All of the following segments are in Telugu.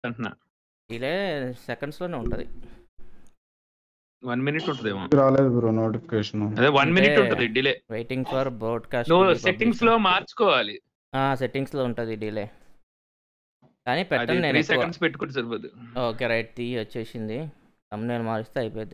అంటున్నా. డిలే సెకండ్స్లోనే ఉంటుంది. 1 minute ఉంటుందేమో. రాలేదు బ్రో నోటిఫికేషన్. అదే 1 minute ఉంటుంది డిలే. Waiting for broadcast. నువ్వు సెట్టింగ్స్ లో మార్చుకోవాలి. సెట్టింగ్స్లో ఉంటుంది డిలే, కానీ అది పెట్టండి 3 నేను ఎక్కువ. seconds పెట్టుకుంటే సరిపోదు. ఓకే రైట్, తీ వచ్చేసింది. thumbnail మారిస్తే అయిపోద్ది.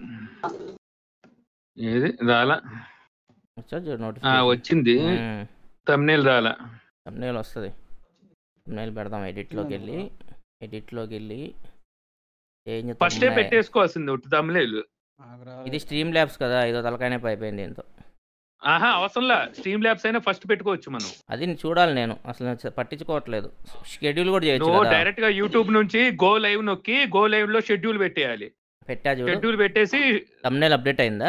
ఏది రాలా? వచ్చింది thumbnail రాలా. thumbnail వస్తుంది. thumbnail పెడదాం. ఎడిట్లోకి వెళ్ళి ఫస్టే పెట్టేసుకోవాల్సింది thumbnail. ఇది స్ట్రీమ్ ల్యాబ్స్ కదా, ఇదో తలకాయనే అయిపోయింది దీంతో. అవసరంలా, స్ట్రీమ్ ల్యాబ్స్ అయినా ఫస్ట్ పెట్టుకోవచ్చు మనం. అది చూడాలి, నేను అసలు పట్టించుకోవట్లేదు. షెడ్యూల్ కూడా చేయొచ్చు. డైరెక్ట్ గా యూట్యూబ్ నుంచి గో లైవ్ నొక్కి గో లైవ్ లో షెడ్యూల్ పెట్టేయాలి. షెడ్యూల్ పెట్టేసి thumbnail అప్డేట్ అయిందా?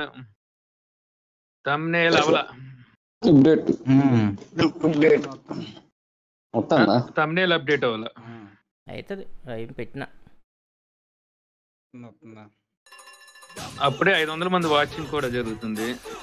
thumbnail అవలా. thumbnail అప్డేట్ అవలా. అవుతుంది పెట్టినా. అప్పుడే 500 మంది వాచింగ్ కూడా జరుగుతుంది.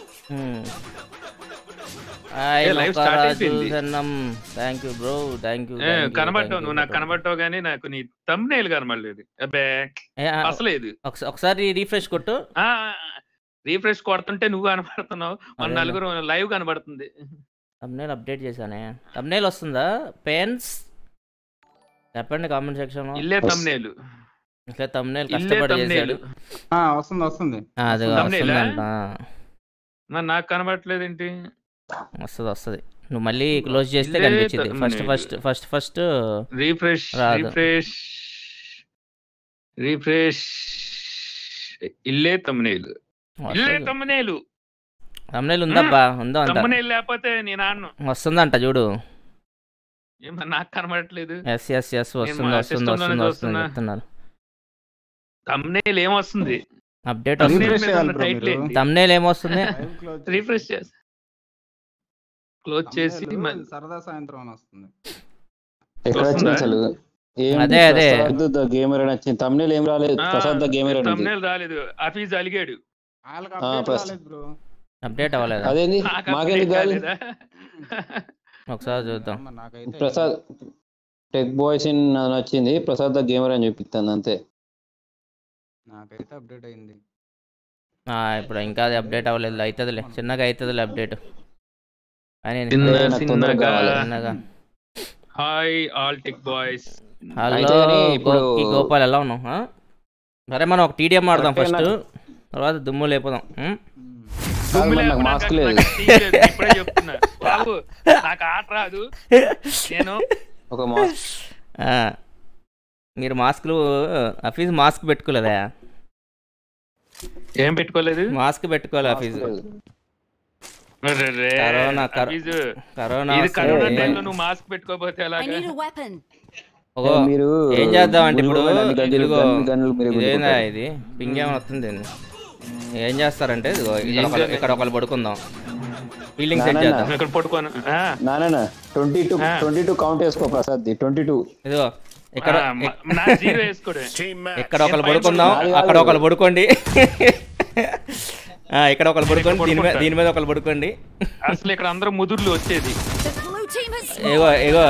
కనబడ్డావు నువ్వు, నాకు కనబడ్డావు కానీ నాకు నీ thumbnail కనబడలేదు. అబ్బే అసలేదు. ఒకసారి రీఫ్రెష్ కొట్టు. రీఫ్రెష్ కొడుతుంటే నువ్వు కనబడుతున్నావు, మన నలుగురు లైవ్ కనబడుతుంది. thumbnail అప్డేట్ చేశానే. thumbnail వస్తుందా పెన్స్? చెప్పండి కామెంట్ సెక్షన్ లో. ఇల్లే thumbnail. ఇట్లా thumbnail కష్టపడి చేశాడు. వస్తుంది. అది వస్తుందంట. నాకు కనబడట్లేదు ఏంటి? వస్తుంది. నువ్వు మళ్ళీ క్లోజ్ చేస్తే కనిపించింది. ఫస్ట్ రీఫ్రెష్ ఇల్లే thumbnail. thumbnail ఉందబ్బా, ఉందా? thumbnail లేకపోతే నేను ఆడను. వస్తుందంట చూడు. నాకు కనబడట్లేదు. వస్తుంది చెప్తున్నారు. thumbnail ఏమొస్తుంది? అప్డేట్ thumbnail ఏమొస్తుంది? రిఫ్రెష్ చేసి క్లోజ్ చేసి సరదా సాయంత్రం అని వస్తుంది. అదే గేమర్ అని వచ్చింది. thumbnail ఏం రాలేదు. ప్రసాద్ ద గేమర్ అని thumbnail రాలేదు. హఫీజ్ అలిగాడు. అప్డేట్ అవ్వలేదు. అదేంది మాకెందుకు కాలేదు? ఒకసారి చూద్దాం. ప్రసాద్ టెక్ బాయ్స్ ఇన్ వచ్చింది, ప్రసాద్ ద గేమర్ అని చూపిస్తుంది అంతే. నాకైతే అప్డేట్ అయింది. ఇప్పుడు ఇంకా అది అప్డేట్ అవ్వలేదు. అవుతుందిలే, చిన్నగా అవుతుందిలే update. Hi all tech boys. Hello Gopal, ఎలా ఉన్నావు? సరే మనం ఒక టీడీఎం ఆడదాం ఫస్ట్, తర్వాత దుమ్ము లేపుదాం. మాస్క్ లేదు. ఇప్పుడే చెప్తున్నా బాబు, నాకు ఆట రాదు. నేను ఒక మాస్క్. మీరు మాస్క్లు హఫీజ్ మాస్క్ పెట్టుకోలేదా? ఏం పెట్టుకోలేదు? మాస్క్ పెట్టుకోవాలి హఫీజ్. కరోనా నువ్వు మాస్క్ పెట్టుకోకపోతే ఎలాగా? మీరు ఏం చేద్దాం అంటే ఇప్పుడు ఇదేనా ఇది పింగ్ ఏమైనా వస్తుంది. ఏం చేస్తారంటే ఇక్కడ ఒకళ్ళు పడుకుందాం, ఫీలింగ్ సెట్ చేద్దాం. ఇక్కడ పడుకోను. 22 కౌంట్ వేసుకో ప్రసాద్. 22 ఇదిగో ఇక్కడ ఒకళ్ళు పడుకుందాం, అక్కడ ఒకళ్ళు పడుకోండి, ఇక్కడ ఒకళ్ళు పడుకోండి, దీని మీద ఒకళ్ళు పడుకోండి. అసలు ఇక్కడ అందరూ ముదుర్లు వచ్చేది. ఏగో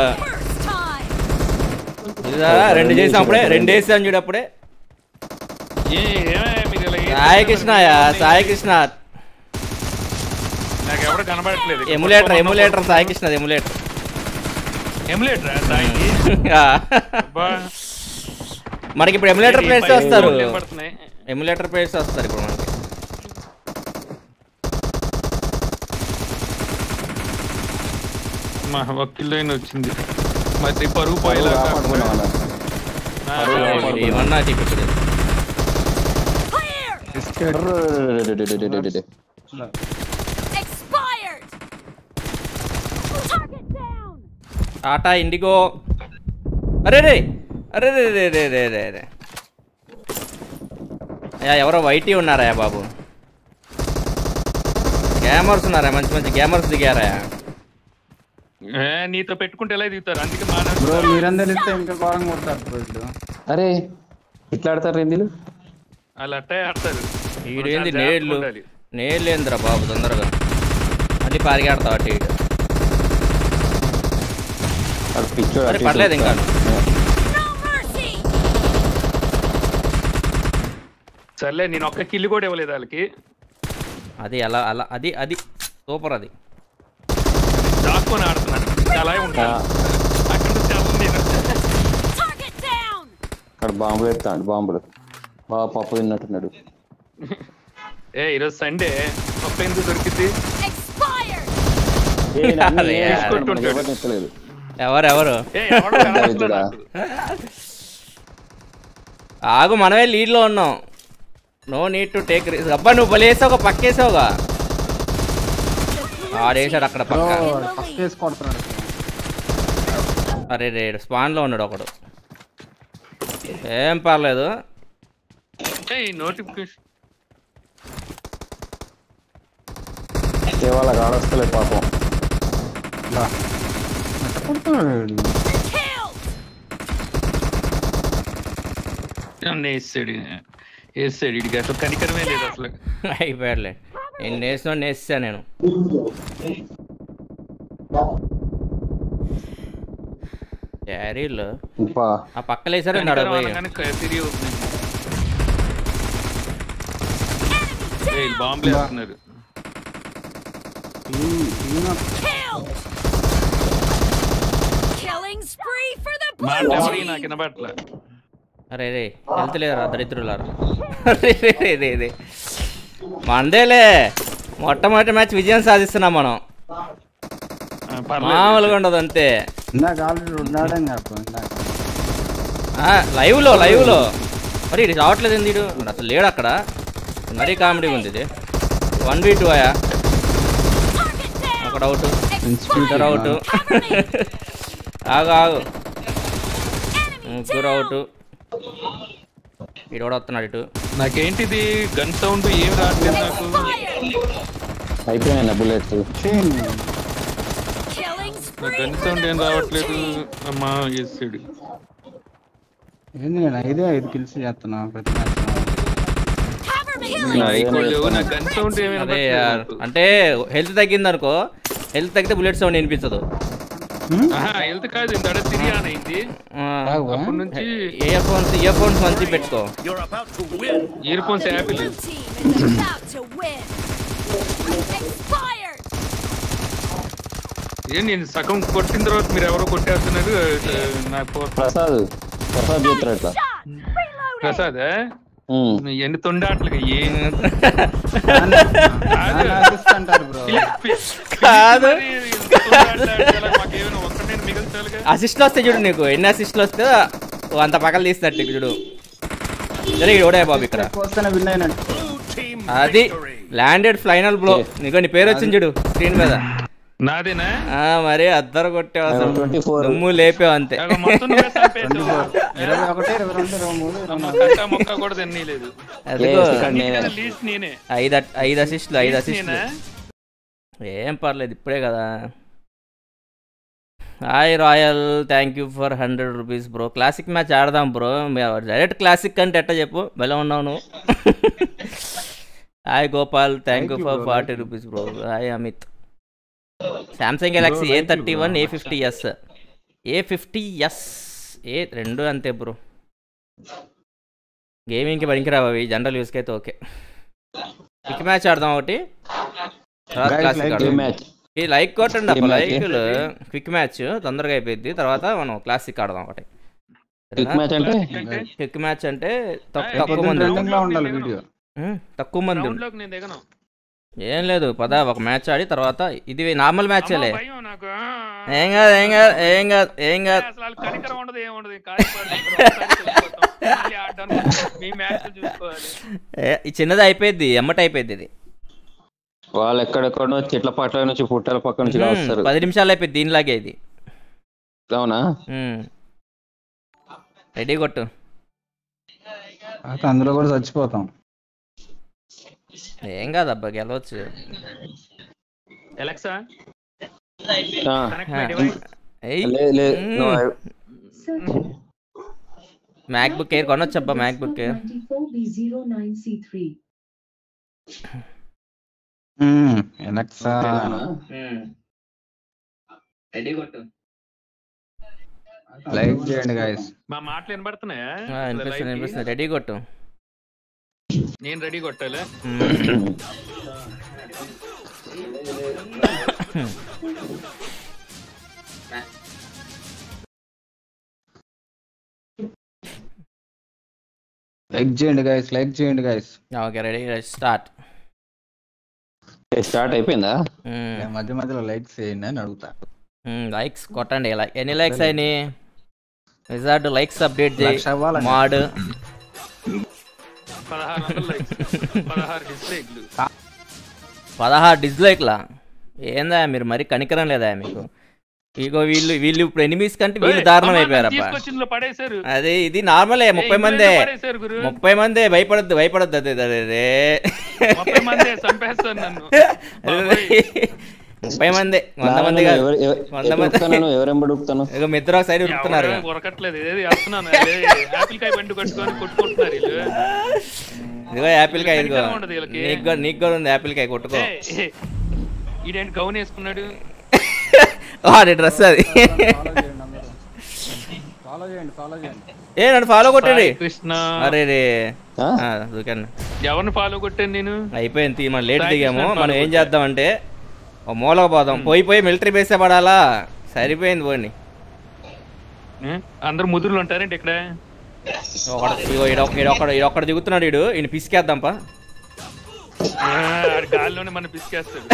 రెండు చేసాం అప్పుడే, 2 వేసాం చూడు అప్పుడే. సాయి కృష్ణ నాకు ఎవరు కనబడట్లేదు. Emulator Sai Krishna emulator. మనకి ఇప్పుడు ఎమ్యులేటర్ ప్లేయర్స్ వస్తారు. ఎమ్యులేటర్ ప్లేయర్స్ వస్తారు ఇప్పుడు మనకి. మా వకీల్ వచ్చింది మరి పరుగు పోయేలా ఏమన్నా ఇప్పుడు టాటా ఇండిగో. అరే రే అరే రే రే రే రే రే రే ఎవరో వైటీ ఉన్నారా బాబు? గేమర్స్ ఉన్నారా? మంచి మంచి గేమర్స్ దిగారా? నీతో పెట్టుకుంటే ఎలా దిగుతారు? అందుకే అరే ఇట్లా ఆడతారు ఏంది? అలా అట్టే ఆడతారు. వీడేంది నేర్లేందిరా బాబు, తొందరగా మళ్ళీ పారిగాడతావు అటు ఇటు. పర్లేదు ఇంకా సర్లే నేను ఒక్క కిల్లు కూడా ఇవ్వలేదు వాళ్ళకి. అది అలా అలా అది అది సూపర్. అది దాక్కొని ఆడుతున్నాను చాలా ఉంటాను అక్కడ నేను అక్కడ బాంబులు ఎత్తాడు. బాంబులు బాగా పప్పు తిన్నట్టున్నాడు. ఈరోజు సండే పప్పు ఎందుకు దొరికింది? ఎవరెవరు ఆగు, మనమే లీడ్ లో ఉన్నాం. No need to take risk. అబ్బా నువ్వు బలేసావు, పక్కేసావుగా. ఆడేసాడు అక్కడ పక్క. అరే రే స్పాన్ లో ఉన్నాడు ఒకడు. ఏం పర్లేదు. నోటిఫికేషన్ వాళ్ళకి ఆడొస్తలే పాపం. వేసాడు ఇడికి అసలు కనికరమే లేదు అసలు. అయిపోయాడులే. నేను నేస్తా నేను. క్యారీలు ఆ పక్కలేసారు తిరిగి బాంబులు వేస్తున్నారు. నాకు వినబట్ల. అరే రే వెళ్తలేరా దరిద్రులారా. రే మందేలే మొట్టమొదటి మ్యాచ్ విజయం సాధిస్తున్నాం మనం. మామూలుగా ఉండదు అంతే. లైవ్ లో మరి ఇది రావట్లేదు ఏంది? అసలు లేడు అక్కడ. మరీ కామెడీ ఉంది ఇది. 1v2 అయ్యా. ఒకడు అవుట్, ఇద్దరు అవుట్. ఆగు ముగ్గురు అవుట్. ఇటు కూడా వస్తున్నాడు ఇటు. నాకేంటిది గన్ సౌండ్ ఏం రావట్లేదు నాకు. అయిపోయినా బుల్లెట్స్. గన్ సౌండ్ ఏం రావట్లేదు. అమ్మా చేసాడు ఏంది? నేను 5 కిల్స్ చేస్తున్నా ప్రతి మ్యాచ్. అదే అంటే హెల్త్ తగ్గింది అనుకో, హెల్త్ తగ్గితే బుల్లెట్ సౌండ్ వినిపించదు. హెల్త్ కాదు తిరిగి ఇయర్ ఫోన్స్ మంచి పెట్టుకో. Earphones Apple. నేను సగం కొట్టిన తర్వాత మీరు ఎవరో కొట్టేస్తున్నారు. నాకు ప్రసాద్ ఎన్ని తొండాట్లుగా అసిస్ట్లు వస్తే చూడు, నీకు ఎన్ని అసిస్ట్లు వస్తే అంత పక్కన తీస్తాడు నీకు చూడు. సరే ఓడే బాబు ఇక్కడ. అది ల్యాండెడ్ ఫైనల్ బ్లో. నీకు నీ పేరు వచ్చింది చూడు స్క్రీన్ మీద. నాదేనా? మరి అద్దరు కొట్టావు అసలు. దుమ్ము లేపావు అంతే. ఐదు అసిస్టులు. ఏం పర్లేదు ఇప్పుడే కదా. Hi Royal, thank you for 100 rupees bro. Classic match ఆడదాం బ్రో. డైరెక్ట్ క్లాసిక్ అంటే ఎట్టా చెప్పు, బెలా ఉన్నావు నువ్వు. Hi Gopal, thank you for 40 rupees bro. Hi Amit. Samsung Galaxy A31 A50s. A50s రెండు అంతే బ్రో. గేమింగ్కి పనికిరావు అవి, జనరల్ యూస్కి అయితే ఓకే. క్విక్ మ్యాచ్ ఆడదాం ఒకటి, లైక్ కొట్టండి అప్ప. లైక్లు క్విక్ మ్యాచ్ తొందరగా అయిపోయింది. తర్వాత మనం క్లాసిక్ ఆడదాం ఒకటి. క్విక్ మ్యాచ్ అంటే తక్కువ మంది. ఏం లేదు పద, ఒక మ్యాచ్ ఆడి తర్వాత ఇది నార్మల్ మ్యాచ్లే. ఏం కాదు. చిన్నది అయిపోయింది, ఎమ్మట అయిపోయింది ఇది. వాళ్ళు ఎక్కడెక్కడో చెట్ల పట్ల నుంచి పుట్టల పక్క నుంచి వస్తారు. 10 నిమిషాలు అయిపోయింది దీనిలాగే ఇది. అవునా? రెడీ కొట్టు. అందులో కూడా చచ్చిపోతాం. ఏం కాదబ్బా గెలవచ్చు. మ్యాక్ బుక్ ఎయిర్ కొనొచ్చబ్బా. మ్యాక్ బుక్ ఎయిర్ లైక్ చేయండి గైస్. మా మాటలు వినబడుతున్నాయా? వినిపిస్తుంది. రెడీ కొట్టు. నేను రెడీ కొట్టాలి. లైక్ చేయండి గైస్, లైక్ చేయండి guys. Okay ready start. Start అయిపోయిందా? మధ్య మధ్యలో లైక్స్ చేయండి అని అడుగుతా. లైక్స్ కొట్టండి. ఎన్ని లైక్స్ అయినాయి? విజార్డ్ లైక్స్ అప్డేట్ చేయి. మాడ్ 16 డిస్లైక్లా? ఏందా మీరు మరి కనికరం లేదా మీకు? ఇగో వీళ్ళు ఇప్పుడు ఎనిమిస్ కంటే వీళ్ళు దారుణం అయిపోయారబ్బా. అదే ఇది నార్మలే, 30 మందే భయపడద్దు అదే 30 మంది 100 మంది కాదు, 100 మంది. ఇక మిత్ర సైడ్ ఉరుకుతున్నారు. ఇదిగో యాపిల్ కాయ, ఇదిగో నీకు కూడా ఉంది యాపిల్ కాయ, కొట్టుకో. ఇదేంటి గౌన్ వేసుకున్నాడు? డ్రెస్ అది. ఏ నన్ను ఫాలో కొట్టండి. కృష్ణ అరే రే ఎవరిని ఫాలో కొట్టాను నేను? అయిపోయింది, మనం లేట్ దిగాము. మనం ఏం చేద్దామంటే మూలకు పోదాం. పోయి మిలిటరీ బేసే పడాలా? సరిపోయింది పోండి. అందరు ముదురులు ఉంటారేంటి ఇక్కడ? ఒక్కడ దిగుతున్నాడు వీడు, ఈయన పిసికేద్దాంపా. గాల్లోనే మనం పిసికేస్తాడు.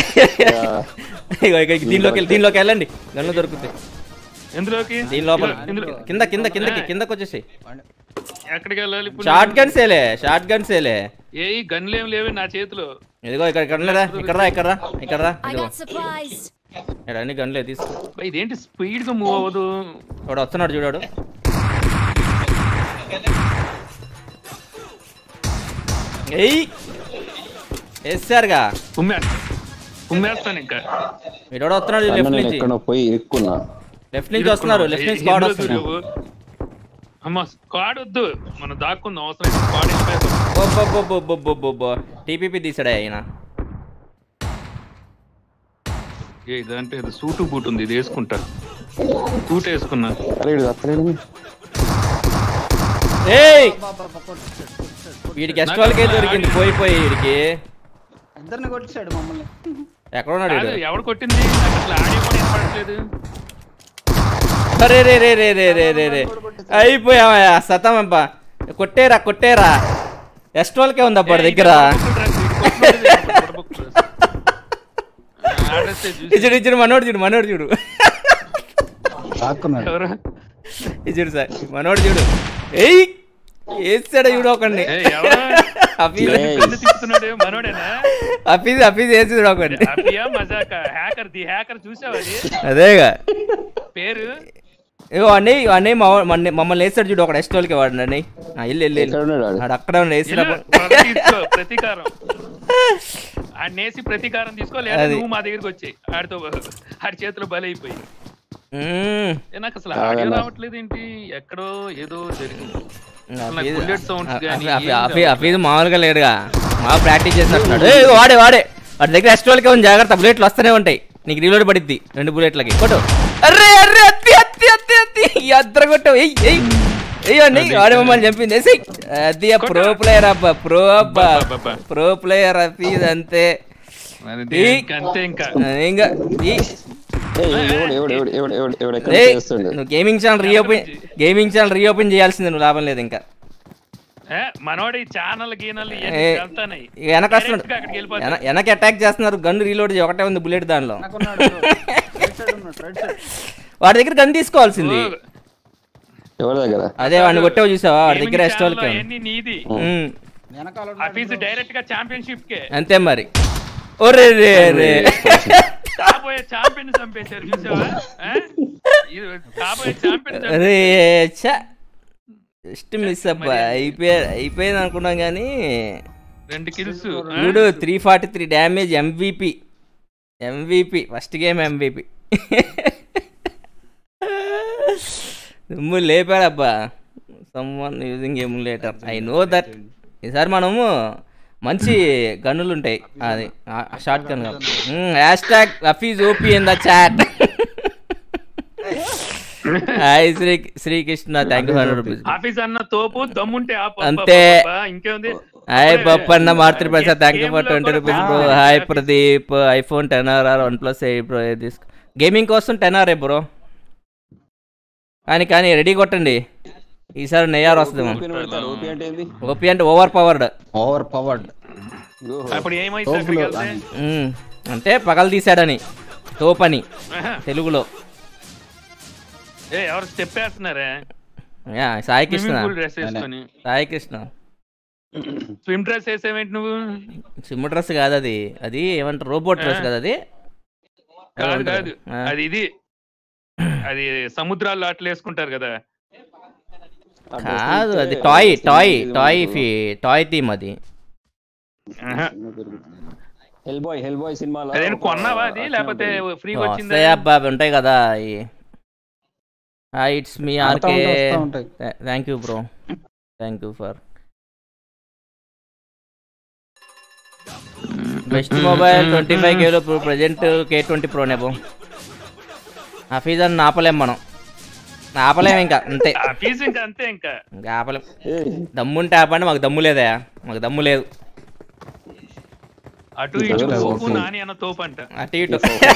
దీనిలోకి వెళ్ళండి, గన్ను దొరుకుతాయి. ఎందులోకి? దీని లోపల కిందకి వచ్చేసాయి. ఎక్కడికి వెళ్ళాలి? షార్ట్ గన్స్ ఏలే. ఏ గన్లు ఏం లేవు నా చేతిలో. ఇదిగో ఇక్కడ అన్ని గన్లే తీసుకో. ఇదేంటి స్పీడ్ గా మూవ్ అవ్వదు? వాడు వస్తున్నాడు చూడాడు. వేసారుగా కుమ్మేస్తాను ఇంకా. వీడోడు వస్తున్నాడు లెఫ్ట్ నుంచి. లెఫ్ట్ నుంచి వస్తున్నారు, లెఫ్ట్ నుంచి స్క్వాడ్ వస్తుంది. అమ్మ స్క్వాడ్ వద్దు, మనం దాక్కుందాం. అవసరం టీపీపీ తీసాడా ఆయన? ఇదంటే సూటు బూట్ ఉంది, ఇది వేసుకుంటా. సూట్ వేసుకున్నా. వీడికి ఎస్ట్రాల్కే దొరికింది. పోయి వీడికి ఎక్కడ ఉన్నాడు? ఎవడు కొట్టింది? అసలు ఆడియో కూడా వినపడట్లేదు. అరే రే అయిపోయావా సతమబ్బా. కొట్టేరా ఎస్ట్రాల్కే ఉంది అప్పుడు దగ్గర. ఇచ్చుడు మనోడు చూడు ఇచ్చుడు సార్ మనోడు చూడు. వేసాడు చూడు ఒకడిని. అఫీజ్ వేసి చూడు ఒకటి. అదేగా పేరు. ఇగో అన్నయ్య మమ్మల్ని వేస్తాడు చూడు ఒకడు ఎస్ట్రోల్కి వాడు. అన్నయ్య అక్కడే వేసినప్పుడు ప్రతీకారం ఆడనేసి ప్రతీకారం తీసుకోలేదు. నువ్వు మా దగ్గరికి వచ్చాయి ఆడితో, ఆడి చేతిలో బలైపోయి. నాకు అసలు ఆడియో రావట్లేదు ఏంటి? ఎక్కడో ఏదో జరిగింది. అఫీజ్ మామూలుగా లేడుగా, మాకు ప్రాక్టీస్ చేస్తున్నట్టున్నాడు. వాడే వాడి దగ్గర ఎస్ట్రోల్కే ఉంది, జాగ్రత్త. బుల్లెట్లు వస్తూనే ఉంటాయి, నీకు రీలోడ్ పడిద్ది 2 బుల్లెట్లకి. కొట్టు. అర్రే అద్దర కొట్టావు. అయ్యండి వాడే మమ్మల్ని చంపింది. అది pro player pro player Hafeez అంతే. ఇంకా నువ్వు గేమింగ్ ఛానల్ రీఓపెన్ చేయాల్సింది, నువ్వు లాభం లేదు ఇంకా. మనోడి ఛానల్ వెనక అటాక్ చేస్తున్నారు. గన్ను రీలోడ్ ఒకటే ఉంది బుల్లెట్ దానిలో. వాడి దగ్గర గన్ తీసుకోవాల్సింది. అదే వాడిని కొట్టావు చూసావా, వాడి దగ్గర ఎస్ట్రోల్కే అంతే మరి. ఒరే జస్ట్ మిస్ అబ్బా. అయిపోయింది అనుకున్నాం కానీ 2 kills. 343 damage. MVP first game MVP. లేపాడబ్బా. Someone using emulator. I know that. ఈసారి మనము మంచి గన్నులు ఉంటాయి. అది షార్ట్ గన్ కాదు. #AfizOP in the chat. Hi Srikrishna, thank you for ₹100. Afiz అన్న తోపు దమ్ముంటే అంతే. ఇంకేముంది? Hi Bappanna Matru Prasad thank you for 20 rupees bro. Hi Pradeep iPhone 10R or OnePlus 8 bro. Gaming కోసం 10R బ్రో. కానీ రెడీ కొట్టండి ఈసారి నెయ్యారు వస్తుంది. ఓపీ అంటే ఓవర్ పవర్డ్. అంటే పగలు తీసాడని తోపని తెలుగులో. సాయి కృష్ణ స్విమ్ డ్రెస్ వేసేవేంటి నువ్వు? స్విమ్ డ్రెస్ కాదు అది ఏమంటారు రోబోట్ డ్రెస్ కదా అది. కాదు అది అది సముద్రాల్లో అట్లా వేసుకుంటారు కదా. కాదు అది టాయ్ థీమ్ అది. హెల్ బాయ్ సినిమాలో కొన్నావా అది లేకపోతే ఫ్రీగా వచ్చిందా? అబ్బా ఉంటాయి కదా. It's me RK. Thank you bro. Thank you for best mobile 25K లో ప్రజెంట్ K20 Pro నేబో. హఫీజ్ అని ఆపలేం మనం. ఆపలేం ఇంకా అంతే. ఇంకా ఆపలేం. దమ్ముంటే ఆపండి. మాకు దమ్ము లేదా? మాకు దమ్ము లేదు. అటు ఇటు నాని అన్న తోపంట. అటు ఇటు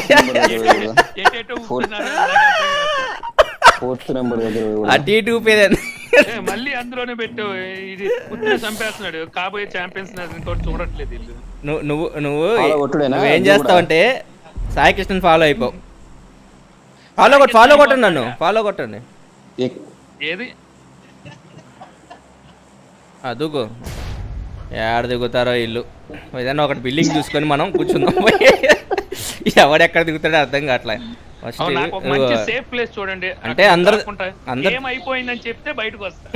అటు ఇటు ఊపేదండి. మళ్ళీ అందులోనే పెట్టు. ఇది చంపేస్తున్నాడు కాబోయే ఛాంపియన్స్ చూడట్లేదు. నువ్వేం చేస్తావంటే సాయి కృష్ణ ఫాలో అయిపో. ఫాలో కొట్టండి నన్ను. ఫాలో కొట్టండి. ఏది అదుగు ఏడ దిగుతారో ఇల్లు. ఏదైనా ఒకటి బిల్డింగ్ చూసుకొని మనం కూర్చుందాం. ఎవడెక్కడ దిగుతాడో అర్థం కావట్లే. సేఫ్ ప్లేస్ చూడండి. అంటే అందరూ అయిపోయిందని చెప్తే బయటకు వస్తా.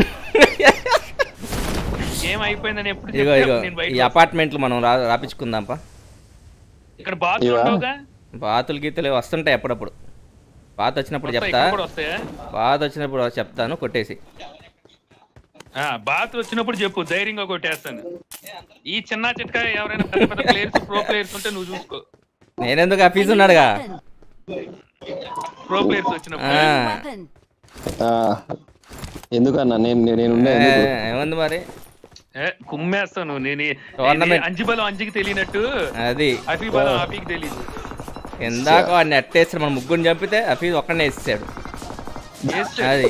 ఏమైపోయిందని ఎప్పుడు ఈ అపార్ట్మెంట్లు మనం రాపించుకుందాంపా. ఇక్కడ బాతులు గీతలు వస్తుంటాయి అప్పుడప్పుడు. బాత్ వచ్చినప్పుడు చెప్తాను కొట్టేసి. బాత్ వచ్చినప్పుడు చెప్పు, ధైర్యంగా కొట్టేస్తాను. ఈ చిన్న చిట్కా ఎవరైనా పెద్ద పెద్ద ప్లేయర్స్ ప్రో ప్లేయర్స్ ఉంటే నువ్వు చూసుకో. నేనెందుకు అఫీజ్ ఉన్నాడుగా. ప్రో ప్లేయర్స్ వచ్చినప్పుడు ఎందుకన్నా ఏముంది మరి కుమ్మేస్తాను. నేను అంజి బలం అంజికి తెలియనట్టు అది అఫీ బలం అఫీకి తెలియదు. ఎందాక వాడిని అట్టేస్తాడు. మన ముగ్గురిని చంపితే అఫీజ్ ఒక్కడనే వేసాడు. అది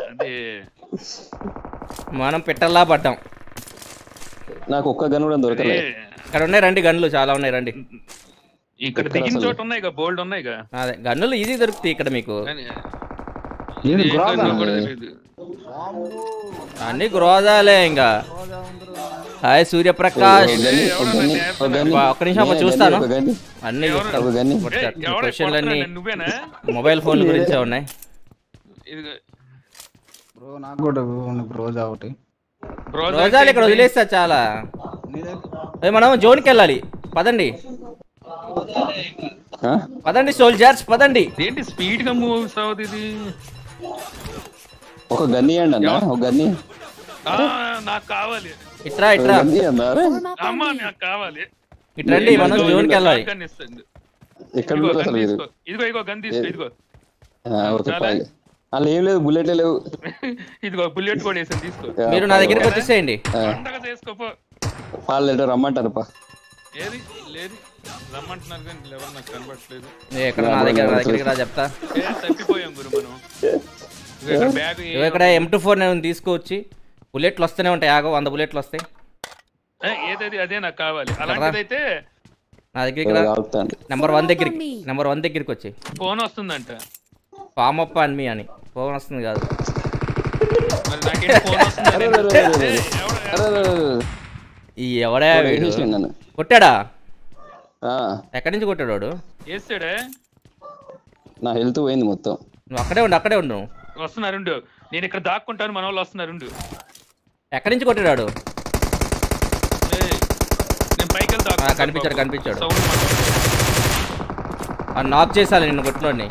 మనం పెట్టల్లా పడ్డాం. నాకు ఒక్క గన్ కూడా దొరకలే. ఇక్కడ ఉన్నాయి రండి గన్లు చాలా ఉన్నాయి రండి. ఇక్కడ దిగిన చోట ఉన్నాయి బోల్డ్ ఉన్నాయి. అదే గన్నులు ఈజీ దొరుకుతాయి ఇక్కడ మీకు. అన్ని గ్రోజాలే ఇంకా. హాయ్ సూర్యప్రకాష్. ఒక్క నిమిషం చూస్తాను. అన్ని క్వశ్చన్లన్నీ మొబైల్ ఫోన్ల గురించే ఉన్నాయి. రోజాలు ఇక్కడ వదిలేస్తా చాలా. మనం జోన్కి వెళ్ళాలి. పదండి సోల్జర్స్ పదండి. ఏంటి స్పీడ్ గా మూవ్ అవుతుంది. ఒక గన్ని అండి అన్న. ఒక గన్ని నాకు కావాలి. ఇట్రా అమ్మా నాకు కావాలి. ఇట్రండి మనం జోన్కి వెళ్ళాలి. ఇదిగో గన్ తీసుకో. ఇదిగో అలా ఏం లేదు. బుల్లెట్లే లేవు. ఇదిగో బుల్లెట్ కూడా వేసాను తీసుకో. మీరు నా దగ్గరికి వచ్చేసేయండి. చేసుకోపో. వాళ్ళు రమ్మంటారు పా. ఏది లేదు రమ్మంటున్నారు కానీ ఎవరు నాకు కనబడట్లేదు. ఎక్కడ నా దగ్గరికి రా చెప్తా. తప్పిపోయాం గురు మనం. ఇక్కడ M24 నేను తీసుకొచ్చి బుల్లెట్లు వస్తూనే ఉంటాయి. 100 బుల్లెట్లు వస్తాయి. ఏదది అదే నాకు కావాలి. అలాంటిదైతే నా దగ్గరికి రా. నెంబర్ 1 దగ్గరికి వచ్చి ఫోన్ వస్తుందంట. ఫామ్ అప్ అని మీ అని ఫోన్ వస్తుంది కాదు. ఈ ఎవడా కొట్టాడా? ఎక్కడి నుంచి కొట్టాడు వాడు? నా హెల్త్ పోయింది మొత్తం. నువ్వు అక్కడే ఉండు. వస్తున్నారు. నేను ఇక్కడ దాక్కుంటాను. మన వాళ్ళు వస్తున్నారు. ఎక్కడి నుంచి కొట్టాడు? నేను పైకి కనిపించాడు. నాక్ చేసాలి నిన్ను కొట్టినోడిని.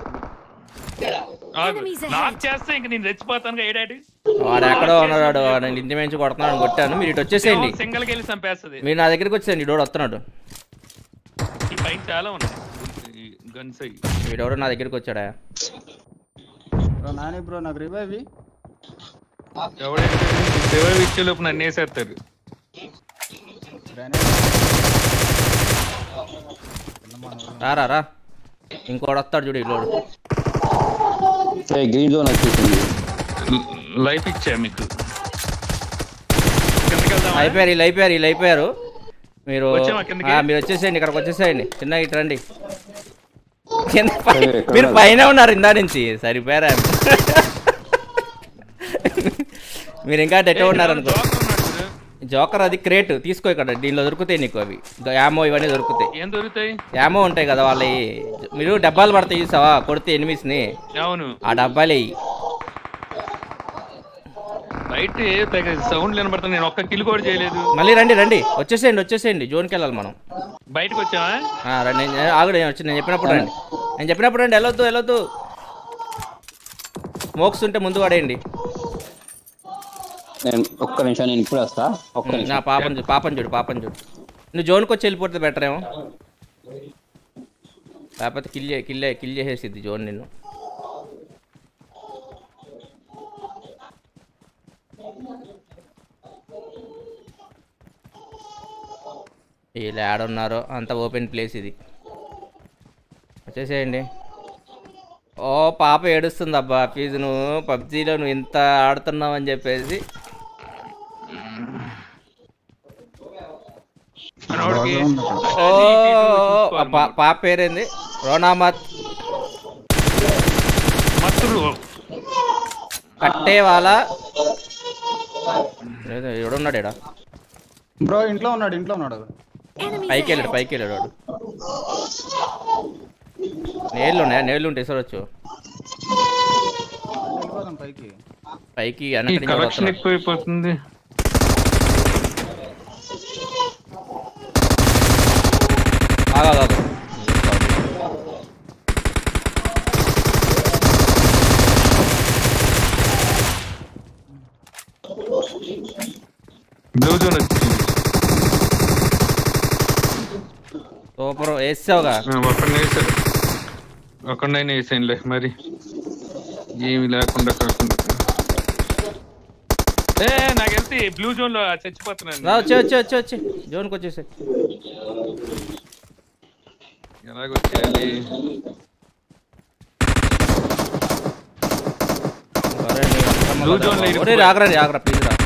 నాక్ చేస్తే ఇంక నేను రెచ్చిపోతాను. ఏడాడు వాడు ఎక్కడో ఉన్నాడు. నేను ఇంటి నుంచి కొడుతున్నాడు కొట్టాను. మీరు ఇటు వచ్చేసేయండి. సింగల్కి వెళ్ళి చంపేస్తుంది. మీరు నా దగ్గరికి వచ్చేయండి. డోడు వస్తున్నాడు. పైన చాలా ఉన్నాయి గన్స్. వీడెవడో నా దగ్గరికి వచ్చాడా? నాకు రివైవ్ ఇచ్చేలోపు నన్ను వేసేస్తారు. రారా రా, ఇంకోటి వస్తాడు చూడు ఇల్లు. గ్రీన్ జోన్ వచ్చేసింది. లైఫ్ ఇచ్చా మీకు. అయిపోయారు వీళ్ళు అయిపోయారు. మీరు వచ్చేసేయండి, ఇక్కడికి వచ్చేసేయండి. చిన్న ఇటు రండి. మీరు పైన ఉన్నారు ఇందా నుంచి, సరిపోయారా? మీరు ఇంకా డెట్ ఉన్నారు అనుకో. జోకర్ అది క్రేట్ తీసుకో, ఇక్కడ దీనిలో దొరుకుతాయి నీకు. అవి యామో ఇవన్నీ దొరుకుతాయి. ఏం దొరుకుతాయి? యామో ఉంటాయి కదా వాళ్ళవి. మీరు డబ్బాలు పడతాయి చూసావా కొడితే ఎనిమిస్ని, అవును ఆ డబ్బాలు బయట సౌండ్ వినబడుతుంది. నేను ఒక్క కిల్ కూడా చేయలేదు. మళ్ళీ రండి వచ్చేసేయండి జోన్కి వెళ్ళాలి మనం. బయటకు వచ్చావా? రండి, ఆగుడు. నేను చెప్పినప్పుడు రండి. వెళ్ళొద్దు. స్మోక్స్ ఉంటే ముందు పడేయండి. ఒక్క నిమిషం, నేను ఇప్పుడు వస్తా. పాపం చూడు. నువ్వు జోన్కి వచ్చి వెళ్ళిపోతే బెటర్ ఏమో, లేకపోతే కిల్ చేసేసిద్ది జోన్ నిన్ను. వీళ్ళు ఆడున్నారో అంత ఓపెన్ ప్లేస్ ఇది. వచ్చేసేయండి. ఓ పాప ఏడుస్తుంది అబ్బా, ఫీజు నువ్వు పబ్జీలో నువ్వు ఇంత ఆడుతున్నావు అని చెప్పేసి. ఓ పాప పేరేంది? రోనామత్ కట్టే వాళ్ళ ఎవడున్నాడు ఈడ? బ్రో ఇంట్లో ఉన్నాడు. పైకి వెళ్ళాడు వాడు. నేళ్ళు ఉంటాయి సార్. వచ్చు పైకి ఎక్కువైపోతుంది. బ్లూ జోన్ వచ్చింది. సూపర్ వేసావుగా. ఒకనైనా వేసానులే మరి, ఏమి లేకుండా కాకుండా. నాకు వెళ్తే బ్లూ జోన్ లో చచ్చిపోతున్నాను. వచ్చి జోన్కి వచ్చేసి ఎలాగొచ్చేయాలి? ఆగరా ప్లీజ్ రా.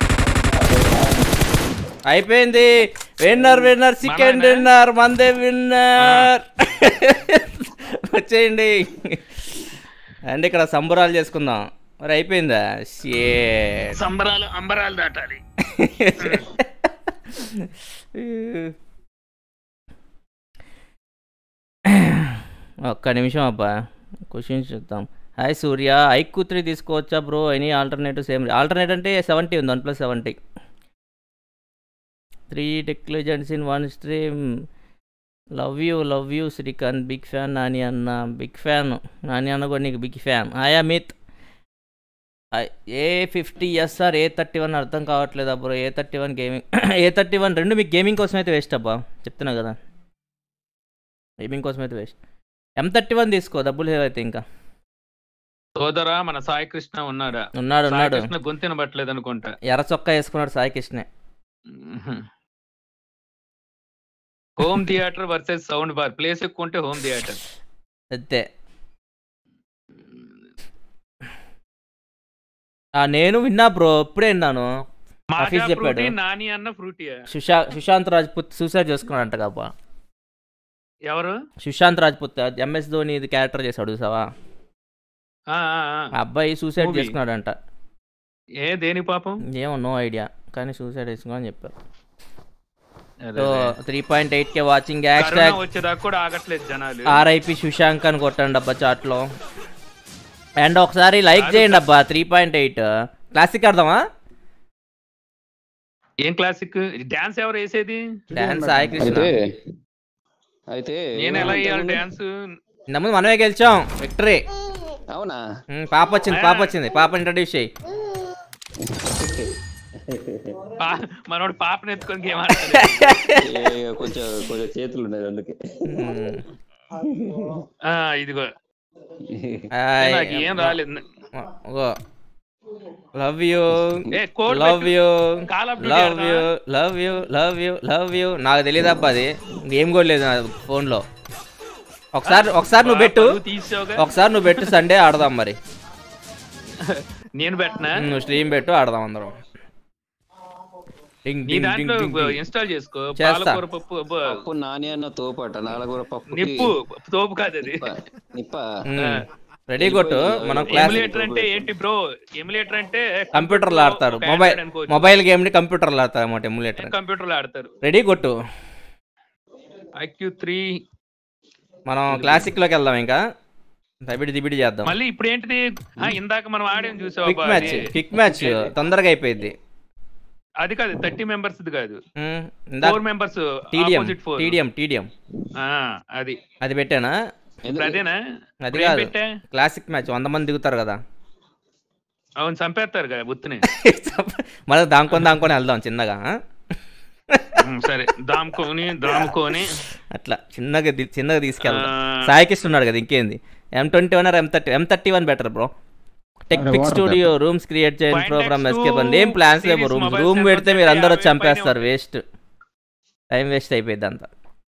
అయిపోయింది. విన్నర్ సెకండ్ విన్నర్ మందే విన్నర్. వచ్చేయండి అండి, ఇక్కడ సంబరాలు చేసుకుందాం. మరి అయిపోయిందా? సంబరాలు అంబరాలు దాటాలి. ఒక్క నిమిషం అబ్బా, క్వశ్చన్స్ చూద్దాం. హాయ్ సూర్య, ఐక్యూ 3 తీసుకోవచ్చా bro? Any alternative? Same alternate అంటే 70 ఉంది, 1+70. 3 tech legends in 1 stream. Love you Srikanth. Big fan Nani అన్న. బిగ్ ఫ్యాన్ నాని అన్న కూడా నీకు big fan. Hi Amit. A50SR A31 అర్థం కావట్లేదు బ్రో. A31 గేమింగ్ A31 రెండు మీకు గేమింగ్ కోసం అయితే వేస్ట్ అబ్బా, చెప్తున్నా కదా. గేమింగ్ కోసం అయితే వేస్ట్. M31 తీసుకో, డబ్బులు అయితే. ఇంకా సోదరా మన సాయి కృష్ణ ఉన్నాడు. గొంతున పట్టలేదు అనుకుంటా. ఎర్ర చొక్కా వేసుకున్నాడు సాయి కృష్ణే. Home theater versus sound bar. Place ఎక్కువ ఉంటే హోమ్ థియేటర్ అంతే. నేను విన్నా బ్రో, ఇప్పుడే విన్నాను. హఫీజ్ చెప్పాడు. నాని అన్న ఫ్రూటియా. సుశాంత్ రాజ్పుత్ సూసైడ్ చేసుకున్నాడంట కాబా. ఎవరు? సుశాంత్ రాజ్పుత్ MS ధోని ఇది క్యారెక్టర్ చేశాడు చూసావా, అబ్బాయి సూసైడ్ చేసుకున్నాడంట. దేని పాపం ఏమో, నో ఐడియా, కానీ సూసైడ్ చేసుకున్నా అని చెప్పారు. So 3.8K watching. RIP Sushank అని కొట్టండి అబ్బా చాట్ లో. అండ్ ఒకసారి లైక్ చేయండి అబ్బా. 3.8 క్లాసిక్ ఆడదామా? ఏం క్లాసిక్? డాన్స్ ఎవరు వేసేది? డాన్స్ సాయి కృష్ణ. అయితే నేను ఎలా వేయాలి డాన్స్? ఇంతకుముందు మనమే గెలిచాం, విక్టరీ. అవునా? పాప వచ్చింది. పాప ఇంట్రడ్యూస్ చేయి. మనోడు పాపను ఎత్తుకొని గేమ్ కొంచెం చేతులు ఉన్నాయి అందుకే. ఇదిగో ఏం రాలేదు. Love you a code love you call of love you love you love you love you. నాకు తెలియదబ్బా అది, గేమ్ కూడా లేదు నా ఫోన్లో. ఒకసారి నువ్వు పెట్టు, ఒకసారి నువ్వు పెట్టు, సండే ఆడదాం మరి. నేను పెట్టనా? నువ్వు స్ట్రీమ్ పెట్టు, ఆడదాం అందరం. నీ దాంట్లో ఇన్స్టాల్ చేసుకో. చేస్తా. పాలకూర పప్పు పప్పు నాని అన్న తోపట నాలుగు పప్పు నిప్పు తోపు కాదు అది. నిప్ప రెడీ కొట్టు. మనం క్లాస్ ఎమ్యులేటర్ అంటే ఏంటి బ్రో? ఎమ్యులేటర్ అంటే కంప్యూటర్లో ఆడతారు, మొబైల్ గేమ్ ని కంప్యూటర్లో ఆడతారు అన్నమాట. ఎమ్యులేటర్ కంప్యూటర్లో ఆడతారు. రెడీ కొట్టు. IQ3 మనం క్లాసిక్ లోకి వెళ్దాం. ఇంకా దిబిడి చేద్దాం మళ్ళీ. ఇప్పుడు ఏంటిది? ఇందాక మనం ఆడేం చూసావు? క్విక్ మ్యాచ్ తొందరగా అయిపోయింది. అది కాదు, 30 members కాదు, 4 members. టీడీఎం అది పెట్టానా? అదేనా? అది కాదు, క్లాసిక్ మ్యాచ్ 100 మంది దిగుతారు కదా. అవును, చంపేస్తారు కదా బుత్తుని. మళ్ళీ దాముకొని వెళ్దాం చిన్నగా. సరే, దాముకొని అట్లా చిన్నగా తీసుకెళ్దాం. సాయికిష్ ఉన్నాడు కదా, ఇంకేంది. M21 or M31 better bro. Tech pick studio rooms create చేయండి, ప్రోగ్రామ్ ఎస్కేప్ అండి. ఏం ప్లాన్స్ లేవు. రూమ్ పెడితే మీరు అందరూ చంపేస్తారు, వేస్ట్, టైం వేస్ట్ అయిపోయింది అంతా.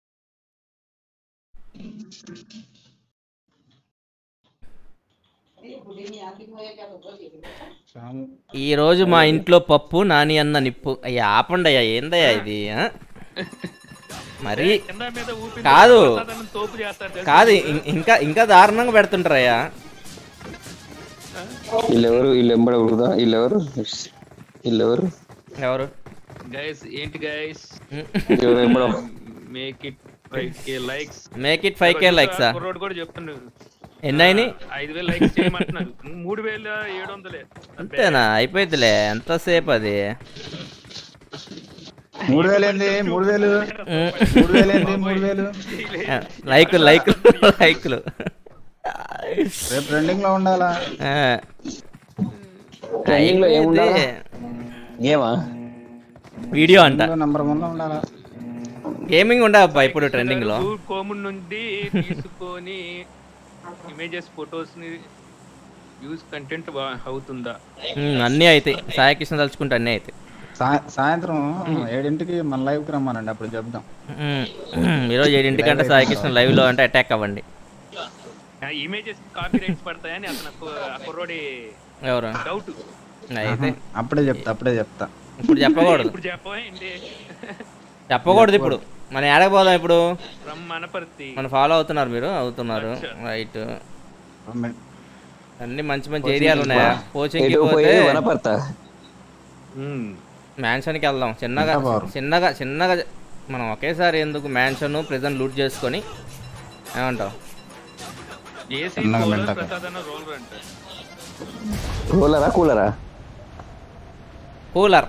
ఈ రోజు మా ఇంట్లో పప్పు, నాని అన్న నిప్పు. అయ్యా ఆపండి అయ్యా, ఏందయ్యా ఇది? మరి కాదు కాదు, ఇంకా దారుణంగా పెడుతుంటారయ్యా. ఎవరు గైస్? ఏంటి guys? Make it 5K likes. Road కూడా చెప్తున్నాడు. ఎన్నైనా 5,000 లైక్స్ చేయమంటున్నారు. 3,700 అంతేనా? అయిపోయిందిలే, ఎంతసేపు అది? 3,000 ఏంది? 3,000 లైకులు రేపు ట్రెండింగ్ లో ఉండాలా? వీడియో అంట, నంబర్ 1 లో ఉండాలా? గేమింగ్ ఉండవబ్బా ఇప్పుడు ట్రెండింగ్ లో. కోము నుండి తీసుకొని ఇమేజెస్, ఫొటోస్ ని యూజ్ కంటెంట్ అవుతుందా? అన్నీ అవుతాయి. సాయికృష్ణ తలుచుకుంటే అన్నీ అవుతాయి. సాయంత్రం 7ంటికి మన లైవ్ కి రమ్మానండి, అప్పుడు చెప్దాం. ఈరోజు 7ంటికి అంటే సాయికృష్ణ లైవ్ లో అంటే అటాక్ అవ్వండి. ఇమేజెస్ కాపీ రైట్స్ పడతాయని అతను కుర్రోడి ఎవరు డౌట్. అయితే అప్పుడే చెప్తా. ఇప్పుడు చెప్పకూడదు. ఇప్పుడు మనం ఏడకపోదాం. ఇప్పుడు మన ఫాలో అవుతున్నారు, మీరు అవుతున్నారు, రైట్. అన్ని మంచి ఏరియాలు ఉన్నాయా? కోచింగ్కి పోతే మ్యాన్షన్కి వెళ్దాం. చిన్నగా మనం ఒకేసారి ఎందుకు మ్యాన్షన్ ప్రెజెంట్ లూట్ చేసుకొని, ఏమంటావు? Cooler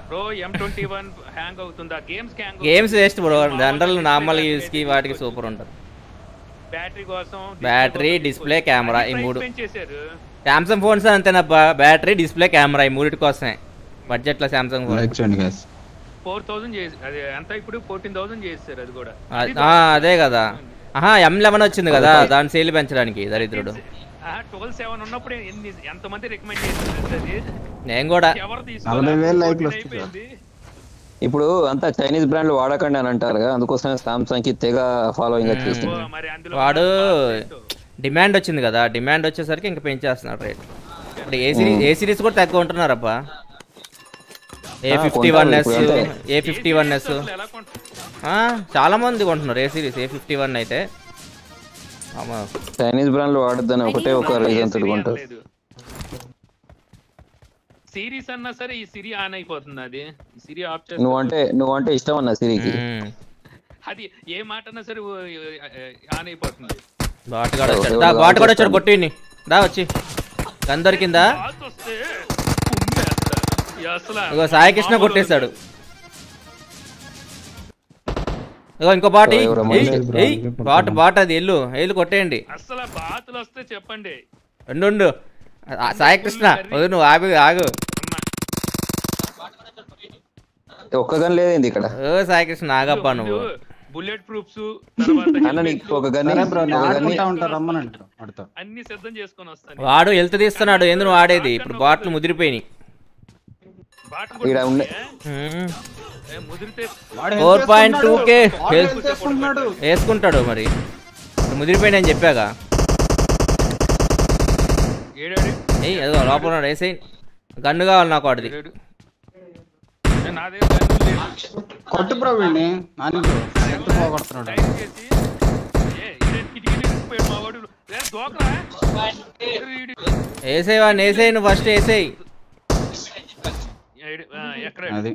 games waste bro. General normal use కి వాటికి సూపర్ ఉంటుంది. బ్యాటరీ, డిస్ప్లే, కెమెరా, ఈ 3. సామ్సంగ్ ఫోన్స్ అంతేనబ్బా, బ్యాటరీ, డిస్ప్లే, కెమెరా, ఈ 3 కోసమే బడ్జెట్ లో సామ్సంగ్ ఫోన్. 14,000 చేస్తారు. అది కూడా అదే కదా. M11 వచ్చింది కదా, దాని సేల్ పెంచడానికి దరిద్రుడు. 12,700 ఉన్నప్పుడు ఎంతమంది రికమెండ్ చేస్తారు? నేను కూడా. 40,000 లైక్లు వస్తాయి. ఇప్పుడు అంతా చైనీస్ బ్రాండ్లు వాడకండి అని అంటారు కదా, అందుకోసమే సామ్సంగ్ కి తెగ ఫాలోయింగ్ వచ్చేస్తుంది. వాడు డిమాండ్ వచ్చింది కదా, డిమాండ్ వచ్చేసరికి ఇంకా పెంచేస్తున్నాడు రేట్. ఇప్పుడు ఏ సిరీస్ కూడా తక్కువ ఉంటున్నారబ్బా. A51s చాలా మంది కొంటున్నారు. ఏ సిరీస్ A51 అయితే చైనీస్ బ్రాండ్లు వాడద్దని ఒకటే ఒక రీజన్ తోడుకుంటారు. సిరీస్ అన్నా సరే ఈ సిరి ఆన్ అయిపోతుంది. అది సిరి ఆఫ్ చేస్తా. నువ్వంటే ఇష్టం అన్న సిరికి. అది ఏ మాట అన్నా సరే ఆన్ అయిపోతుంది. బాట్ కూడా వచ్చాడు, కొట్టిని దా వచ్చి. గన్ దొరికిందా? ఇగో సాయికృష్ణ కొట్టేశాడు. ఇగో ఇంకో బాటి బాట్ అది ఎల్లు కొట్టేయండి. అసలు బాతులు వస్తే చెప్పండి. ఉండు సాయికృష్ణ, నువ్వు ఆగు. ఒక్క గన్ లేదేంది ఇక్కడ? సాయికృష్ణ ఆగబ్బా నువ్వు. బుల్లెట్ ప్రూఫ్స్ అన్ని సిద్ధం చేసుకొని వస్తాను. వాడు హెల్త్ తీస్తున్నాడు, ఏంది నువ్వు ఆడేది? ఇప్పుడు బాట్లు ముదిరిపోయినాయి. బాటిల్ ఈడ ఉండే ముదిరితే 4.2K వేసుకుంటాడు మరి ముదిరిపోయిన అని చెప్పాగా ఏడాడు ఏయ్ అదో లోపల ఉన్నాడు వేసేయి గన్ను కావాలి నాకు వాడిది నా దగ్గర గన్నులు లేవు. కొట్టు బ్రో వీడిని నాని బ్రో ఎంత పోగొడుతున్నాడు టైప్ చేసి కిటికీలు ఇరిగిపోయాడు మా వాడు దోకరా వేసేయి వాడిని వేసేయి నువ్వు ఫస్ట్ వేసేయి ఎక్కడ అది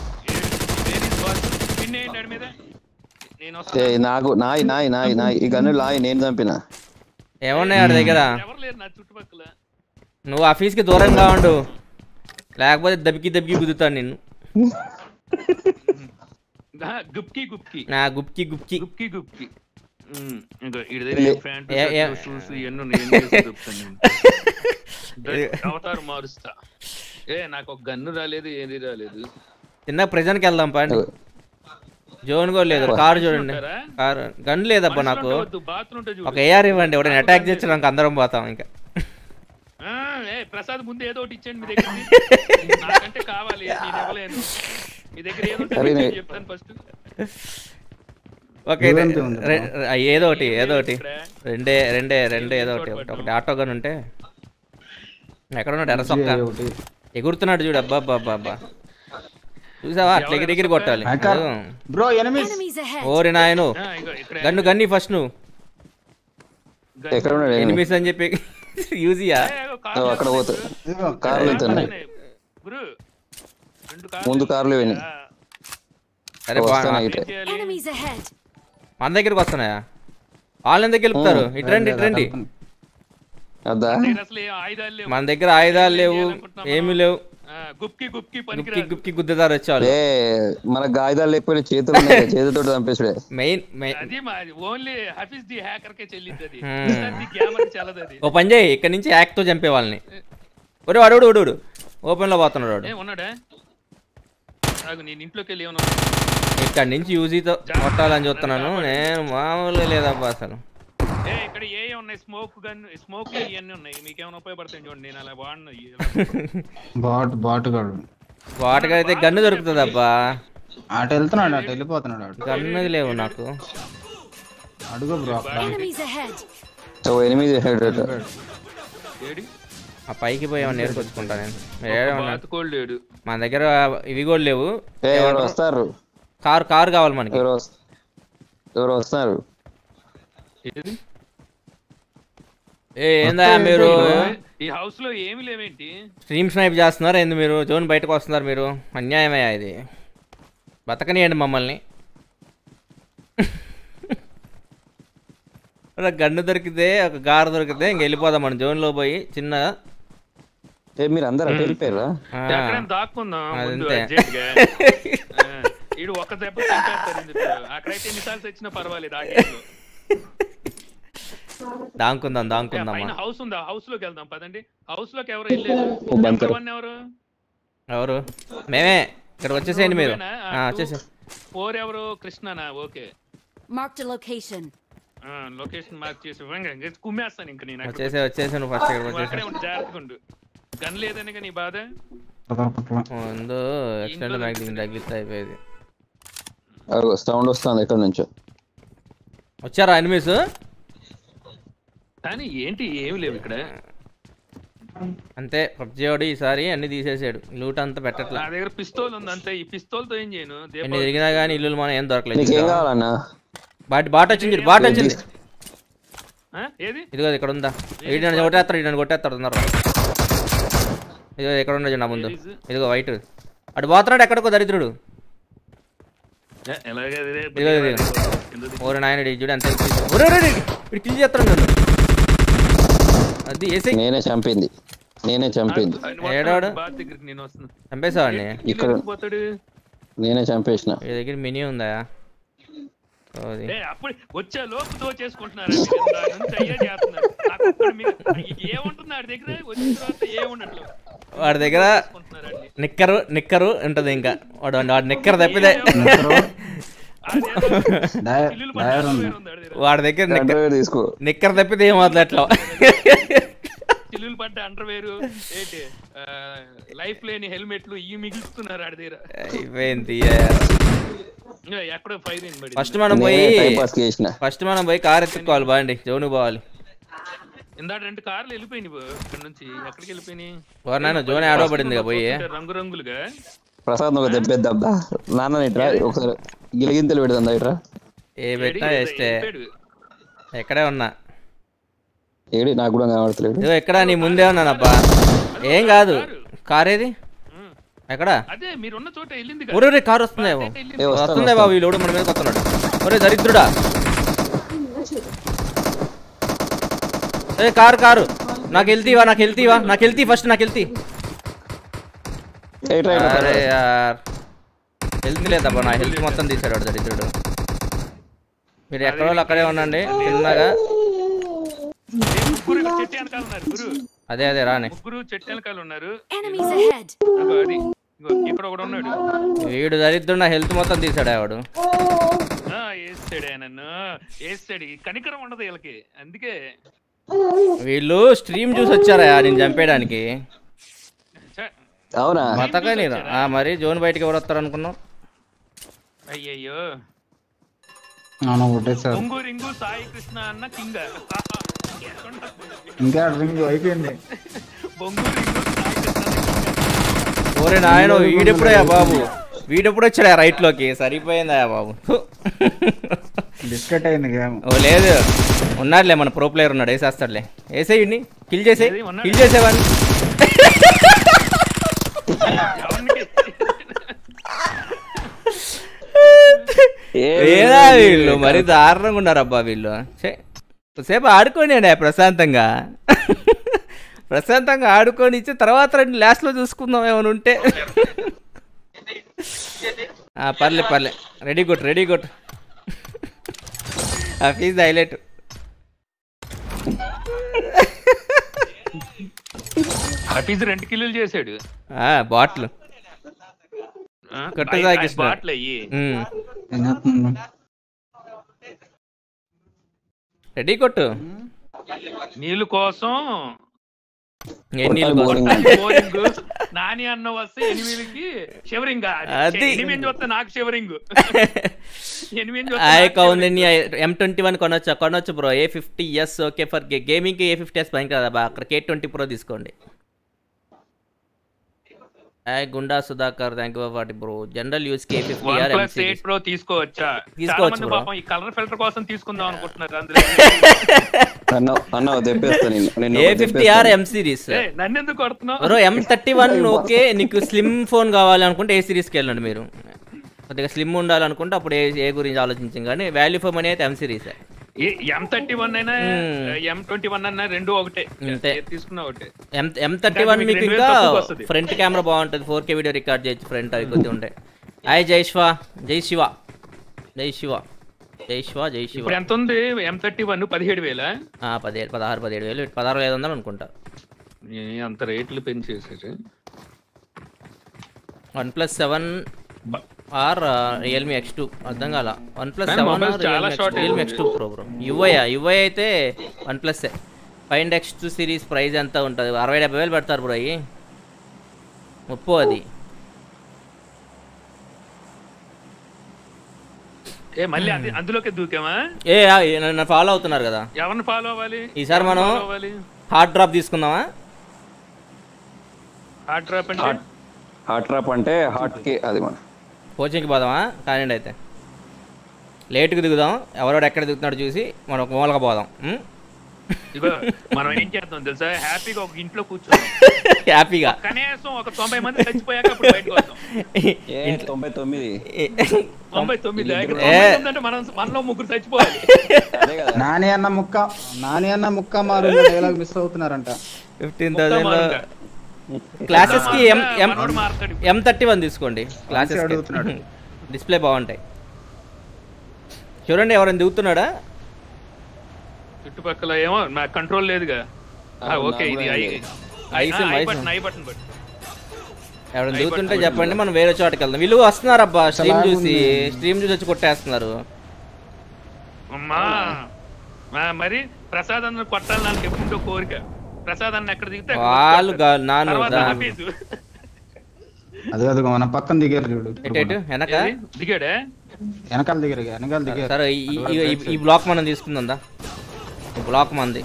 పిన్ వేయండి ఆడి మీద నేను నాకు నాయి ఈ గన్ను లాయి నేను చంపిన ఏమున్నాయి వాడి దగ్గర ఎవరు లేరు నా చుట్టుపక్కల నువ్వు ఆఫీస్కి దూరంగా ఉండు లేకపోతే దబ్బికి గుద్దుతాను నిన్ను గుప్కి గుప్కి నా గుప్కి గుప్కి గుప్కి ఇంకా ఇడి దగ్గర ప్యాంట్ షూస్ ఇవన్నీ అవతారు మారుస్తా నాకు ఒక గన్ను రాలేదు ఏది రాలేదు చిన్న ప్రెజెంట్కి వెళ్దాం పండి జోన్ కూడా లేదు కారు చూడండి కారు గన్ లేదబ్బా నాకు ఒక ఏఆర్ ఇవ్వండి ఎవరైనా అటాక్ చేసి అందరం పోతాం ఇంకా ప్రసాద్ ముందు ఏదో ఒకటి ఇచ్చేయండి మీ దగ్గర నాకంటే కావాలి నేను ఇవ్వలేను మీ దగ్గర ఏదో చెప్తాను ఫస్ట్ ఓకే ఏదో ఒకటి రెండే ఏదో ఒకటి ఆటో గన్ ఉంటే ఎక్కడ ఉన్నాడు ఎర్రసొక్క ఎగురుతున్నాడు చూడు అబ్బా చూసావా అట్లా ఎగిరి కొట్టాలి బ్రో ఎనిమిస్ ఓరి నాయను గన్ని ఫస్ట్ నువ్వు ఎక్కడ ఉన్నాడు ఎనిమిస్ అని చెప్పి యూజియా అక్కడ పోతా కార్లు వెళ్తున్నాయి ముందు కార్లు పోయినాయి అరే మన దగ్గరికి వస్తున్నాయా వాళ్ళని దగ్గర గెలుపుతారు ఇట్రండి మన దగ్గర ఆయుధాలు లేవు ఏమీ లేవు గుప్కి గుద్దేదారు వచ్చారు మనకు ఆయుధాలు లేకపోయినా చేతులతో చంపేసాడే మెయిన్ ఓ పని చేయి ఇక్కడ నుంచి యాక్ తో చంపే వాళ్ళని ఒరే వాడు ఓపెన్ లో పోతున్నాడు ఇక్కడ నుంచి యూజీతో కొట్టాలని చూస్తున్నాను నేను మామూలుగా లేదబ్బా అసలు ఇక్కడ ఏ ఉన్నాయి స్మోక్ గన్ స్మోక్ ఇవన్నీ ఉన్నాయి మీకేమైనా ఉపయోగపడతాయి చూడండి నేను అలా వాడినవి బాటుగా అయితే గన్ను దొరుకుతుంది అబ్బా అటు వెళ్తున్నాడు అటు వెళ్ళిపోతున్నాడు గన్ను లేవు నాకు అడుగు బ్రో ఆ పైకి పోయి ఏమన్నా నేర్కొచ్చుకుంటా నేను మన దగ్గర ఇవి కూడా లేవు వస్తారు కారు కావాలి మనకి ఎవరు వస్తారు ఏందా మీరు ఈ హౌస్ లో ఏమి లేవేంటి స్ట్రీమ్ స్నైప్ చేస్తున్నారు ఏంది మీరు జోన్ బయటకు వస్తున్నారు మీరు అన్యాయమయ్యా ఇది బతకనియండి మమ్మల్ని గన్ను దొరికితే ఒక కారు దొరికితే ఇంక వెళ్ళిపోదాం మన జోన్ లో పోయి చిన్నగా మీరు అందరు అటు వెళ్ళిపోయారా దాక్కుందాం ఇడు ఒక దెబ్బ అక్కడైతే ఎన్నిసార్లు వచ్చినా పర్వాలేదు దాంకుందాం హౌస్ ఉందా హౌస్ లోకి వెళ్దాం పదండి హౌస్ లోకి ఎవరు వెళ్ళలేదు ఎవరు మేమే ఇక్కడికి వచ్చేసేయండి మీరు ఫోర్ ఎవరు కృష్ణనా ఓకే లొకేషన్ మార్క్ చేసి కుమ్మేస్తాను ఇంకా నేను వచ్చేసాను ఫస్ట్ అక్కడే ఉండి జాగ్రత్తగా ఉండు గన్ లేదని నీ బాధ ముందు ఎక్స్టెండ్ మ్యాగ్జిన్ తగిలిస్తే అయిపోయేది సౌండ్ వస్తుంది ఎక్కడి నుంచో వచ్చారా ఎనిమిస్ కానీ ఏంటి ఏమి లేవు ఇక్కడ అంతే పబ్జీ వాడు ఈసారి అన్ని తీసేసాడు లూట్ అంతా పెట్టట్లా నా దగ్గర పిస్తోల్ ఉంది అంతే ఈ పిస్తోల్ తో ఏం చేయను ఎన్ని తిరిగినా కానీ ఇల్లు మనం ఏం దొరకలేదు బాట్ వచ్చింది ఏది ఇదిగో ఇక్కడ ఉందా వీడిని కొట్టేస్తాడు ఉన్నారు ఇదిగో ఎక్కడ ఉండదు నా ముందు ఇదిగో వైట్ అటు పోతున్నాడు ఎక్కడికో దరిద్రుడు ఓరే నాయన చూడు అంతే కిల్ చేస్తాడు నన్ను అది నేనే చంపింది ఏడాడు చంపేసావాడిని ఇక్కడ నేనే చంపేసిన మీ దగ్గర మినీ ఉందా అప్పుడు వచ్చే లోపు దోచేసుకుంటున్నారు వాడి దగ్గర నిక్కరు ఉంటది ఇంకా వాడు నిక్కరు తప్పిదే వాడి దగ్గర నిక్కర్ తప్పితే ఏం వదిలేట్లా చిల్లులు పడ్డ అండర్వేర్ ఏంటి లైఫ్ లేని హెల్మెట్లు ఇవి మిగులుస్తున్నారు ఆడి దగ్గర. అయిపోయింది. ఎక్కడో ఫైర్ అయింది. ఫస్ట్ మనం పోయి కార్ ఎత్తుకోవాలి. బాండి జోను పోవాలి. ఇందాక 2 కార్లు వెళ్ళిపోయినాయి ఇక్కడ నుంచి. ఎక్కడికి వెళ్ళిపోయినాయి? జోన్ ఆడో పడింది పోయి రంగురంగులుగా. ప్రసాద్ ఒక దెబ్బేద్దాం నాన్న ఇట్రా ఒకసారి గిలిగింతలు పెడదాం ఇట్రా. ఏ పెట్టినా వేస్తే ఎక్కడే ఉన్నా ఏడి నాకు కూడా కనబడతలేదు. ఎక్కడ నీ ముందే ఉన్నానబ్బా. ఏం కాదు. కార్ ఏది ఎక్కడ? అదే మీరున్న చోట వెళ్ళింది. ఒరే కార్ వస్తుందేమో. వస్తుందే బాబు. ఈ లోడు మన మీద వస్తున్నాడు. ఒరే దరిద్రుడా. ఏ కారు నాకు వెళ్తీవా ఫస్ట్ నాకు వెళ్తీ. అరే యార్ హెల్త్ లేదబ్బా. నా హెల్త్ మొత్తం తీసాడు వాడు దరిద్రుడు. మీరు ఎక్కడ వాళ్ళు అక్కడే ఉండండి చిన్నగా. అదే రాని ముగ్గురు చెట్టు వెనకాల ఉన్నారు. వీడు దరిద్రుడు నా హెల్త్ మొత్తం తీసాడు వాడు. నన్ను వేస్తాడు. కనికరం ఉండదు వీళ్ళకి. అందుకే వీళ్ళు స్ట్రీమ్ చూసి వచ్చారా నేను చంపేయడానికి. అవునా? బతక నేను మరి జోన్ బయటకి ఎవరు వస్తారు అనుకున్నావు? అయ్యయ్యో రింగు సాయి కృష్ణ అన్న కింగ్. ఇంకా రింగ్ అయిపోయింది. ఓరే నాయన వీడెప్పుడయ్యా బాబు. వీడెప్పుడు వచ్చాడా రైట్ లోకి. సరిపోయిందయ్యా బాబు. డిస్కట్ అయింది గేమ్. ఓ లేదు ఉన్నాడులే మన ప్రో ప్లేయర్ ఉన్నాడు. వేసేస్తాడులే. వేసేయండి. కిల్ చేసేవాడిని. వీళ్ళు మరి దారుణంగా ఉన్నారబ్బా వీళ్ళు. సేపు ఆడుకోండి అండి ప్రశాంతంగా. ఆడుకొని ఇచ్చి తర్వాత లాస్ట్ లో చూసుకుందాం ఏమైనా ఉంటే. పర్లే రెడీ గుడ్. ఫీజ్ హైలైట్. హఫీజ్ 2 కిల్లులు చేశాడు. బాట్లు రెడీ కొట్టు. నీళ్ళు కోసం నాని అన్న వస్తే 8కి షివరింగ్. చూస్తే నాకు షివరింగ్. M21 కొనొచ్చు bro. A50s okay for gaming. A50s పైన కదా అక్కడ K20 Pro తీసుకోండి. Gunda Sudhakar thank you for bro. General use కి A50 Pro తీసుకోవచ్చా? ఈ కలర్ ఫిల్టర్ కోసం తీసుకుందాం అనుకుంటున్నారు అందరూ. A50R M series. నన్ను ఎందుకు కొడుతున్నావు బ్రో? M31 okay. నీకు స్లిమ్ ఫోన్ కావాలి అనుకుంటే ఏ సిరీస్కి వెళ్ళండి. మీరు కొద్దిగా స్లిమ్ ఉండాలనుకుంటే అప్పుడు ఏ గురించి ఆలోచించాం. కానీ వాల్యూ ఫర్ మనీ అయితే M సిరీస్. M31 అయినా M21 అయినా రెండు ఒకటే తీసుకున్నా ఒకటే. M31 మీకు ఇంకా ఫ్రంట్ కెమెరా బాగుంటుంది. 4K వీడియో రికార్డ్ చేయొచ్చు ఫ్రంట్. అవి కొద్దిగా ఉంటాయి. జై శివ. ఇప్పుడు ఎంత ఉంది M31? 17,000. 17,000 16,500 అనుకుంటా. అంత రేట్లు పెంచేసారు. OnePlus 7 ఆర్ రియల్మీ X2 అర్థం కాల. OnePlus 7 Realme X2 Pro bro. UI అయితే OnePlus. Find X2 series price ఎంత ఉంటుంది? 60,000-70,000 పెడతారు బ్రో. అయ్యి ముప్పు అది. మళ్ళీ అందులోకి దూకామా? నన్ను ఫాలో అవుతున్నారు కదా. ఎవరిని ఫాలో అవ్వాలి ఈసారి? మనం హార్డ్ డ్రాప్ తీసుకుందామా? హార్డ్ డ్రాప్ అంటే హార్ట్ కి అది మన కోచింగ్కి పోదామా? కానివ్వండి అయితే లేట్కి దిగుదాం. ఎవరోడు ఎక్కడ దిగుతున్నాడు చూసి మనం ఒక మూలక పోదాం. మనం ఏం చేద్దాం తెలుసా? హ్యాపీగా ఒక ఇంట్లో కూర్చోండి. హ్యాపీగా కనీసం ఒక 90 మంది చచ్చిపోయాక అప్పుడు బయటకు వస్తాం. 99 అంటే మనలో ముగ్గురు చచ్చిపోవాలి. నాని అన్న ముక్క మారు డైలాగ్ మిస్ అవుతున్నారంట. 15,000 క్లాసెస్ కి M31 తీసుకోండి. క్లాసెస్ డిస్ప్లే బాగుంటాయి. చూడండి ఎవరైనా దిగుతున్నాడా? చుట్టుపక్కల ఏమో నాకు కంట్రోల్ లేదుగా. ఓకే ఇది ఎవరైనా దిగుతుంటే చెప్పండి. మనం వేరే చోటకి వెళ్దాం. వీళ్ళు వస్తున్నారు అబ్బా. స్ట్రీమ్ చూసి వచ్చి కొట్టేస్తున్నారు. అమ్మా మరి ప్రసాద్ అన్న కొట్టాలి నాకు ఎప్పుడో కోరిక. ప్రసాద్ అన్న ఎక్కడ దిగితే వాళ్ళు నాను అది కాదు మన పక్కన దిగారు చూడు వెనక దిగాడే వెనకాల దిగారు సరే ఈ బ్లాక్ మనం తీసుకుందా ఈ బ్లాక్ మంది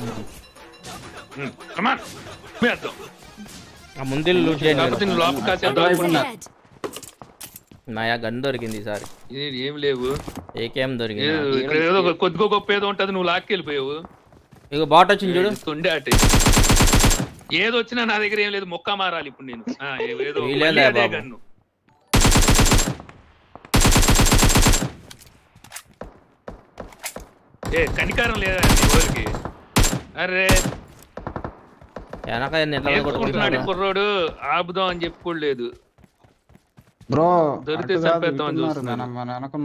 ఆ ముందు లూట్ చేయండి నాయా గన్ దొరికింది ఈసారి ఏం లేవు ఏకేం దొరికింది ఇక్కడ ఏదో కొద్దిగా గొప్ప ఏదో ఉంటది నువ్వు లాక్కెళ్ళిపోయావు ఇక బాట్ వచ్చింది చూడు తొండే అటే ఏదో వచ్చినా నా దగ్గర ఏం లేదు మొక్క మారాలి ఇప్పుడు నేను ఏదో గన్ను కనికారం లేదా ఊరికి అరే నేర్చుకుంటున్నాడు కుర్రోడు ఆపుదాం అని చెప్పుకోలేదు బ్రో దొరికితే చంపేద్దాం అని చూస్తున్నాను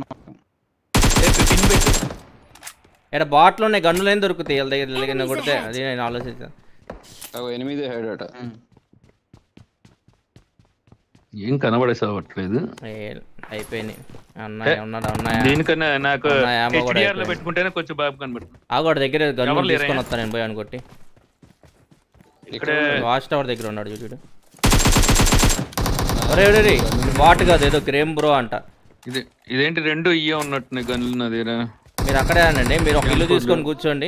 ఇక్కడ బాట్లు ఉన్నాయి గన్నులు ఏం దొరుకుతాయి వాళ్ళ దగ్గర కొడితే అది నేను ఆలోచించాను 8 హెడ్ అట ఏం కనబడేసవట్లేదు అయిపోయినాయి అన్నయ్య ఉన్నాడు అన్నయ్య దీనికన్నా నాకు HDR లో పెట్టుకుంటేనే కొంచెం బాగా కనబడుతుంది ఆగోడ దగ్గర గన్నులు తీసుకొని వస్తాను నేను పోయి అనుకోటి ఇక్కడ వాచ్ టవర్ దగ్గర ఉన్నాడు చూడు అరే బాట్ కాదు ఏదో క్రేమ్ బ్రో అంట ఇదేంటి రెండు ఇయ్య ఉన్నట్టున్నాయి గన్నులు నా దగ్గర మీరు అక్కడే అనండి మీరు ఒక ఇల్లు తీసుకొని కూర్చోండి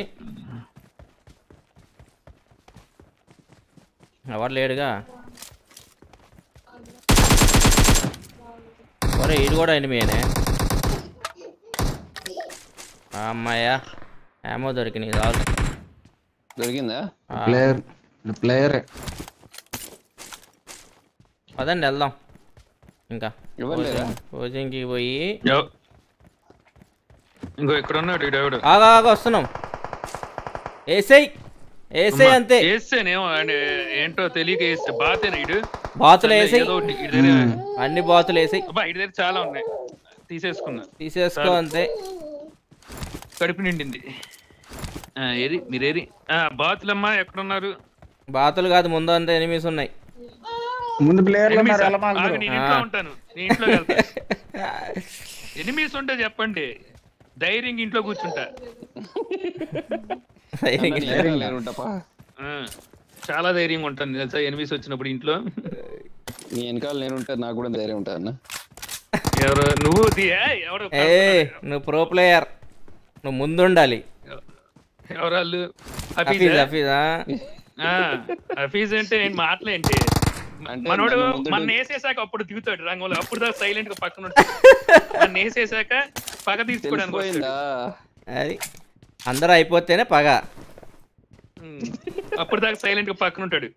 ఎవరు లేడుగా ఒరే ఇది కూడా ఎనిమినే అమ్మాయ్యా ఏమో దొరికినాయి చాలు దొరికిందా ప్లేయర్ పదండి వెళ్దాం ఇంకా కోచింగ్కి పోయి ఇంకో ఇక్కడ ఉన్నాడు ఆగా వస్తున్నాం ఏసై అంతే ఏంటో తెలియక వేస్తే బాతేనా ఇడు బాతులు వేసాయి అన్ని బాతులు వేసాయి ఇటు దగ్గర చాలా ఉన్నాయి తీసేసుకో అంతే కడుపు నిండింది ఏరి మీరేరి బాతులమ్మా ఎక్కడున్నారు బాతులు కాదు ముందు అంతా ఎనిమిస్ ఉన్నాయి ముందు ప్లేయర్ ఇంట్లో ఉంటాను ఇంట్లో ఎనిమిస్ ఉంటే చెప్పండి ధైర్యంగా ఇంట్లో కూర్చుంటా చాలా ధైర్యంగా ఉంటాను తెలుసా ఎనిమిస్ వచ్చినప్పుడు ఇంట్లో నీ వెనకాల నేను ఉంటా నాకు కూడా ధైర్యం ఉంటా అన్న ఎవరు నువ్వు నువ్వు ప్రో ప్లేయర్ నువ్వు ముందు ఉండాలి ఎవరాళ్ళు హఫీజ్ అంటే నేను మాటలేంటి మనోడు మన వేసేసాక అప్పుడు దిగుతాడు రంగంలో అప్పుడు దాకా సైలెంట్ గా పక్కన ఉంటాడు వేసేసాక పగ తీసుకోవడానికి అది అందరూ అయిపోతేనే పగ అప్పుడు దాకా సైలెంట్ గా పక్కన ఉంటాడు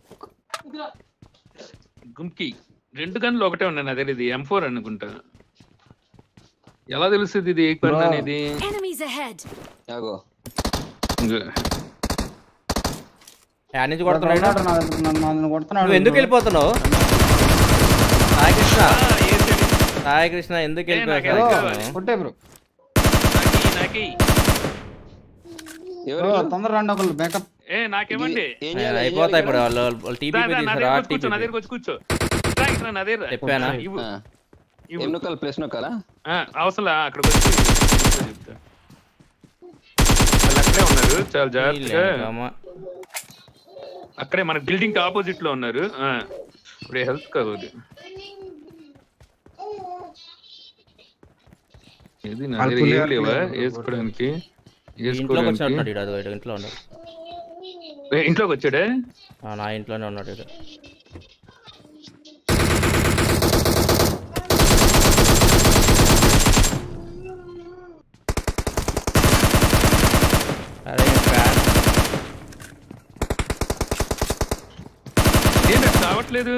గుంకి 2 గన్లు ఒకటే ఉన్నాయి అదే ఇది M4 అనుకుంటా ఎలా తెలుస్తుంది ఇది ఏ గన్ అనేది ఎందుకు వెళ్ళిపోతున్నావు సాయి కృష్ణ ఎందుకు వెళ్ళిపోయావు తొందర రండి ఒకళ్ళు మేకప్ నాకేమండి అయిపోతాయి ఇప్పుడు వాళ్ళు టీపీపీ తీసుకురా కూర్చో చెప్పానా ఎన్నుకలు ప్లేస్ నొక్కాలా అవసరం అక్కడికి వచ్చి చెప్తా వాళ్ళు అక్కడే ఉన్నారు చాలా జాగ్రత్తగా అక్కడే మన బిల్డింగ్ ఆపోజిట్ లో ఉన్నారు ఇప్పుడు హెల్త్ కావాలి ఇది నా దగ్గర ఏం లేవా వేసుకోవడానికి ఇంట్లోకి వచ్చాడే నా ఇంట్లోనే ఉన్నాడు రావట్లేదు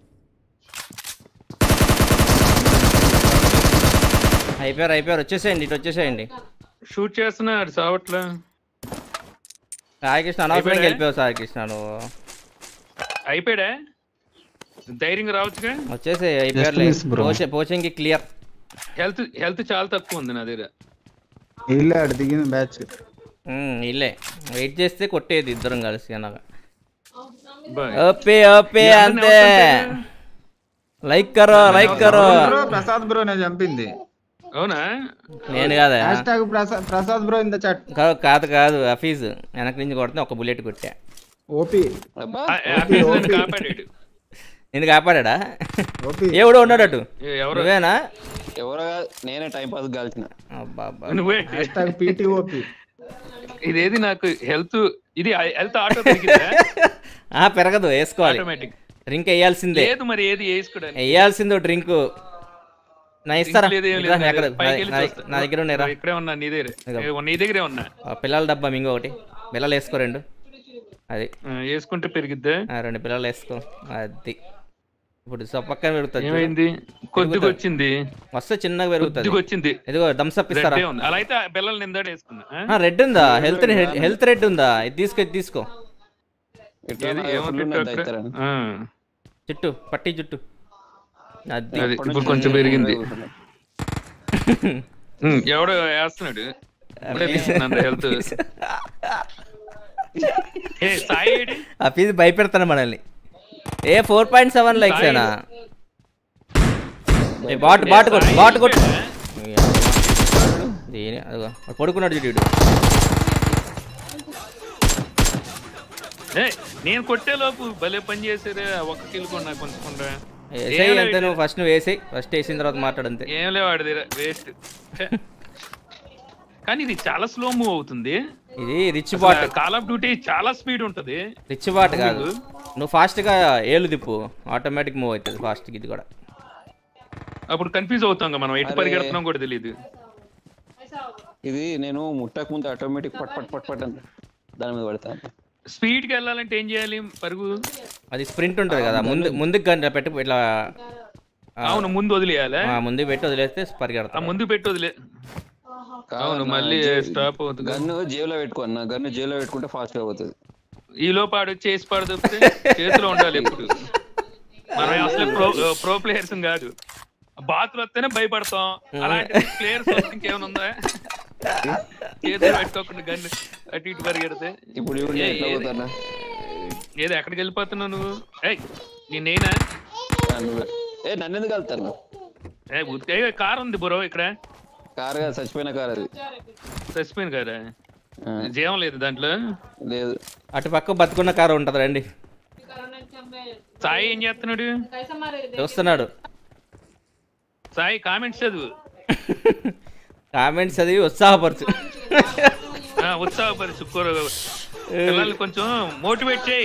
అయిపోయారు వచ్చేసేయండి ఇటు వచ్చేసేయండి షూట్ చేస్తున్నాడు సావట్లా సాయికృష్ణ అనవసరంగా వెళ్ళిపోయావు సాయికృష్ణ నువ్వు అయిపోయాడా ధైర్యంగా రావచ్చుగా వచ్చేసి అయిపోయారు పోచింగ్ క్లియర్ హెల్త్ చాలా తక్కువ ఉంది నా దగ్గర దిగింది బ్యాచ్ ఇల్లే వెయిట్ చేస్తే కొట్టేది ఇద్దరం కలిసి అనగా ఓపే అంతే లైక్ కరో ప్రసాద్ బ్రో నేను చంపింది అవునా నేను కాదా Prasad bro in the chat కాదు హఫీజ్ వెనక నుంచి కొడితే ఒక బుల్లెట్ కొట్టా ఓపీ అబ్బా నన్ను కాపాడాడు. నేను కాపాడా? ఓపీ ఎవడో ఉన్నాడు అటు. ఎవరు నువ్వేనా? ఎవరో కాదు, నేనే టైం పాస్ కాల్చిన. అబ్బా అబ్బా. నువ్వే. PT OP. ఇదేది నాకు హెల్త్ ఇది హెల్త్ ఆటో పెరిగిందా? పెరగదు, వేసుకోవాలి. ఆటోమేటిక్ డ్రింక్ వేయాల్సిందే. లేదు మరి ఏది వేసుకోవడానికి వేయాల్సిందో డ్రింక్. నా ఇస్తారా? లేదు, ఏం ఇట్రా, లేదు. ఎక్కడ? పైకి వెళ్ళి చూస్తా. నా దగ్గర ఉన్నారా? ఇక్కడే ఉన్నా, నీ దగ్గరే ఉన్నా. పిల్లల డబ్బా మింగో ఒకటి. పిల్లలు వేసుకో 2. అది వేసుకుంటే పెరిగిద్దా? 2 పిల్లలు వేసుకో. అది ఇప్పుడు పక్కన పెరుగుతుంది. ఏమైంది? కొద్దిగా వచ్చింది. వస్తే చిన్నగా పెరుగుతుంది. వచ్చింది. ఇదిగో థమ్స్అప్ ఇస్తారా? అలా అయితే పిల్లలు నిందాడు వేసుకున్నా. రెడ్ ఉందా? హెల్త్ రెడ్ ఉందా? ఇది తీసుకో. చుట్టూ పట్టి చుట్టూ. అది ఇప్పుడు కొంచెం పెరిగింది. ఎవడో వేస్తున్నాడు హెల్త్. ఆ ఫీజు భయపెడతాను మనల్ని. 4.7 లైక్స్ ఏనా? బాట్ కొట్టు. పడుకున్నాడు చూడు. నేను కొట్టే లోపు భలే పని చేసారే. ఒక్క కిల్ కొన్నా కొంచెం. అంతే, నువ్వు ఫస్ట్ వేసిన తర్వాత మాట్లాడంతే. ఏం లేవాడు వేస్ట్. కానీ ఇది చాలా స్లో మూవ్ అవుతుంది. ఇది rich bot. Call of duty చాలా స్పీడ్ ఉంటది. రిచ్ బాట్ కాదు, నువ్వు ఫాస్ట్ గా ఏలు దిప్పు, ఆటోమేటిక్ మూవ్ అవుతుంది ఫాస్ట్. ఇది కూడా అప్పుడు కన్ఫ్యూజ్ అవుతాం మనం, ఎటు పరిగెడుతున్నాం కూడా తెలియదు. ఇది నేను ముట్టక ముందు ఆటోమేటిక్ పట్ అని దాని మీద పడతాను. స్పీడ్ కి వెళ్ళాలంటే ఏం చేయాలి? పరుగు. అది స్ప్రింట్ ఉంటది కదా, ముందుకు పెట్టి ఇట్లా. అవును, ముందు వదిలేయాలి. ముందు పెట్టి వదిలేస్తే పరిగెడతా. ముందు పెట్టి వదిలే. అవును, మళ్ళీ స్టాప్ అవుతుంది. గన్ను జేబులో పెట్టుకున్నా, గన్ను జేబులో పెట్టుకుంటే ఫాస్ట్ గా అవుతుంది. ఈ లోపాడు చేసి పడదొప్పితే చేతిలో ఉండాలి ఎప్పుడు. మనం అసలు ప్రో ప్లేయర్స్ కాదు. బాతులు వస్తేనే భయపడతాం. అలాంటి ప్లేయర్స్ ఇంకేమైనా ఉందా? చేతిలో పెట్టుకోకుండా గన్ను అటు ఇటు పరిగెడితే. ఇప్పుడు ఏదో ఎక్కడికి వెళ్ళిపోతున్నావు నువ్వు? నేనేనా? నన్ను ఎందుకు వెళ్తాను? కార్ ఉంది బ్రో ఇక్కడ. కార్ కాదు, చచ్చిపోయిన కార్. అది చచ్చిపోయిన కారా? జీవం లేదు దాంట్లో? లేదు. అటు పక్క బతుకున్న కారు ఉంటది. రండి. సాయి ఏం చేస్తున్నాడు? చూస్తున్నాడు. సాయి కామెంట్స్ చదువు. కామెంట్స్ చదివి ఉత్సాహపరచు. పిల్లల్ని కొంచెం మోటివేట్ చేయి.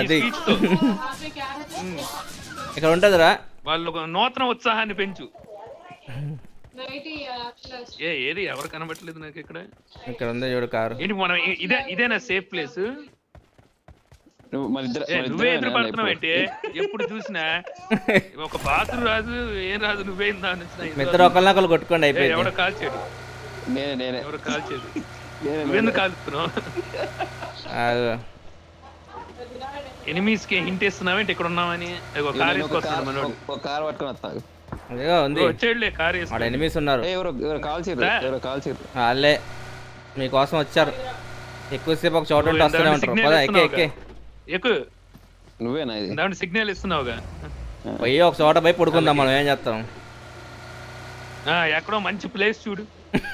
ఇక్కడ ఉంటదిరా, వాళ్ళు నూతన ఉత్సాహాన్ని పెంచు. ఏది ఎవరు కనబట్టలేదు నాకు ఇక్కడ. ఇక్కడ ఉంది చూడు కారు. ఏంటి మనం ఇదేనా సేఫ్ ప్లేస్? నువ్వే ఎదురు పడుతున్నావు అంటే ఎప్పుడు చూసినా ఒక బాత్రూమ్ రాదు, ఏం రాదు. నువ్వే ఇద్దరు ఒకళ్ళొకళ్ళు కొట్టుకోండి అయిపోయింది. ఎవడో కాల్చాడు. ఎవరు కాల్చాడు? నువ్వెందుకు కాల్చుతున్నావు? ఎనిమీస్ కి హింట్ ఇస్తున్నావేంటి ఇక్కడ ఉన్నామని? కార్ వేసుకొస్తున్నాడు మనోడు. కార్ పట్టుకొని వస్తాను. వచ్చేడులే కార్ వేసుకున్నాడు. ఎనిమీస్ ఉన్నారు. వాళ్ళే మీకోసం వచ్చారు. ఎక్కువసేపు ఒక చోట వస్తూనే ఉంటారు. నువ్వేనా? దాంట్లో సిగ్నల్ ఇస్తున్నావుగా. పోయి ఒక చోట పోయి పడుకుందాం. మనం ఏం చేస్తాం? ఎక్కడో మంచి ప్లేస్ చూడు.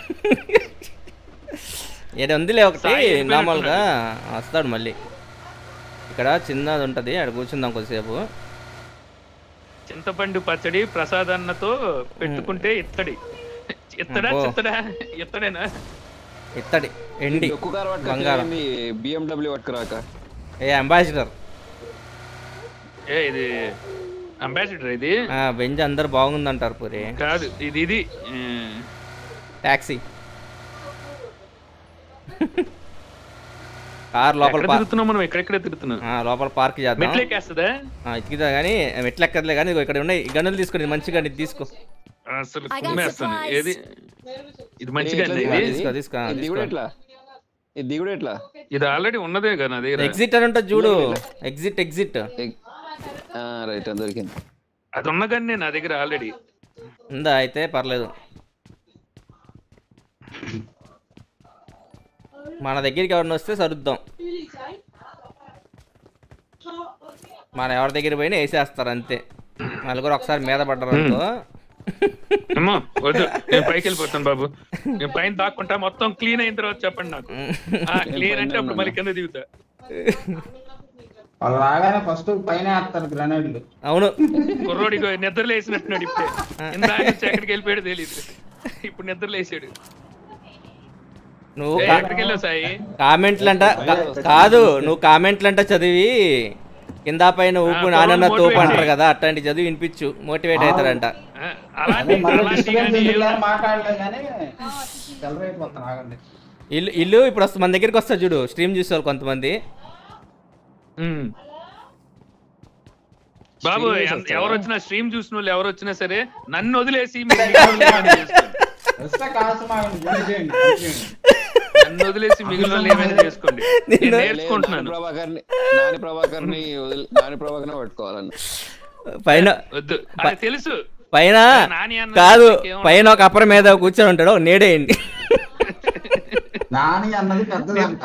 ఏదో ఉందిలే ఒకటి. నార్మల్గా వస్తాడు మళ్ళీ. ఇక్కడ చిన్నది ఉంటది, అక్కడ కూర్చుందాం కొద్దిసేపు. చింతపండు పచ్చడి ప్రసాదన్నతో పెట్టుకుంటే ఇత్తడి. ఇత్తడేనా? ఇత్తడి ఎండి బంగారం. BMW పట్టుకురాక. అంబాసిడర్. ఇది అంబాసిడర్. ఇది బెంజ్ అందరు బాగుందంటారు. పూరి కాదు, ఇది టాక్సీ. కార్ లోపల తిరుగుతున్నాం మనం. ఎక్కడెక్కడే తిరుగుతున్నాం. లోపల పార్క్ చేద్దాం. మెట్లెక్కేస్తుందా? ఎక్కిదా కానీ మెట్లెక్కర్లే కానీ ఇక్కడ ఉన్నాయి గన్నులు. తీసుకుని మంచిగా తీసుకో. అసలు ఏది ఇది మంచిగా తీసుకో. ఇది ఆల్రెడీ ఉన్నదే కదా. ఎగ్జిట్ అని ఉంటుంది చూడు. ఎగ్జిట్ రైట్ దొరికింది. అది ఉన్న కానీ నా దగ్గర ఆల్రెడీ ఉందా? అయితే పర్లేదు. మన దగ్గరికి ఎవరిని వస్తే సరుద్దాం. మన ఎవరి దగ్గర పోయినా వేసేస్తారు అంతే. నలుగురు ఒకసారి మీద పడ్డారు అనుకో. నేను పైకి వెళ్ళిపోతాను బాబు. నేను పైన దాక్కుంటా. మొత్తం క్లీన్ అయిన తర్వాత చెప్పండి నాకు. క్లీన్ అంటే అప్పుడు మళ్ళీ కింద దిగుతా. వాళ్ళు రాగానే ఫస్ట్ పైన వేస్తారు గ్రనేడ్లు. అవును కుర్రోడి నిద్రలో వేసినట్టున్నాడు ఇప్పుడే. ఇందాక నుంచి ఎక్కడికి వెళ్ళిపోయాడు తెలియదు, ఇప్పుడు నిద్రలో వేసాడు. నువ్వు ఎక్కడికి వెళ్ళావు సాయి? కామెంట్లంట కాదు, నువ్వు కామెంట్లంట చదివి కింద పైన ఊపు నానన్న తోపు అంటారు కదా, అట్లాంటి చదివి వినిపించు, మోటివేట్ అవుతారంట. మాట్లాడలేదు కానీ చెలరైపోతాను. ఆగండి. ఇల్లు ఇప్పుడు వస్తుంది మన దగ్గరికి వస్తారు చూడు, స్ట్రీమ్ చూసేవాళ్ళు కొంతమంది. బాబు ఎవరు వచ్చినా స్ట్రీమ్ చూసిన వాళ్ళు ఎవరు వచ్చినా సరే నన్ను వదిలేసి నన్ను వదిలేసి మిగిలిన వాళ్ళు ఏమైనా చేసుకోండి. నేర్చుకుంటున్నాను. నాని ప్రభాకర్ని పట్టుకోవాలని పైన వద్దు, అది తెలుసు. పైన కాదు, పైన ఒక అప్పర్ మీద కూర్చొని ఉంటాడు, నేడేయండి. నాని అన్నది పెద్దదంట.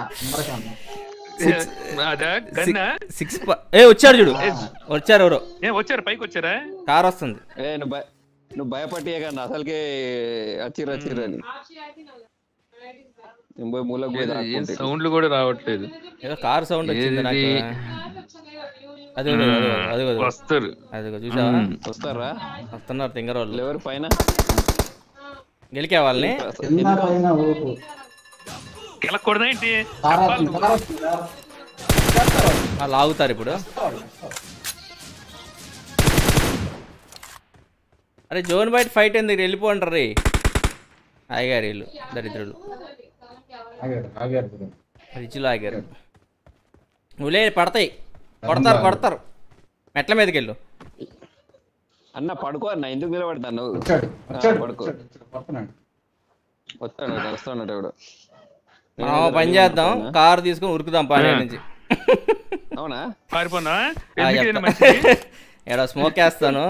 వచ్చారు చూడు, వచ్చారు ఎవరు వచ్చారు, పైకి వచ్చారా? కార్ వస్తుంది. నువ్వు భయపట్టి కానీ అసలుకే వచ్చిర్రని సౌండ్లు కూడా రావట్లేదు. ఏదో కార్ సౌండ్ వచ్చింది నాకు. అదే వస్తారు, అదిగో చూసావా? వస్తారా? వస్తున్నారు తింగర వాళ్ళు. ఎవరు పైన గెలికే వాళ్ళని గెలకూడదా ఏంటి? లాగుతారు ఇప్పుడు. అరే జోన్ బయట ఫైట్ ఎందుకు వెళ్ళిపోంటారు రే ఆగారు వీళ్ళు దరిద్రులు. రిచ్లు ఆగారు. నువ్వులే పడతాయి, కొడతారు మెట్ల మీదకి వెళ్ళు. అన్న పడుకో అన్న, ఎందుకు నిలబడతాను? పడుకో, వస్తాడు ఎవడు. పని చేద్దాం, కారు తీసుకుని ఉరుకుదాం పని నుంచి. అవునా? పారిపోనా? ఏడా స్మోక్ వేస్తాను.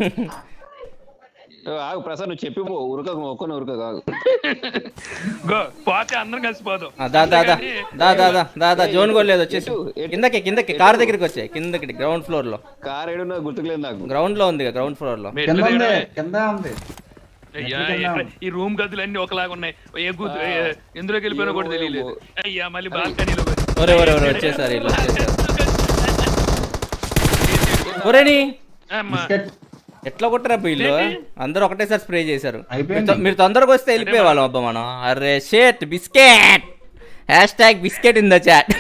ఆగు ప్రసాద్, నువ్వు చెప్పిపో, ఉరకకు ఒక్కనే ఉరకకు, ఆగు. పోతే అందరం కలిసిపోదాం. దాదా జోన్ కొలేదు, వచ్చేసి కిందకి కార్ దగ్గరికి వచ్చాయి, కిందకి గ్రౌండ్ ఫ్లోర్ లో. కార్ ఏడున్నా గుర్తుకులేదు నాకు. గ్రౌండ్ లో ఉంది, గ్రౌండ్ ఫ్లోర్ లో. ఈ రూమ్ గదులన్నీ ఒకలాగా ఉన్నాయి, ఎందులోకి వెళ్ళిపోయినా కూడా తెలియలేదు. అయ్యా మళ్ళీ బాల్కనీలో వచ్చేసారు. ఎట్లా కొట్టరా వీళ్ళు? అందరూ ఒకటేసారి స్ప్రే చేశారు. మీరు తొందరగా వస్తే వెళ్ళిపోయే వాళ్ళం అబ్బా మనం. అరే షేట్ biscuit, #biscuit in the chat.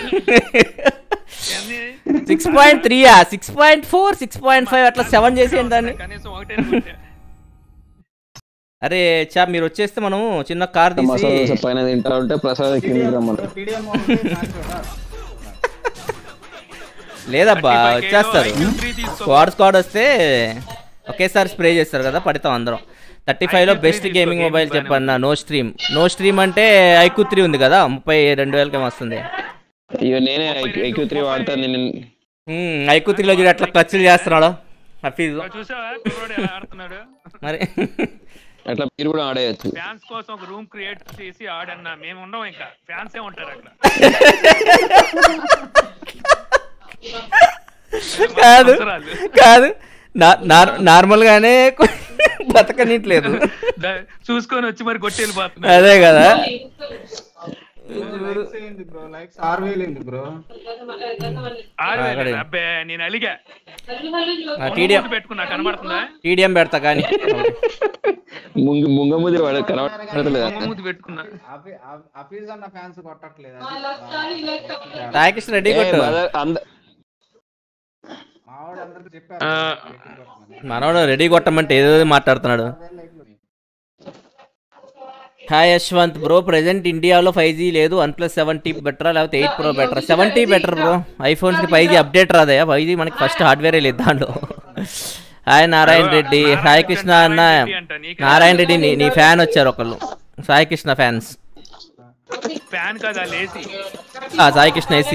6.3 6.4 6.5 అట్లా 7 చేసేయండి దాన్ని. అరే చా మీరు వచ్చేస్తే మనం చిన్న కార్ తీసి పైన తింటా ఉంటే ప్రసాద్ లేదబ్బా వచ్చేస్తారు. స్క్వాడ్ వస్తే ఒకేసారి స్ప్రే చేస్తారు కదా, పడతాం అందరం. 35లో బెస్ట్ గేమింగ్ మొబైల్ చెప్పన్నా. నో స్ట్రీమ్ అంటే IQ3 ఉంది కదా, 32,000 వస్తుంది. నేనే IQ3 వాడతాను. IQ3లో చూడు అట్లా క్లచ్లు చేస్తున్నాడు హఫీజ్. మరి అట్లా మీరు కూడా ఆడేయచ్చు. ఫ్యాన్స్ కోసం ఒక రూమ్ క్రియేట్ చేసి ఆడన్నా, మేము ఉండం, ఇంకా ఫ్యాన్స్ ఏ ఉంటారు అక్కడ. కాదు నార్మల్ గానే బతకనిట్లేదు, చూసుకొని వచ్చి మరి కొట్టి వెళ్ళిపోతున్నా. అదే కదా. నేను అలిగా పెట్టుకున్నా, కనబడుతుందా? టీడీఎం పెడతా కానీ ముంగముది పెట్టుకున్నా. రాయకృష్ణ రెడ్డి కొట్టు. మనోడు రెడీ కొట్టమంటే ఏదో మాట్లాడుతున్నాడు. హాయ్ యశ్వంత్ బ్రో, ప్రెసెంట్ ఇండియాలో 5G లేదు. OnePlus 7T బెటరా లేకపోతే 8 Pro బెటరా? 7T better bro. ఐఫోన్స్కి 5G అప్డేట్ రాదయా? 5G మనకి ఫస్ట్ హార్డ్వేరే లేదు దాంట్లో. హాయ్ నారాయణ రెడ్డి. సాయి కృష్ణ అన్న, నారాయణ రెడ్డి నీ ఫ్యాన్ వచ్చారు ఒకళ్ళు, సాయి కృష్ణ ఫ్యాన్స్. సాయి కృష్ణ ఏసీ.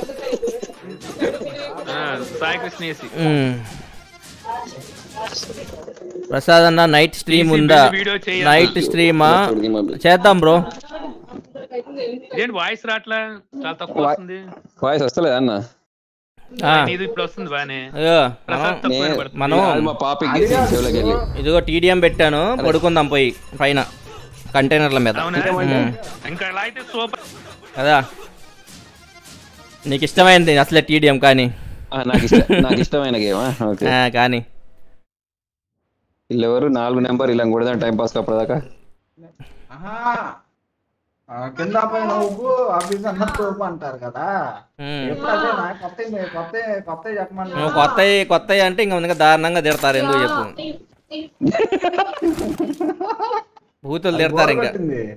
ప్రసాద్ అన్న నైట్ స్ట్రీమ్ ఉందా? నైట్ స్ట్రీమా చేద్దాం బ్రో. వాయిస్ రాట్లా, చాలా తక్కువ వస్తుంది. వాయిస్ వస్తలేదు అన్న. మనం ఇదిగో టీడీఎం పెట్టాను, పడుకుందాం పోయి పైన కంటైనర్ల మీద కదా. నీకు ఇష్టమైంది అసలే టీడీఎం కానీ నాకు ఇష్టమైన గేమ్. ఓకే కానీ వీళ్ళెవరు 4 నెంబర్ ఇలా కూడా టైం పాస్ అప్పటిదాకా. కింద పైన ఉప్పు ఆఫీస్ అన్నట్టు ఉప్పు అంటారు కదా. ఎప్పుడైతే కొత్త చెప్పమని నువ్వు కొత్త అంటే ఇంకా దారుణంగా తిడతారు. ఎందుకు చెప్పు, భూతులు తిడతారు ఇంకా.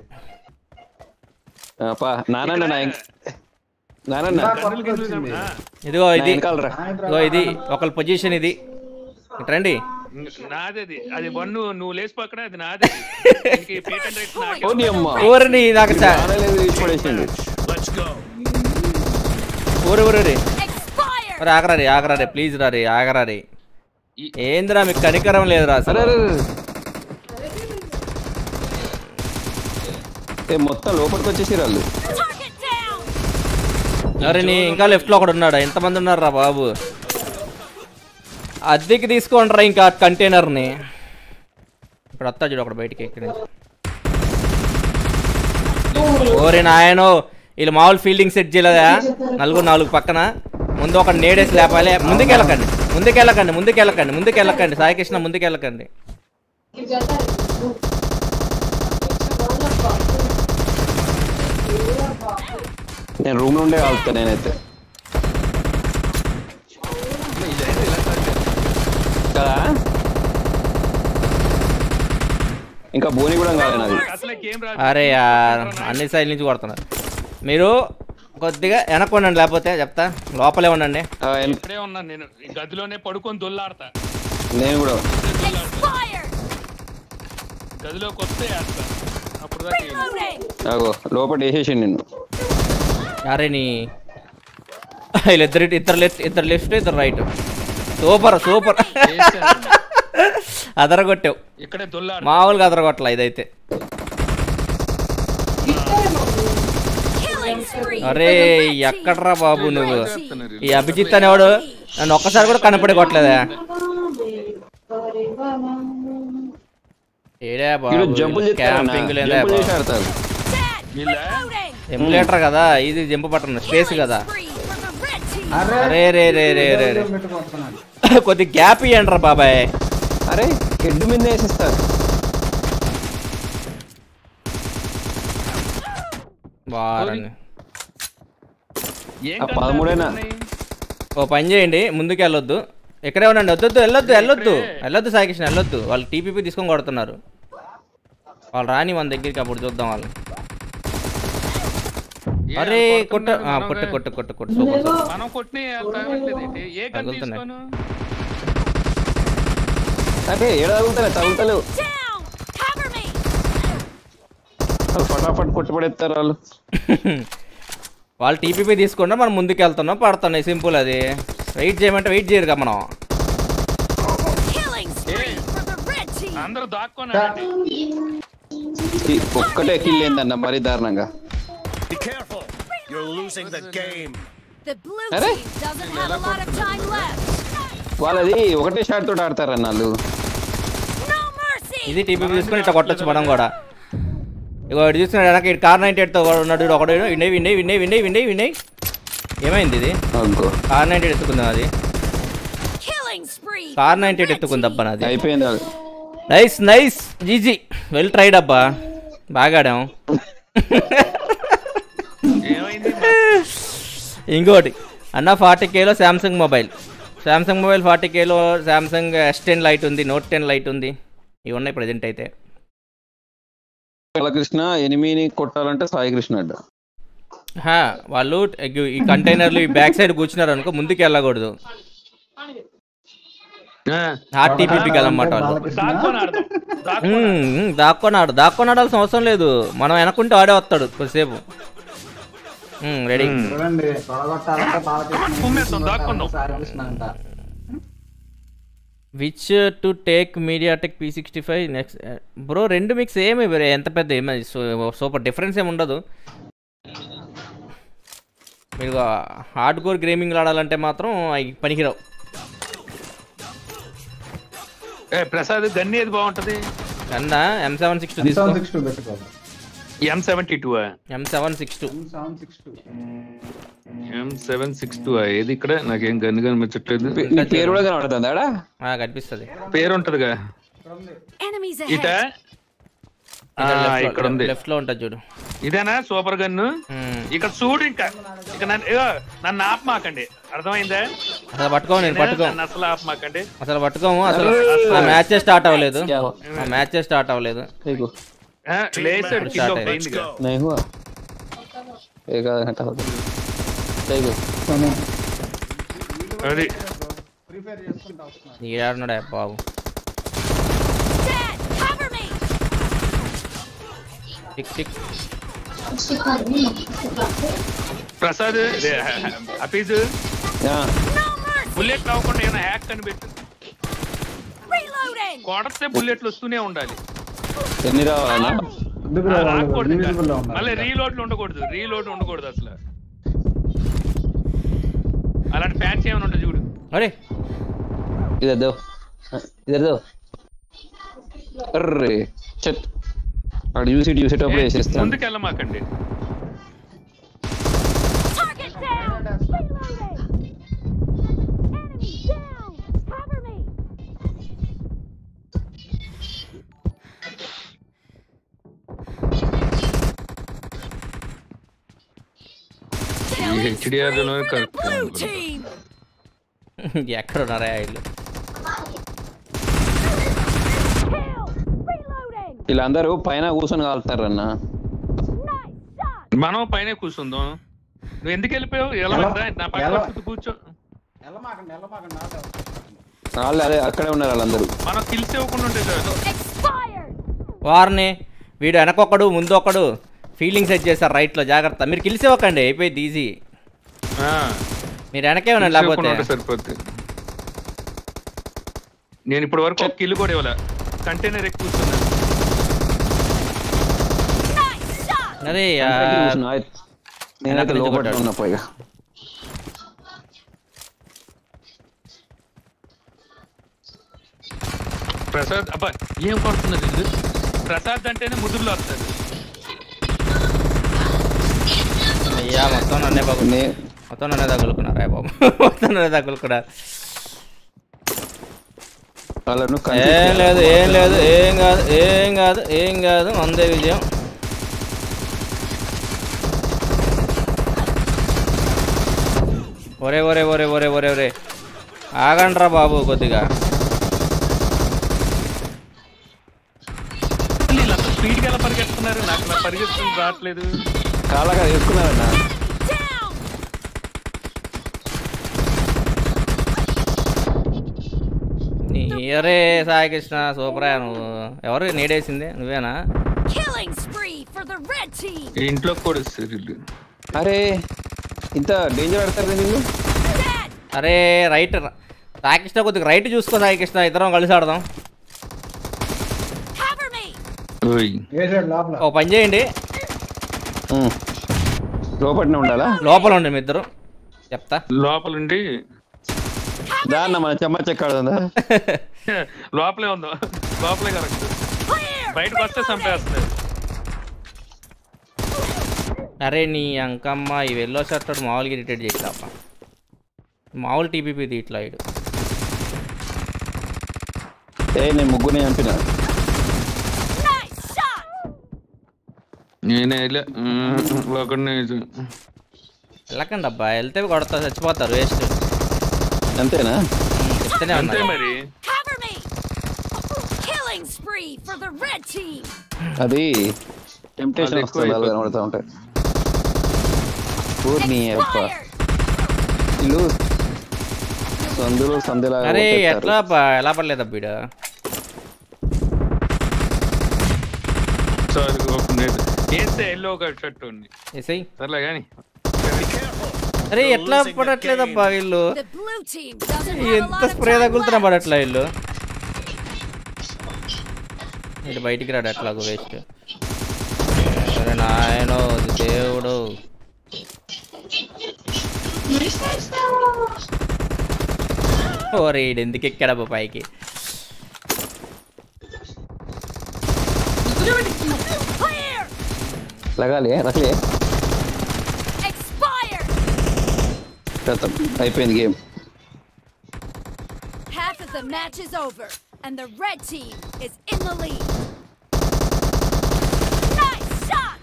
ఇదిగో ఇది ఒకళ్ళ పొజిషన్, ఇది రండి. నాది అది బన్ను, నువ్వు లేచి పక్కన అది నాది. ఊరిని నాకు ఊరి ఆగరారే ప్లీజ్ రారే, ఆగరారే. ఏందిరా మీకు కనికరం లేదురా అసలు. మొత్తం లోపలికి వచ్చేసి వాళ్ళు. అరే నీ ఇంకా లెఫ్ట్ లో ఒకడు ఉన్నాడా? ఎంతమంది ఉన్నారా బాబు? అద్దెకి తీసుకోండిరా ఇంకా కంటైనర్ని. ఇప్పుడు వస్తా చూడు ఒకడు బయటికి ఎక్కడి నుంచి. ఓరే నాయనో, వీళ్ళు మామూలు ఫీల్డింగ్ సెట్ చేయలేదా? 4 పక్కన ముందు ఒక నేడేసి లేపాలి. ముందుకెళ్ళకండి సాయికృష్ణ, ముందుకెళ్ళకండి. నేను రూమ్ నుండే కాలుతా నేనైతే కదా. ఇంకా బోని కూడా కాదు నాది. అరే అన్ని సైడ్ నుంచి కొడుతున్నారు. మీరు కొద్దిగా వెనక్కుండండి, లేకపోతే చెప్తా లోపలే ఉండండి. నేను గదిలోనే పడుకొని దొల్లాడతా. నేను కూడా గదిలోకి వస్తే అప్పుడు లోపల వేసేసి నిన్ను. అరే నీ ఇద్దరు లెఫ్ట్ ఇద్దరు రైట్. సూపర్ అదరగొట్టావు. మామూలుగా అదరగొట్టలా ఇదైతే. అరే ఎక్కడ్రా బాబు నువ్వు? ఈ అభిజిత్ అనేవాడు నన్ను ఒక్కసారి కూడా కనపడి కొట్టలేదా? ఏడా బాబు క్యాంపింగ్ లేదా? ఎమ్యులేటర్ కదా ఇది, జంప్ బటన్ స్పేస్ కదా. అరే రే కొద్ది గ్యాప్ ఇవ్వండి రా బాబాయ్. అరే హెడ్ మీద వేసేస్తారు. ఏం 13 ఓ పని చేయండి, ముందుకు వెళ్ళొద్దు, ఇక్కడే ఉండండి. వెళ్ళొద్దు సాయికృష్ణ వెళ్ళొద్దు. వాళ్ళు టీపీపీ తీసుకొని కొడుతున్నారు. వాళ్ళు రాని మన దగ్గరికి, అప్పుడు చూద్దాం వాళ్ళు. అరే కొట్టు తగులుతలేవు. ఫటాఫట్ కొట్టుపడేస్తారు వాళ్ళు. వాళ్ళు టీపీపీ తీసుకున్నా మనం ముందుకు వెళ్తున్నాం, పడుతున్నాయి. సింపుల్ అది. వెయిట్ చేయమంటే వెయిట్ చేయరు కదా మనం. అందరూ దాక్కున్నారండి. ఒక్కటే కిల్ ఏందన్న మరీ దారుణంగా. అరే వాళ్ళది ఒకటే షాట్ తోటి ఆడతారన్న వాళ్ళు. ఇది టీపీపీ తీసుకొని ఇట్లా కొట్టచ్చు మనం కూడా. ఇగో ఇటు చూస్తున్నాడు వెనక, కార్ 98తో ఉన్నాడు ఒకడు. వినయ్ ఏమైంది? ఇది కార్ 98 ఎత్తుకుందాం. అది కార్ 98 ఎత్తుకుంది అబ్బా నాది. అయిపోయింది. నైస్ జీజీ, వెల్ ట్రైడ్ అబ్బా, బాగా ఆడాం. ఇంకోటి అన్న 40Kలో శాంసంగ్ మొబైల్ 40Kలో శాంసంగ్ S10 లైట్ ఉంది, Note 10 లైట్ ఉంది. ఇవి ఉన్నాయి ప్రజెంట్ అయితే. కృష్ణ ఎనిమిని కొట్టాలంటే సాయి కృష్ణ అడ్డ. వాళ్ళు ఈ కంటైనర్లు ఈ బ్యాక్ సైడ్ కూర్చున్నారు అనుకో, ముందుకు వెళ్ళకూడదు. హార్ట్ టీపీపీ కదన్నమాట వాళ్ళు. దాక్కొని ఆడాల్సిన అవసరం లేదు, మనం వెనక్కుంటే ఆడే వస్తాడు కొద్దిసేపు. Ready. Which to take MediaTek P65 next bro? రెండు మీకు సేమ్, ఎంత పెద్ద ఏమి సూపర్ డిఫరెన్స్ ఏమి ఉండదు. మీరు హార్డ్ కోర్ గేమింగ్ ఆడాలంటే మాత్రం పనికిరావు. ప్రసాద్ గన్ ఏది బాగుంటది? గన్నా M762 తీసుకో. M72 M762 ఏది ఇక్కడ నాకేం గన్ను కనిపించట్లేదు. పేరు కూడా కనబడుతుందా? కనిపిస్తుంది, పేరు ఉంటదిగా ఇట ఇక్కడ ఉంది, లెఫ్ట్ లో ఉంటుంది చూడు. ఇదేనా సూపర్ గన్ను? ఇక్కడ చూడు, ఇంకా ఇక నన్ను ఆపమాకండి, అర్థమైందా? అసలు పట్టుకోము, నేను పట్టుకోము, అసలు ఆపమాకండి, అసలు పట్టుకోము. అసలు మ్యాచ్ స్టార్ట్ అవ్వలేదు, మ్యాచ్ స్టార్ట్ అవ్వలేదు. ఏడున్నాడా బాబు? ప్రసాద్ హఫీజ్ బుల్లెట్ రావకుండా ఏమైనా హ్యాక్ కనిపెట్టు, కొడితే బుల్లెట్లు వస్తూనే ఉండాలి. ఎన్ని రావాలన్నా? రాకూడదు, మళ్ళీ రీలోడ్లు ఉండకూడదు అసలు. అలాంటి ఫ్యాన్స్ ఏమైనా ఉంటుంది చూడు. అరే ఇదో అర్రే చెట్ అక్కడ చూసేటప్పుడు వేసేస్తాను. ముందుకు వెళ్ళమాకండి. ఎక్కడ ఉన్నారా ఇల్లు? వీళ్ళందరూ పైన కూర్చొని కాలుతారన్న. మనం పైన కూర్చుందాం. నువ్వు ఎందుకు వెళ్ళిపోయావు? నా పైన కూర్చో. వాళ్ళు అదే అక్కడే ఉన్నారు వాళ్ళందరూ. మనం కిల్స్ ఇవ్వకుండా ఉంటే వారిని వీడు వెనకొకడు ముందు ఒకడు ఫీలింగ్ సెట్ చేశారు రైట్ లో, జాగ్రత్త. మీరు కిల్స్ ఇవ్వకండి, అయిపోయింది ఈజీ. మీరు వెనకే ఉన్నారు, లేకపోతే సరిపోద్ది. నేను ఇప్పటి వరకు ఒక కిల్ కూడా ఇవ్వలే, కంటైనర్ ఎక్కువ కూర్చున్నాను. అదే నేనైతే లోపల ఉన్నా పైగా. ప్రసాద్ అబ్బా ఏం కొడుతున్నది ఇది? ప్రసాద్ అంటేనే ముదురులో వస్తుంది. అయ్యా మొత్తం నన్నే తగులుకున్నారా బాబు, మొత్తం నన్నే తగులుకున్నారు. ఏం కాదు అందే విజయం. ఒరే ఆగండ్రా బాబు కొద్దిగా. స్పీడ్కి ఎలా పరిగెడుతున్నారు? నాకు పరిగెత్తుకుని రావట్లేదు. కాళ్ళగా వేసుకున్నారన్నా. అరే సాయికృష్ణ సూపరా. నువ్వు ఎవరు నీడేసింది? నువ్వేనా? ఇంట్లో కూడా. అరే ఇంత డేంజర్ ఆడతారు నిన్ను. అరే రైట్ సాయికృష్ణ, కొద్దిగా రైట్ చూసుకో సాయికృష్ణ, ఇద్దరం కలిసి ఆడదాం. ఓ పని చేయండి, లోపలనే ఉండాలా? లోపల ఉండి మీ ఇద్దరు చెప్తా. లోపలుండి దాన్న మన చెమ్మచ ఎక్కడుందా? లోపలే ఉందా? లోపలే కరెక్ట్. బయటకు వస్తే చంపేస్తుంది. అరే నీ అంకమ్మ, ఈ వెల్లో షర్ట్ మామూలుగా ఇరిటేట్ చేస్తాప. మామూలు టీపీపీ ఇట్లా ఇడు. నేను ముగ్గురిని చంపిన. వెళ్ళకండి అబ్బా, వెళ్తే కొడతా, చచ్చిపోతారు, వేస్ట్. అంతేనా? చెప్తేనే అంతే మరి. అది టెంప్టేషన్ వస్తుంది, వాళ్ళు కనబడుతూ ఉంటాయి. ఇల్లు సందులో సందులా. అరే ఎట్లా ఎలా పడలేదు అబ్బీడ? అరే ఎట్లా పడట్లేదబ్బా వీళ్ళు? ఎంత స్ప్రే తగులుతున్నా పడట్లా వీళ్ళు. ఇటు బయటికి రాడు ఎట్లాగో, వేస్ట్. సరే నాయనో దేవుడు. ఓరే ఈడు ఎందుకు ఎక్కడబ్బా పైకి? లగాలి రకలే అయిపోయింది game. Half of the match is over and the red team is in the lead. Nice shot.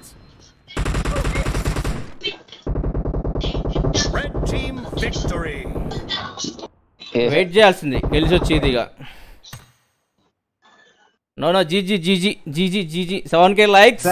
Red team victory. Wait చేయాల్సింది గెలిచి వచ్చేది ఇక. No GG GG GG GG 7K likes.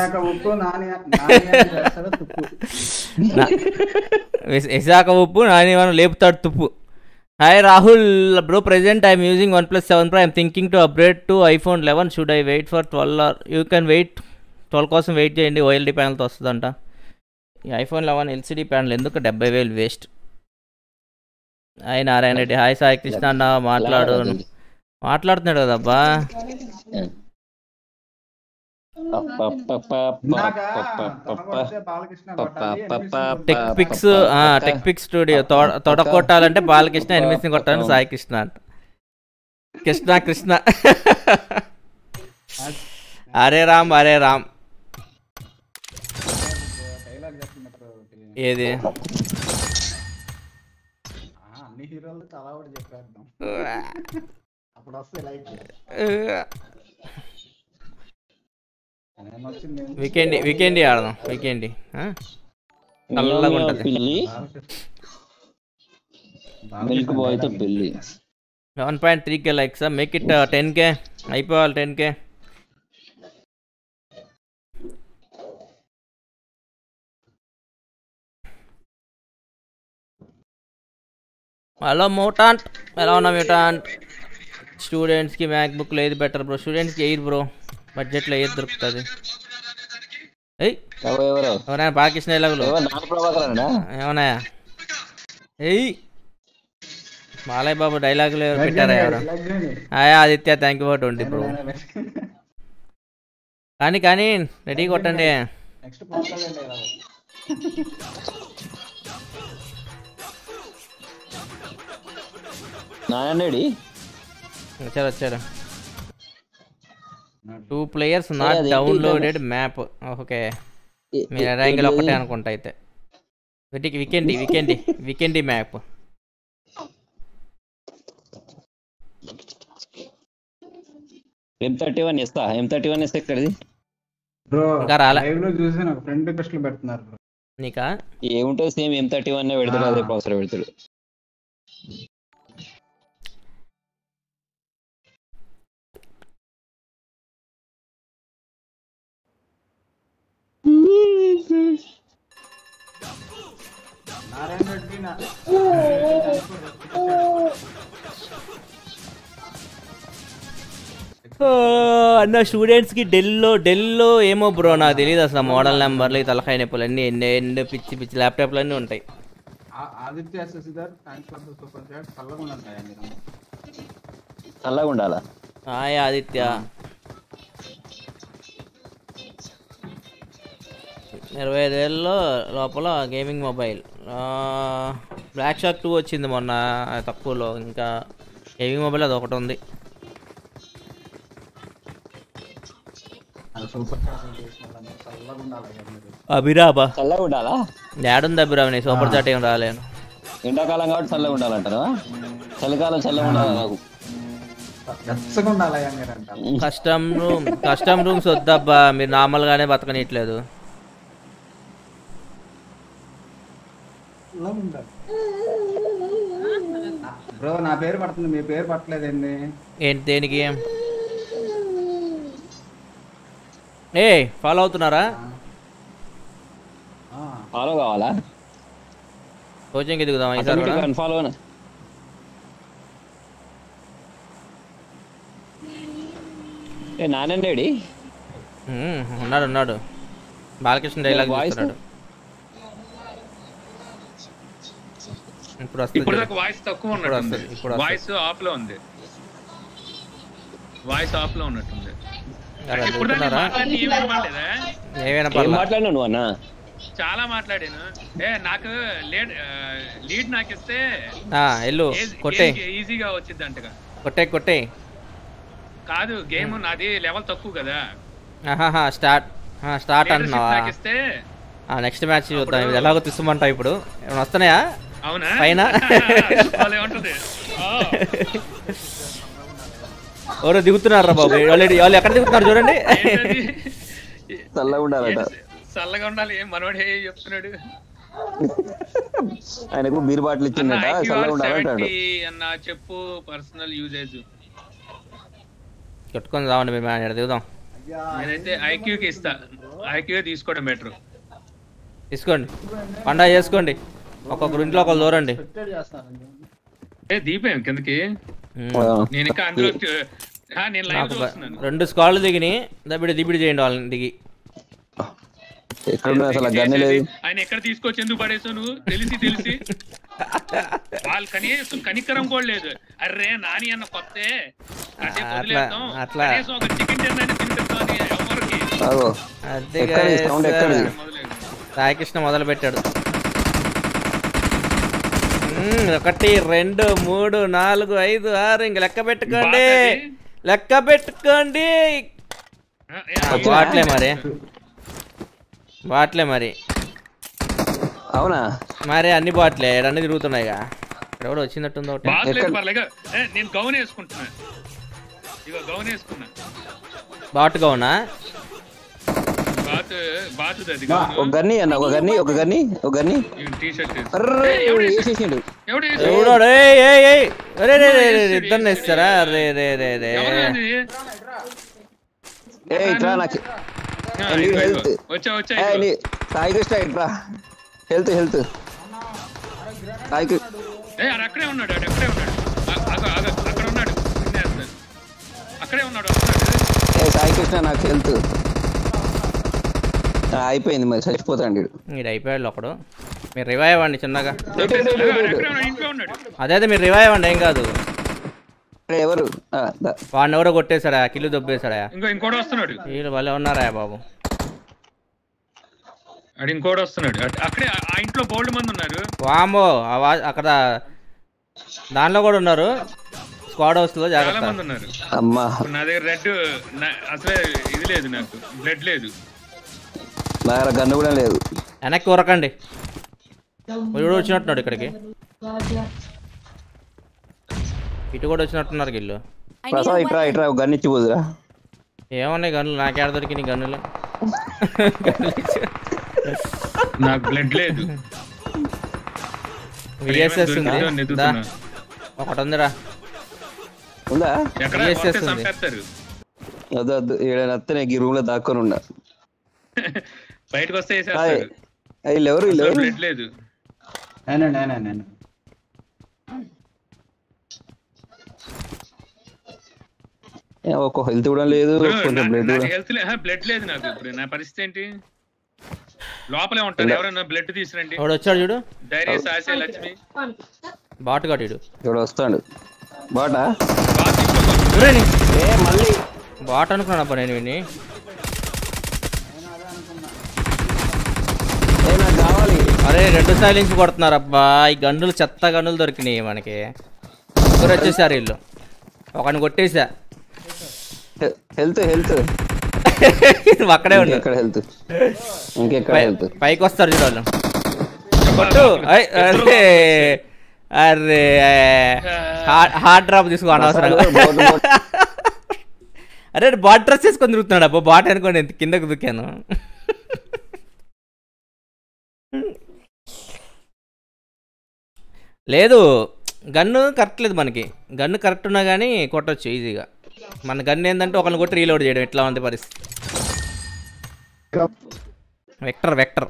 Visakha ఉప్పు నాని లేపుతాడు తుప్పు. Hi Rahul bro, present I'm using OnePlus 7 Pro. I'm thinking to upgrade to iPhone 11. Should I wait for 12 or you can wait 12 కోసం వెయిట్ చేయండి. OLED ప్యానల్తో వస్తుందంట. ఈ iPhone 11 LCD ప్యానల్ ఎందుకు 70,000 waste. Hi Narayana Reddy. Hi Sai Krishna అన్న మాట్లాడుతున్నాడు కదబ్బా. టెక్ పిక్స్ స్టూడియో తొడ కొట్టాలంటే బాలకృష్ణ, ఎనిమిది కొట్టాలని సాయి కృష్ణ అంట. కృష్ణ కృష్ణ అరే రామ్ అరే రామ్. ఏది అన్ని హీరోలు తలా ఒకటి చెప్పేద్దాం అప్పుడు వస్తే లైక్. వీకెండ్ ఆడదాం. వీకెండ్ చల్లగా ఉంటుంది. 1.3K likes. Make it 10K. అయిపోవాలి 10K. హలో మోటాంట్, ఎలా ఉన్నా మ్యూటాంట్? స్టూడెంట్స్కి మ్యాక్బుక్ లేదు బెటర్ బ్రో. స్టూడెంట్స్కి ఎయిర్ బ్రో, బడ్జెట్లో ఏది దొరుకుతుంది. ఎవరైనా బాలకృష్ణ డైలాగులు ఏమన్నా? బాలయ్య బాబు డైలాగులు పెట్టారా ఎవరు? Aditya thank you for 20 bro. కానీ రెడీ కొట్టండి. వచ్చారు 2 players not downloaded map. Okay, మీరు ర్యాంగిల్ ఒకటే అనుకుంటా. అయితే వీకెండ్ మ్యాప్. M31 ఇస్తా. M31 ఇస్తే ఎక్కడిది బ్రో? ఇంకా రాలే. లైవ్ లో చూసి నాకు ఫ్రెండ్ రిక్వెస్ట్లు పెడుతున్నారు బ్రో. నీకా ఏముంటుంది? సేమ్ M31 పెడతాడు, అదే ప్రాసెసర్ పెడతాడు. నారాయణ రెడ్డి అన్న స్టూడెంట్స్కి డెల్లో ఏమో బ్రో నాకు తెలియదు అసలు. మోడల్ నెంబర్లు, తలకాయ నొప్పులు అన్నీ ఎన్ని పిచ్చి పిచ్చి ల్యాప్టాప్లు అన్నీ ఉంటాయి. Aditya Shashidhar thanks for the super chat. చల్లగా ఉండాలా? హాయ్ ఆదిత్య. 25,000 లోపల గేమింగ్ మొబైల్. బ్లాక్ షాక్ 2 వచ్చింది మొన్న తక్కువలో. ఇంకా గేమింగ్ మొబైల్ అది ఒకటి ఉంది. అభిరాబా చల్లగా ఉండాలా? ఏడుంది అభిరాబ్? నీ సూపర్ చాట్ ఏం రాలేను. ఎండాకాలం కాబట్టి చల్లగా ఉండాలంటారా? చలికాలం చల్లగా ఉండాలి నాకు. కస్టమ్ రూమ్స్ వద్దబ్బా, మీరు నార్మల్గానే బతకనిట్లేదు. బ్రో నా పేరు పడుతుంది, మీ పేరు పట్టలేదండి. ఏంటి దేనికి? ఫాలో అవుతున్నారా? ఫాలో కావాలా? కోచింగ్ ఎదుగుదాం ఈసారి. ఫాలో నానండి ఉన్నాడు. బాలకృష్ణ డైలాగ్ చేస్తున్నాడు. ఇప్పుడు వాయిస్ తక్కువ ఉన్నట్టుంది. వాయిస్ ఆఫ్ లో ఉంది. వాయిస్ ఆఫ్ లో ఉన్నట్టుంది. మాట్లాడినా నువ్వు అన్న? చాలా మాట్లాడాను. నాకు లీడ్ నాకు ఇస్తే ఈజీగా వచ్చింది అంటగా. కొట్టే కాదు, గేమ్ నాది లెవెల్ తక్కువ కదా. స్టార్ట్ స్టార్ట్ అంటున్నావా? నెక్స్ట్ మ్యాచ్ చూద్దాం. ఇది ఎలాగో తీసుకోమంటావు ఇప్పుడు? ఏమైనా వస్తున్నాయా పైన? ఎవరో దిగుతున్నారా బాబు? వాళ్ళు ఎక్కడ దిగుతున్నారు చూడండి. చల్లగా ఉండాలట. చల్లగా ఉండాలి. మనోడు చెప్తున్నాడు. ఆయనకు బీర్ బాటిల్ ఇచ్చిందట, చల్లగా ఉండాలంటాడు. చెప్పు పర్సనల్ యూజేజ్ కట్టుకొని రావండి మేము దిగుదాం. నేనైతే ఐక్యూకి ఇస్తా. ఐక్యూ తీసుకోవడం బెటర్. తీసుకోండి, పండగ చేసుకోండి. ఒక్కొక్కరు ఇంట్లో ఒకరు దూరండి. దీపం కిందకి. నేను ఇంకా అందులో నేను లైవ్ చూస్తున్నాను. 2 స్క్వాడ్లు దిగినాయి. దిబిడి చేయండి వాళ్ళని దిగి. ఆయన ఎక్కడ తీసుకొచ్చి ఎందుకు పడేసావు నువ్వు? తెలిసి వాళ్ళు కనికరం కూడా లేదు. అర్రే నాని అన్న కొత్త ఒక చికెన్ సాయికృష్ణ మొదలు పెట్టాడు. 1 2 3 4 5 6 ఇంక లెక్క పెట్టుకోండి. బాట్లే మరి. అవునా? మరి అన్ని బాట్లే అన్ని తిరుగుతున్నాయిగా. ఎవడో వచ్చినట్టుంది ఒకటి. నేను గౌన్ వేసుకుంటున్నా. బాట్ గౌనా? ఒక గన్ని అన్న, ఒక గన్ని ఇద్దరు ఇస్తారా? సాయికృష్ణ ఇట్రా. హెల్త్ అక్కడే ఉన్నాడు. సాయికృష్ణ నాకు హెల్త్ అయిపోయింది. మరి చచ్చిపోతాండి. మీరు అయిపోయాడు ఒకడు. మీరు రివైవ్ అవ్వండి చిన్నగా. అదే మీరు రివైవ్ అవ్వండి, ఏం కాదు. ఎవరు వాడిని ఎవరో కొట్టేశాడా? కిల్లు దొబ్బేశాడా? ఇంకోటి వస్తున్నాడు. వీళ్ళు భలే ఉన్నారా బాబు? ఇంకోటి వస్తున్నాడు. అక్కడే ఆ ఇంట్లో బోల్డ్ మంది ఉన్నారు. వామో, అక్కడ దానిలో కూడా ఉన్నారు. స్క్వాడ్ హౌస్ లో చాలా మంది ఉన్నారు. నా దగ్గర రెడ్ అసలే ఇది లేదు, నాకు బ్లడ్ లేదు, గన్ను కూడా లేదు. వెనక్కి ఉరకండి. వీడు వచ్చినట్టున్నాడు ఇక్కడికి. ఇటు కూడా వచ్చినట్టున్నారు గిల్లు. ప్రసాద్ ఇట్రా గన్ను ఇచ్చి పోదురా. ఏమన్నాయి గన్నులు? నాకేడ దొరికినాయి గన్నులు? నాకు బ్లడ్ లేదు. విఎస్ఎస్ ఉంది ఒకటి ఉందిరా. విఎస్ఎస్ ఉంది. వద్దు ఈడనత్తనే ఈ రూమ్ లో దాక్కొని ఉన్నా. బయటకు వస్తే ఎవరు బ్లడ్ లేదు. ఒక హెల్త్ కూడా లేదు, బ్లడ్ లేదు నాకు. ఇప్పుడు నా పరిస్థితి ఏంటి? లోపలే ఉంటాను. ఎవరైనా బ్లడ్ తీసుకురండి. వచ్చాడు చూడు. ధైర్య సాసే లక్ష్మి బాట్ కట్టిడు. ఇప్పుడు వస్తాడు. బాటా మళ్ళీ బాట్ అనుకున్నానబ్బా నేను. విని అరే 2 సైలింగ్స్ కొడుతున్నారు అబ్బా. ఈ గన్నులు చెత్త గన్నులు దొరికినాయి మనకి. ముగ్గురు వచ్చేసారు వీళ్ళు. ఒకని కొట్టేసా. హెల్త్ అక్కడే ఉంది. పైకి వస్తారు చూడాలి. కొట్టు. అరే హార్డ్ డ్రాప్ తీసుకో అనవసరంగా. అరే బాట్ డ్రెస్ వేసుకొని తిరుగుతున్నాడు అబ్బా. బాట్ అనుకోండి కిందకు దుక్కాను. లేదు గన్ను కరెక్ట్ లేదు మనకి. గన్ను కరెక్ట్ ఉన్నా కానీ కొట్టచ్చు ఈజీగా. మన గన్ను ఏంటంటే ఒకరిని కొట్టి రీలోడ్ చేయడం. ఎట్లా ఉంది పరిస్థితి? Vector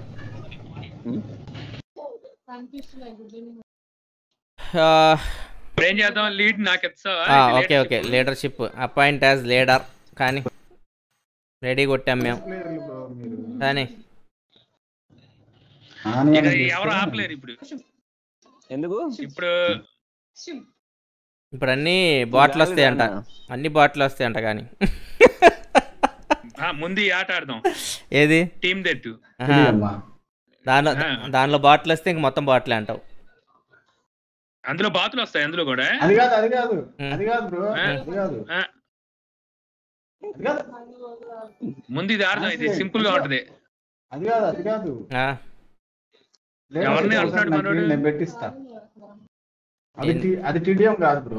okay leadership appoint as leader. కానీ రెడీ కొట్టాం మేము. కానీ ఎవరు ఆపలేరు ఇప్పుడు. ఎందుకు? ఇప్పుడు అన్ని బాటిల్ వస్తాయంట. అన్ని బాటిల్ వస్తాయంట. కానీ ముందు ఆట ఆడదాం. ఏది? టీమ్ దెట్టు. దానిలో బాటిల్ వస్తే ఇంక మొత్తం బాటిల్ అంటావు. అందులో బాతులు వస్తాయి. అందులో కూడా ముందు ఇది ఆడదాం, ఇది సింపుల్ గా ఉంటది. అది కాదు ఎవరిని అంటున్నాడు మనోడు? నేను పెట్టిస్తా. అది టీడీఎం కాదు బ్రో,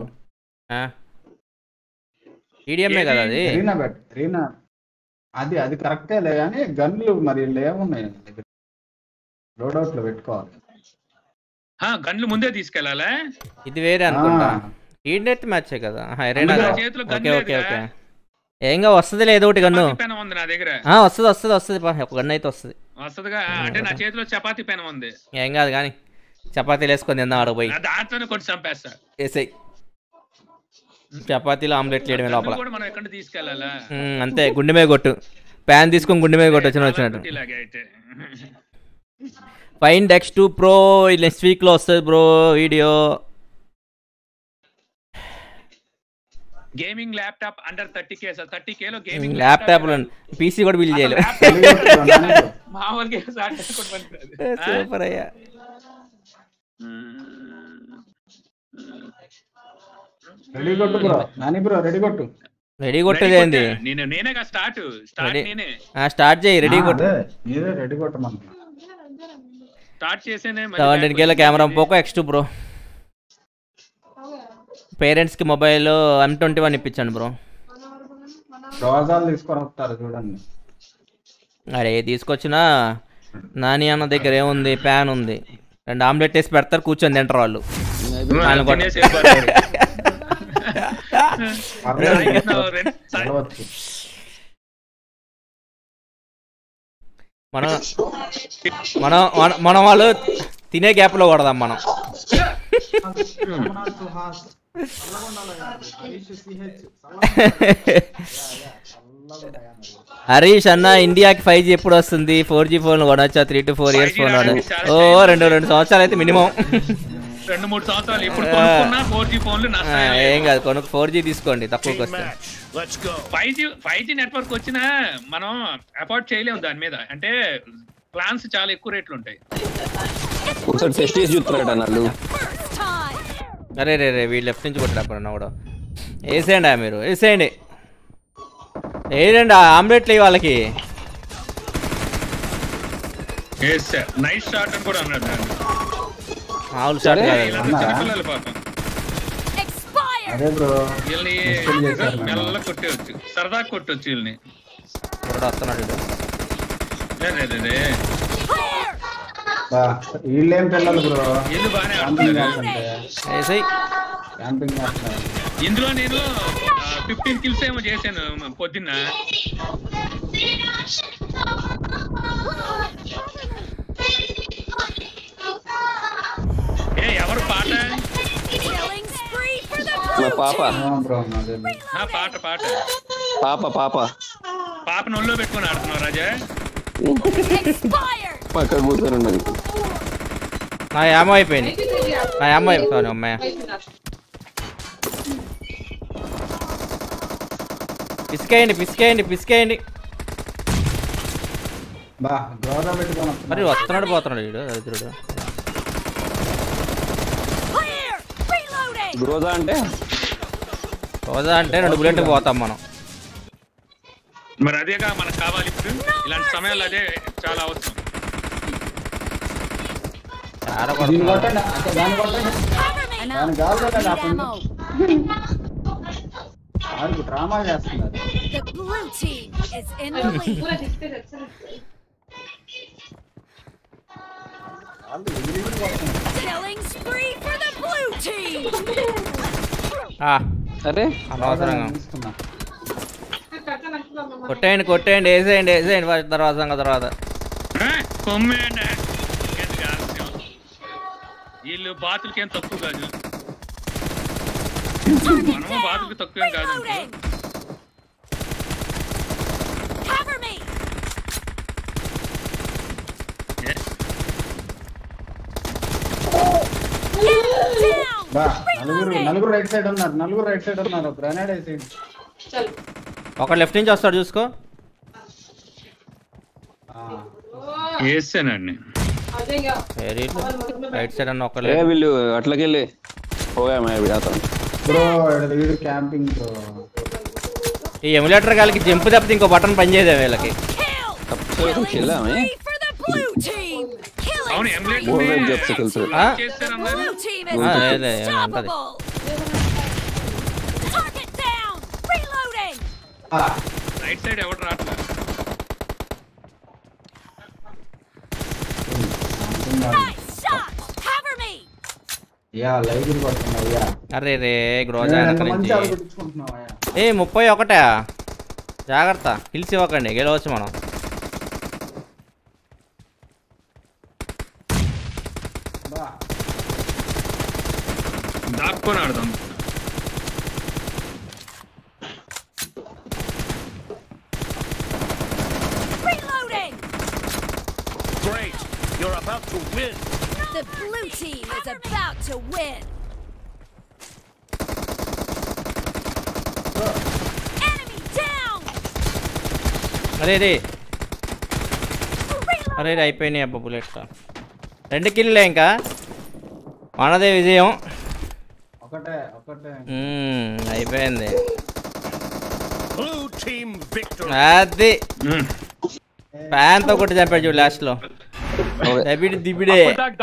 టీడీఎంఏ కదా అది. రీనా అది కరెక్టే లే, కానీ గన్లు మరి ఏమున్నాయి లోడౌట్ లో పెట్టుకోవాలి. గన్లు ముందే తీసుకెళ్ళాలా? ఇది వేరే అనుకుంటా, ఈడెట్ మ్యాచే కదా. ఓకే ఓకే ఓకే, ఏంగా వస్తుంది ఏదో ఒకటి గన్ను ఉంది నా దగ్గర. వస్తుంది ఒక గన్ను అయితే వస్తుంది. వస్తుందిగా, అంటే నా చేతిలో చపాతీ పెన ఉంది. ఏం కాదు కానీ చపాతీలు వేసుకొని తిందాం ఆడ పోయి. దాంట్లోనే కొట్టి చంపేస్తా. వేసాయి చపాతీలు ఆమ్లెట్ వేయడమే లోపల. మనం ఎక్కడ తీసుకెళ్ళాలా? అంతే, గుండె మీద కొట్టు, ప్యాన్ తీసుకొని గుండె మీద కొట్టు వచ్చినట్టు. Find X 2 Pro next week లో వస్తుంది bro video. Gaming laptop under 30K, 30K లో గేమింగ్ ల్యాప్టాప్ పీసీ కూడా బిల్ చేయలేదు. మామూలుగా సూపర్ అయ్యా. రెడీ కొట్టేదేంది? స్టార్ట్ చేయి, రెడీ కొట్టు. స్టార్ట్ చేసేనే 17K camera Poco X2 Pro. Parents కి మొబైల్ M21 ఇప్పించండి బ్రో. చూడండి, అరే తీసుకొచ్చినా నాని అన్న దగ్గర ఏముంది, ప్యాన్ ఉంది, 2 ఆమ్లెట్ వేసి పెడతారు, కూర్చొని తింటారు వాళ్ళు. మనం వాళ్ళు తినే గ్యాప్ లో కొడదాం మనం. హరీష్ అన్న, ఇండియాకి 5G ఎప్పుడు వస్తుంది? 4G ఫోన్ కొనొచ్చా? 3 to 4 years ఫోన్ వాడు. ఓ 2 సంవత్సరాలు అయితే మినిమం. 2-3 సంవత్సరాలు ఇప్పుడు కొనుక్కున్నా 4G ఫోన్లు ఏం కాదు, 4G తీసుకోండి తక్కువకి వస్తే. 5G నెట్వర్క్ వచ్చినా మనం అఫోర్డ్ చేయలేము దాని మీద, అంటే ప్లాన్స్ చాలా ఎక్కువ రేట్లు ఉంటాయి. అరే రే రే, వీళ్ళు లెఫ్ట్ నుంచి కొట్టారు కూడా. వేసేయండి మీరు, వేసేయండి ఆమ్లెట్లు వాళ్ళకి. నైస్ షాట్ అని కూడా అన్నాడు. మామూలు షాట్ కాదు, మెల్ల కొట్టేవచ్చు, సరదా కొట్టవచ్చు వీళ్ళని. వస్తున్నాడు వీళ్ళేం పిల్లలు బ్రో, వీళ్ళు బాగానే ఆడుతున్నారు. ఇందులో నేను 15 kills ఏమో చేశాను పొద్దున్న. ఎవరు పాట? పాపను ఒళ్ళో పెట్టుకుని ఆడుతున్నావు రాజా. పక్కన కూర్చొని ఉన్నది. నా ఏమో అయిపోయింది, నా ఏమో అయిపోయింది. అమ్మాయి పిసికేయండి. మరి వస్తున్నాడు పోతున్నాడు వీడు దరిద్రుడు. గ్రోజా అంటే 2 బుల్లెట్ పోతాం మనం. మరి అదేగా మనకు కావాలి ఇప్పుడు, ఇలాంటి సమయాల్లో అదే చాలా అవసరం. డ్రామా చేస్తున్నారు. అరే అనవసరంగా కొట్టేయండి వేసేయండి తర్వాత. వీళ్ళు బాతులకి ఏం తక్కువ కాదు, మనము బాతులకి తక్కువేం కాదు. నలుగురు రైట్ సైడ్ ఉన్నారు. గ్రెనేడ్ వేసేయండి. ఒక లెఫ్ట్ నుంచి వస్తాడు చూసుకో. వేసానండి రైట్ సైడ్ అన్న ఒక వీళ్ళు అట్లకెళ్ళి పోయామా బ్రో. క్యాంపింగ్ ఈ ఎమ్యులేటర్ గాలికి జంప్ తప్పితే ఇంకో బటన్ పనిచేయదు వీళ్ళకి. అవును రైట్ సైడ్ ఎవరు రావట్లేదు. అరే రే గ్రోజా 31 జాగ్రత్త, హిల్స్ ఇవ్వకండి, గెలవచ్చు మనం. దాక్కొని ఆడదాం. Great, you're about to win. The blue team is about to win. Enemy down. అరే అయిపోయినాయి అబ్బా బుల్లెట్. 2 కిల్లే ఇంకా, మనదే విజయం. అయిపోయింది. అది ఫ్యాన్ తో కొట్టి చంపాడు చూడు లాస్ట్ లో. దిబిడే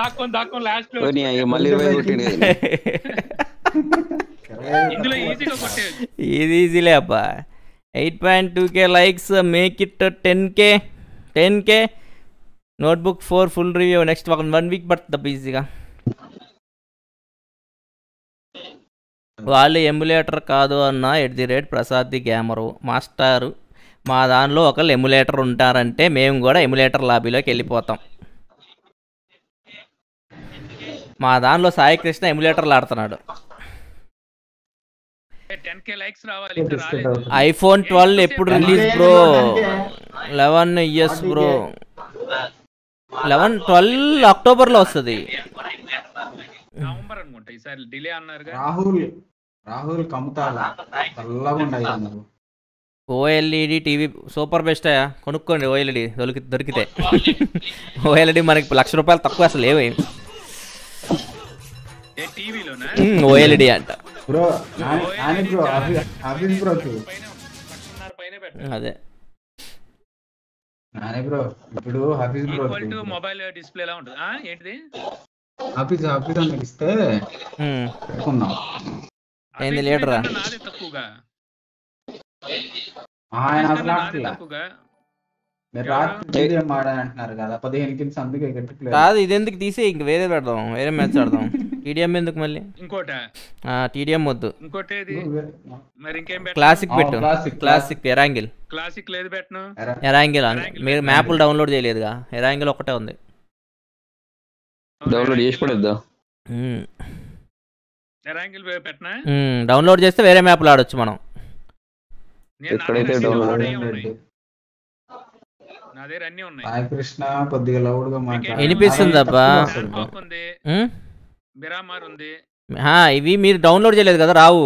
ఇది ఈజీలే అబ్బా. 8.2k likes, make it 10k. Notebook 4 full review next 1 week పడుతుంది ఈజీగా. వాళ్ళు ఎమ్యులేటర్ కాదు అన్న @ప్రసాద్ గ్యామరు మాస్టారు. మా దానిలో ఒకళ్ళు ఎమ్యులేటర్ ఉంటారంటే మేము కూడా ఎమ్యులేటర్ లాబీలోకి వెళ్ళిపోతాం. మా దానిలో సాయి కృష్ణ ఎమ్యులేటర్లు ఆడుతున్నాడు. iPhone 12 ఎప్పుడు రిలీజ్ బ్రో? 11 years bro. 12 అక్టోబర్లో వస్తుంది. Rahul OLED TV super best అయ్యా, కొనుక్కోండి ఓఎల్ఈడి దొరికితే. ఓఎల్ఈడి మనకి ₹1,00,000 తక్కువ అసలు లేవు. ఓఎల్ఈడి అంట. అదే ఇప్పుడు మొబైల్ డిస్ప్లే ఎలా ఉంటుంది ఏంటిది? ఇస్తే ఏంది లీటరా? ఆయన అంటున్నారు కదా 15 కిల్స్ అందుకే కాదు. ఇది ఎందుకు తీసి ఇంక వేరే పెడదాం, వేరే మ్యాచ్ ఆడదాం. టీడీఎం ఎందుకు మళ్ళీ? టీడీఎం వద్దు, క్లాసిక్ పెట్టు. Classic Erangel. ఎరాంగిల్ మీరు మ్యాప్లు డౌన్లోడ్ చేయలేదుగా, ఎరాంగిల్ ఒకటే ఉంది. డౌన్లోడ్ చేస్తే వేరే మ్యాప్లు ఆడొచ్చు మనం. వినిపిస్తుంది అబ్బా. ఇవి మీరు డౌన్లోడ్ చేయలేదు కదా, రావు.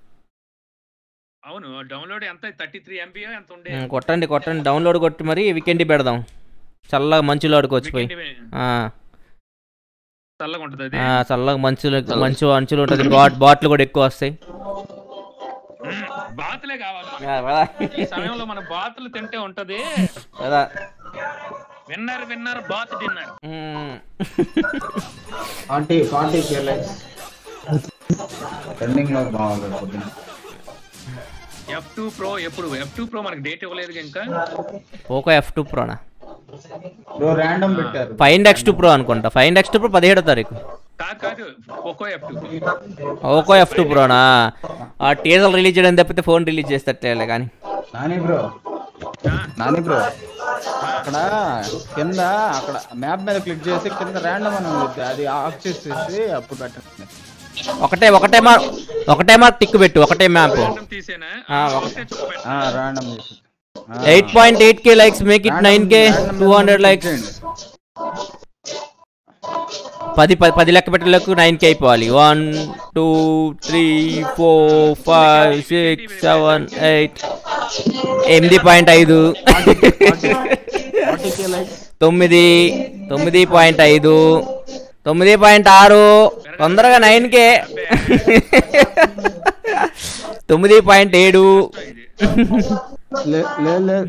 కొట్టండి డౌన్లోడ్ కొట్టి మరి వీకెండ్ పెడదాం. చల్లగా మంచులో ఆడుకోవచ్చిపోయి. చల్లగా మంచు అంచులు ఉంటుంది. బాట్లు కూడా ఎక్కువ వస్తాయి. బాతులే కావాలి ఈ సమయంలో. మన బాతులు తింటే ఉంటది. Winner bath dinner. F2 Pro ఎప్పుడు? F2 Pro మనకి డేట్ ఇవ్వలేదు ఇంకా. పోకో F2 Proనా? ఫైండ్ X2 Pro అనుకుంటా. ఫైండ్ X2 Pro 17వ తారీఖు. కాదు పోకో F2 Proనా? ఆ టీజర్ రిలీజ్ చేయడం తప్పితే ఫోన్ రిలీజ్ చేస్తట్లే కానీ. నాని బ్రో అక్కడ కింద అక్కడ మ్యాప్ మీద క్లిక్ చేసి కింద ర్యాండమ్ అని ఉంది, అది ఆఫ్ చేసేసి అప్పుడు పెట్టండి. ఒకటే మార్క్ టిక్ పెట్టు. ఒకటే map. 8.8k likes, make it 9k. 200 likes. 10 లెక్క పెట్టలకు 9k అయిపోవాలి. 1 2 3 4 5 6 7 8 8.5 9.5 9.6 తొందరగా 9k 9.7 లేదు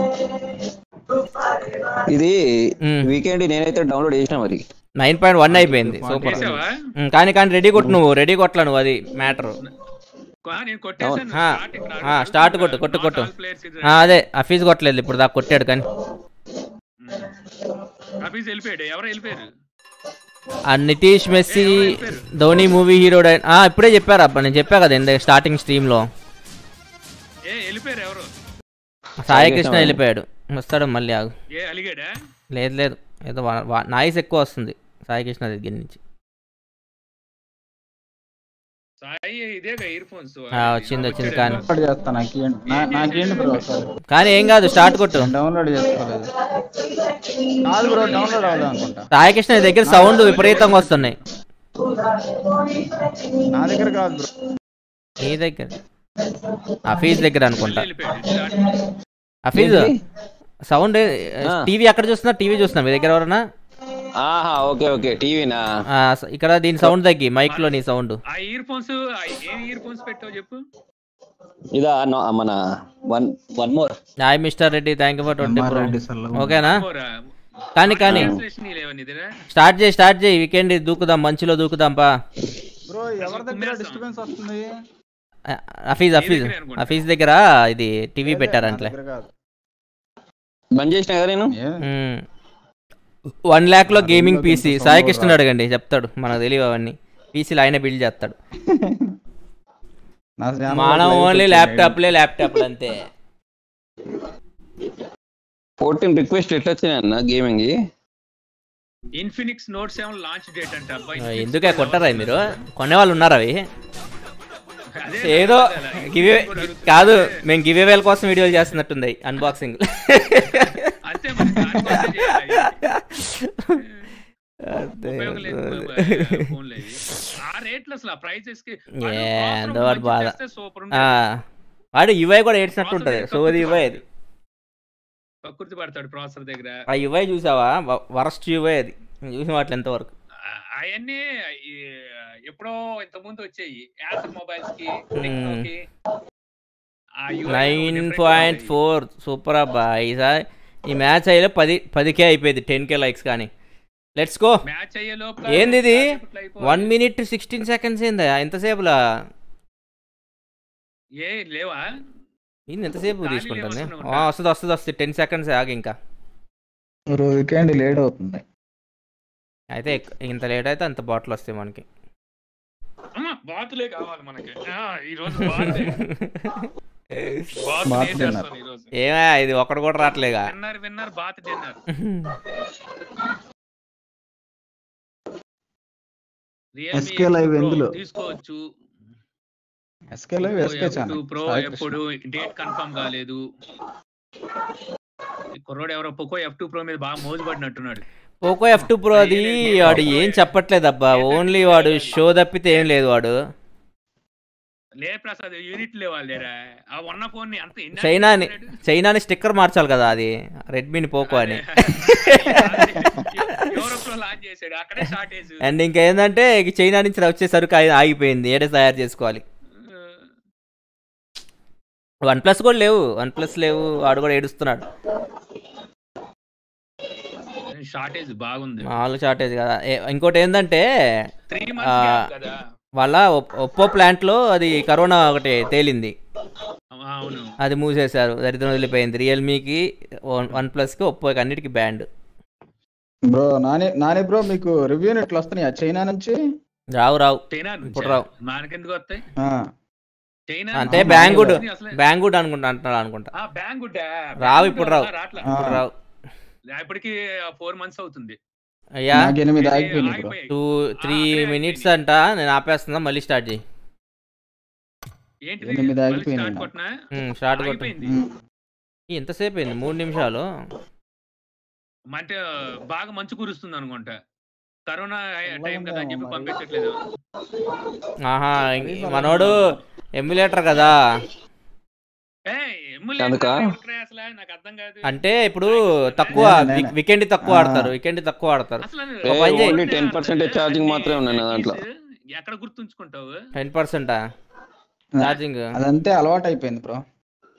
ఇది వీకెండ్ నేనైతే డౌన్లోడ్ చేసిన మరి 9.1 అయిపోయింది సూపర్. కానీ రెడీ కొట్టు, నువ్వు రెడీ కొట్టలా నువ్వు, అది మ్యాటర్. స్టార్ట్ కొట్టు. అదే అఫీజ్ కొట్టలేదు ఇప్పుడు దాకా, కొట్టాడు కానీ Nitish Messi Dhoni movie hero. ఇప్పుడే చెప్పారు అబ్బా, నేను చెప్పా కదా ఇంత స్టార్టింగ్ స్ట్రీమ్ లో. సాయి కృష్ణ వెళ్ళిపోయాడు, వస్తాడు మళ్ళీ. ఆగు, లేదు ఏదో నాయిస్ ఎక్కువ వస్తుంది సాయి కృష్ణ దగ్గర నుంచి. వచ్చింది కానీ ఏం కాదు, స్టార్ట్ కొట్టు. డౌన్లోడ్ చేసుకోలేదు బ్రో, డౌన్లోడ్ అవ్వాలనుకుంటా. సాయి కృష్ణ దగ్గర సౌండ్ విపరీతంగా వస్తున్నాయి. నా దగ్గర కాదు బ్రో, నీ దగ్గర అఫీజ్ దగ్గర అనుకుంటా. అఫీజ్ సౌండ్ టీవీ ఎక్కడ చూస్తున్నా? టీవీ చూస్తున్నా మీ దగ్గర ఎవరన్నా? ఓకే టీవీనా? ఇక్కడ దీని సౌండ్ తగ్గి, మైక్ లో నీ సౌండ్. ఇదా మన one more. Hi mister Reddy, thank you for 20. ఓకేనా? కానీ స్టార్ట్ చేయి. వీకెండ్ దూకుదాం, మంచిలో దూకుదాం పా. బ్రో ఎవరి దగ్గర డిస్టర్బెన్స్ వస్తుంది? అఫీజ్ దగ్గర ఇది టీవీ పెట్టారంటలే. బంద్ చేసిన కదా నేను. 1 lakh లో గేమింగ్ పీసీ. సాయి కృష్ణ అడగండి, చెప్తాడు. మనకు తెలియవు అవన్నీ, పీసీలు ఆయన బిల్డ్ చేస్తాడు. మనం ఓన్లీ ల్యాప్టాప్లే అంతే. 14 రిక్వెస్ట్ ఎట్లా వచ్చాయన్న gaming? Infinix note 7 launch date అంట అబ్బాయి. ఎందుకే కొట్టరా మీరు? కొనేవాళ్ళు ఉన్నారు. అవి ఏదో గివ్ కాదు, మేము గివ్ అవేల కోసం వీడియోలు చేస్తున్నట్టుంది, అన్బాక్సింగ్. వాడు యువై కూడా ఏడ్చినట్టు ఉంటది, సోది యువై అది. ఆ యువై చూసావా? వరస్ట్ యువై అది, చూసిన వాటి ఎంతవరకు. అవన్నీ ఎప్పుడో ఇంతకుముందు వచ్చాయి మొబైల్స్ కి. 9.4 సూపర్ అబ్బా. ఈసారి ఈ మ్యాచ్ అయ్యేలో 10K అయిపోయింది, 10K లైక్స్. కానీ లెట్స్ గో. ఏంది ఇది 1 minute 16 seconds ఏందా? ఎంతసేపులా ఇది? ఎంతసేపు తీసుకుంటుంది? వస్తుంది 10 seconds ఆగి. ఇంకా వీకెండ్ లేట్ అవుతుంది అయితే, ఇంత లేట్ అయితే అంత బాటిల్ వస్తాయి మనకి. బాతులే కావాలి మనకి ఈ రోజు. ఏమా ఇది ఒక్కడు కూడా రావట్లేగా. Winner bath dinner. SK live ఎందులో తీసుకోవచ్చు. SK live SK channel pro ఎప్పుడు డేట్ కన్ఫర్మ్ కాలేదు. కుర్రోడు ఎవరో పోకో F2 Pro మీద బాగా మోజు పడినట్టున్నాడు. పోకో F2 Pro అది వాడు ఏం చెప్పట్లేదు అబ్బా, ఓన్లీ వాడు షో తప్పితే ఏం లేదు. వాడు లే ప్రసాద్ యూనిట్ లేవాలేరా. ఆ ఉన్న ఫోన్ ని అంత చైనాని స్టిక్కర్ మార్చాలి కదా, అది రెడ్మీని పోకో అని. అండ్ ఇంకేందంటే చైనా నుంచి వచ్చే సరుకు ఆగిపోయింది, ఏడే తయారు చేసుకోవాలి. OnePlus కూడా లేవు, వాడు కూడా ఏడుస్తున్నాడు. షార్టేజ్ బాగుంది, మామూలు షార్టేజ్ కదా. ఇంకోటి ఏంటంటే వాళ్ళ ఒప్పో ప్లాంట్ లో అది కరోనా ఒకటి తేలింది, అది మూసేశారు, దరిద్రం వదిలిపోయింది. రియల్మీకి, OnePlus కి, ఒప్పోకి అన్నిటికీ బ్యాండ్. బ్రో నాని బ్రో మీకు రివ్యూ ఎట్లా వస్తున్నాయి చైనా నుంచి? రావు ఇప్పుడు రావు. మనకెందుకు వస్తాయి? అంటే బ్యాంగుడ్ అనుకుంటా. రావు ఇప్పుడు రావు. ఇప్పటికి 4 months అవుతుంది. అయ్యా 2-3 minutes అంట. నేను ఆపేస్తున్నా, మళ్ళీ స్టార్ట్ చేయి. స్టార్ట్ కొట్టు. ఎంతసేపు అయింది? 3 నిమిషాలు. అంటే బాగా మంచు కురుస్తుంది అనుకుంటా, కరోనా టైం కదా అని చెప్పి పంపించట్లేదు. ఆహా, మనోడు ఎమ్యులేటర్ కదా. అంటే ఇప్పుడు తక్కువ వీకెండ్ తక్కువ ఆడతారు. 10% ఛార్జింగ్ మాత్రమే ఉన్నాయి దాంట్లో. ఎక్కడ గుర్తుంచుకుంటావు? 10% ఛార్జింగ్ అదంతే అలవాటు అయిపోయింది బ్రో.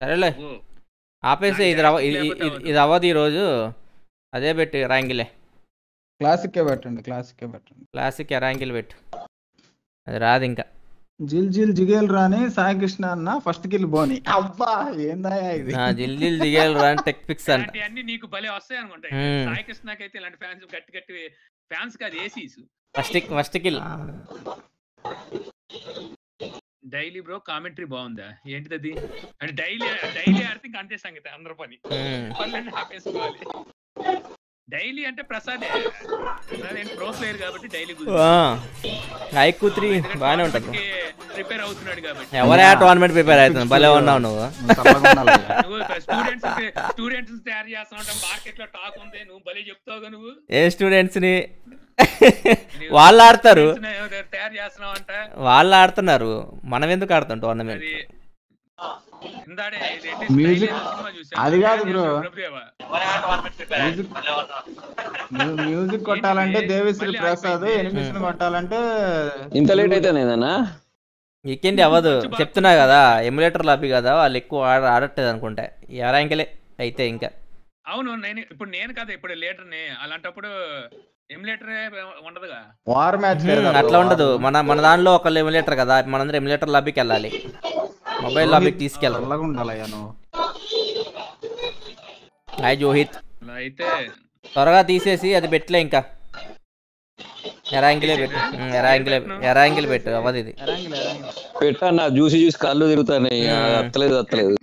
సరేలే ఆపేసి ఇది అవ్వదు ఈరోజు. అదే పెట్టు ర్యాంగిలే. క్లాసిక్ పెట్టండి. క్లాసిక్ ర్యాంగిల్ పెట్టు. అది రాదు ఇంకా. జిల్ జిల్ జిగేల్ రాని సాయి కృష్ణ అన్న ఫస్ట్ కిల్ బోని. అబ్బా ఏందయ్యా ఇది. జిల్ జిల్ జిగేల్ రాని టెక్ పిక్స్ అంట. అన్ని నీకు భలే వస్తాయి అనుకుంటా. సాయి కృష్ణకైతే ఇలాంటి ఫ్యాన్స్ గట్టి ఫ్యాన్స్ కాదు ACs. First kill daily bro commentary బాగుందా ఏంటిది అది? అంటే డైలీ ఆడితే అంతే సంగతి అందరూ పని పనులన్నీ ఆపేసుకోవాలి. డైలీ అంటే ప్రసాద్ ప్రో ప్లేయర్ కాబట్టి డైలీ ఐక్యూ3 బాగానే ఉంటుంది. ప్రిపేర్ అవుతున్నాడు కాబట్టి ఎవరే టోర్నమెంట్ ప్రిపేర్ అవుతుంది. భలే ఉన్నావు నువ్వు. స్టూడెంట్స్ తయారు చేస్తా మార్కెట్ లో టాక్ ఉంది. నువ్వు భలే చెప్తావుగా. నువ్వు ఏ స్టూడెంట్స్ ని వాళ్ళు ఆడతారు, తయారు చేస్తున్నావు అంట. వాళ్ళు ఆడుతున్నారు, మనం ఎందుకు ఆడతాం టోర్నమెంట్? మ్యూజిక్ అది కాదు బ్రో. మ్యూజిక్ కొట్టాలంటే దేవిశ్రీ ప్రసాద్, ఎనిమిషన్ కొట్టాలంటే ఇంత లేట్ అయితే నేనా వీకెండ్ అవ్వదు చెప్తున్నా కదా. ఎమ్యులేటర్ లాబీ కదా, వాళ్ళు ఎక్కువ ఆడట్లేదు అనుకుంటా. ర్యాంకిలే అయితే ఇంకా. అవును నేను కదా ఇప్పుడు లీటర్ని. అలాంటప్పుడు ఎమ్యులేటర్ ఉండదుగా. వార్ మ్యాచ్ అట్లా ఉండదు. మన దానిలో ఒక ఎమ్యులేటర్ కదా, మనందరం ఎమ్యులేటర్ లాబీకి వెళ్ళాలి. మొబైల్ లాబీకి తీసుకెళ్ళాలి. హాయ్ జోహిత్. అయితే త్వరగా తీసేసి అది పెట్టలే ఇంకా. ఎరాంగిలే పెట్టు. ఎరాంగిల్ పెట్టు. అవ్వదు ఇది. పెట్టా చూసి కళ్ళు తిరుగుతాయి. అత్తలేదు.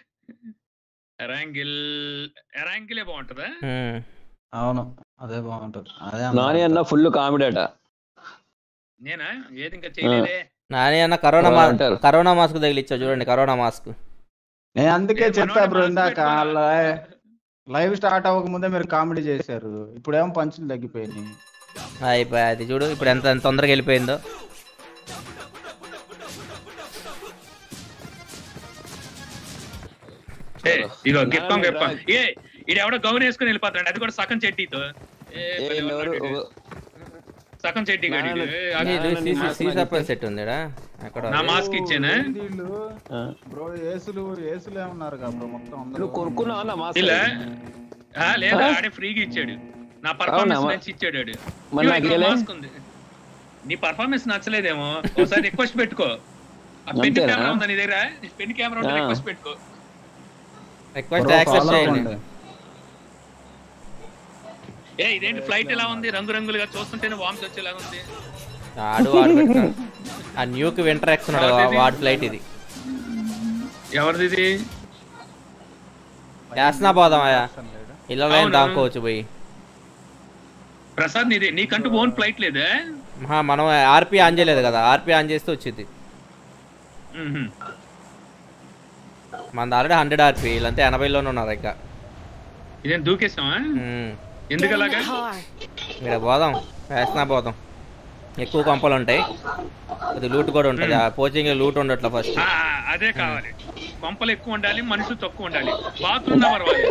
ఎరాంగిలే బాగుంటుందా? అవును అదే బాగుంటది. అదే నాని అన్న ఫుల్ కామెడీ అట. నేనా ఏది ఇంకా చేయలేదే. నాని అన్న కరోనా మాస్క్ తగిలిచ్చా చూడండి. కరోనా మాస్క్ నేను అందుకే చెప్పా బ్రో ఇందాక. లైవ్ స్టార్ట్ అవ్వక ముందే మీరు కామెడీ చేశారు. ఇప్పుడేమో పంచులు తగ్గిపోయినాయి. అయిపోయి అది చూడు ఇప్పుడు ఎంత తొందరగా వెళ్ళిపోయిందో. ఇగో గిప్పం ఇది ఎవడో గౌన్ వేసుకుని వెళ్ళిపోతాడు. అది కూడా సగం చెడ్డీతో. సగం చెడ్డీ సెట్ ఉంది. నా మాస్క్ ఇచ్చానా బ్రో? ఏసులు ఏమన్నారు కదా బ్రో మొత్తం అందరూ కొనుక్కున్నా. లేదా ఆడే ఫ్రీగా ఇచ్చాడు. నా పర్ఫార్మెన్స్ నచ్చి ఇచ్చాడు. మాస్క్ ఉంది. నీ పర్ఫార్మెన్స్ నచ్చలేదేమో. ఒకసారి రిక్వెస్ట్ పెట్టుకో. పెన్ కెమెరా ఉందా నీ దగ్గర? పెన్ కెమెరా ఉంటే రిక్వెస్ట్ పెట్టుకో. రిక్వెస్ట్ యాక్సెప్ట్ చేయండి. ఇదేంటి ఫ్లైట్ ఎలా ఉంది? రంగురంగులుగా చూస్తుంటేనే వామ్స్ వచ్చేలాగా ఉంది. ఆడు ఆ న్యూక్ వింటర్ ఎక్స్ వాడు ఫ్లైట్ ఇది. ఎవరిది ఇది? యాసనా పోదాం ఇలా దాకోవచ్చు పోయి. ప్రసాద్ నీకంటూ ఓన్ ఫ్లైట్ లేదా? మనం ఆర్పీ ఆన్ చేయలేదు కదా. ఆర్పీ ఆన్ చేస్తే వచ్చింది. మన ఆల్రెడీ 100 ఆర్పీ. వీళ్ళంతా 80లోనే ఉన్నారు. ఇంకా ఇదేం దూకేసామా? ఎందుకు అలాగా? ఇక్కడ పోదాం. యాసనా పోదాం. ఎక్కువ కొంపలు ఉంటాయి. అది లూట్ కూడా ఉంటుంది. ఆ కోచింగ్ లూట్ ఉండట్లా ఫస్ట్. అదే కావాలి. కొంపలు ఎక్కువ ఉండాలి, మనుషులు తక్కువ ఉండాలి. బాత్రూమ్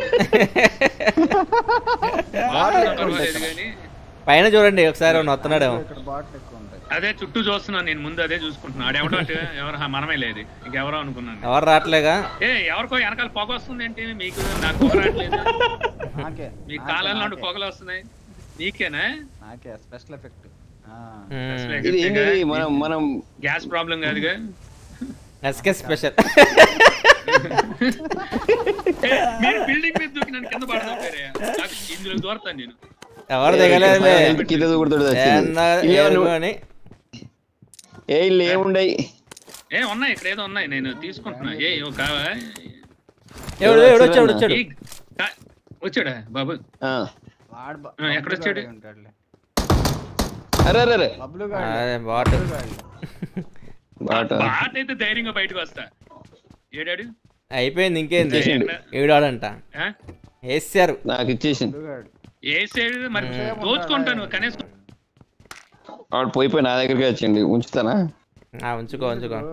పైన చూడండి ఒకసారి వస్తున్నాడేమో. అదే చుట్టూ చూస్తున్నాను నేను. ముందు అదే చూసుకుంటున్నా. ఆడెవడో ఎవరు మనమే లేదు ఇంకెవరో అనుకున్నాను. ఎవరు రావట్లేగా? ఎవరికో వెనకాల పొగ వస్తుంది ఏంటి? మీకు నాకు పొగ రావట్లేదు. మీ కాలంలో పొగలు వస్తున్నాయి. నీకేనా? నాకే స్పెషల్ ఎఫెక్ట్. మనం గ్యాస్ ప్రాబ్లం కాదుగా. SK special. మీరు బిల్డింగ్ మీద దూకి నన్ను కింద పడతాం. ఇందులో దూరతాను నేను. ఎవరు దిగలేదులే. ఉన్నాయి ఇక్కడ ఏదో ఉన్నాయి. నేను తీసుకుంటున్నా. వచ్చాడా బాబు? ఎక్కడ వచ్చాడు? బాట్ అయితే ధైర్యంగా బయటకు వస్తా. ఏడాడు అయిపోయింది. ఇంకేంది ఏడాడంట వేసారు. నాకు ఇచ్చేసింది. వేసాడు మరి దోచుకుంటాను. కనీసం వాడు పోయిపోయి నా దగ్గరికి వచ్చింది. ఉంచుతానా? ఉంచుకో.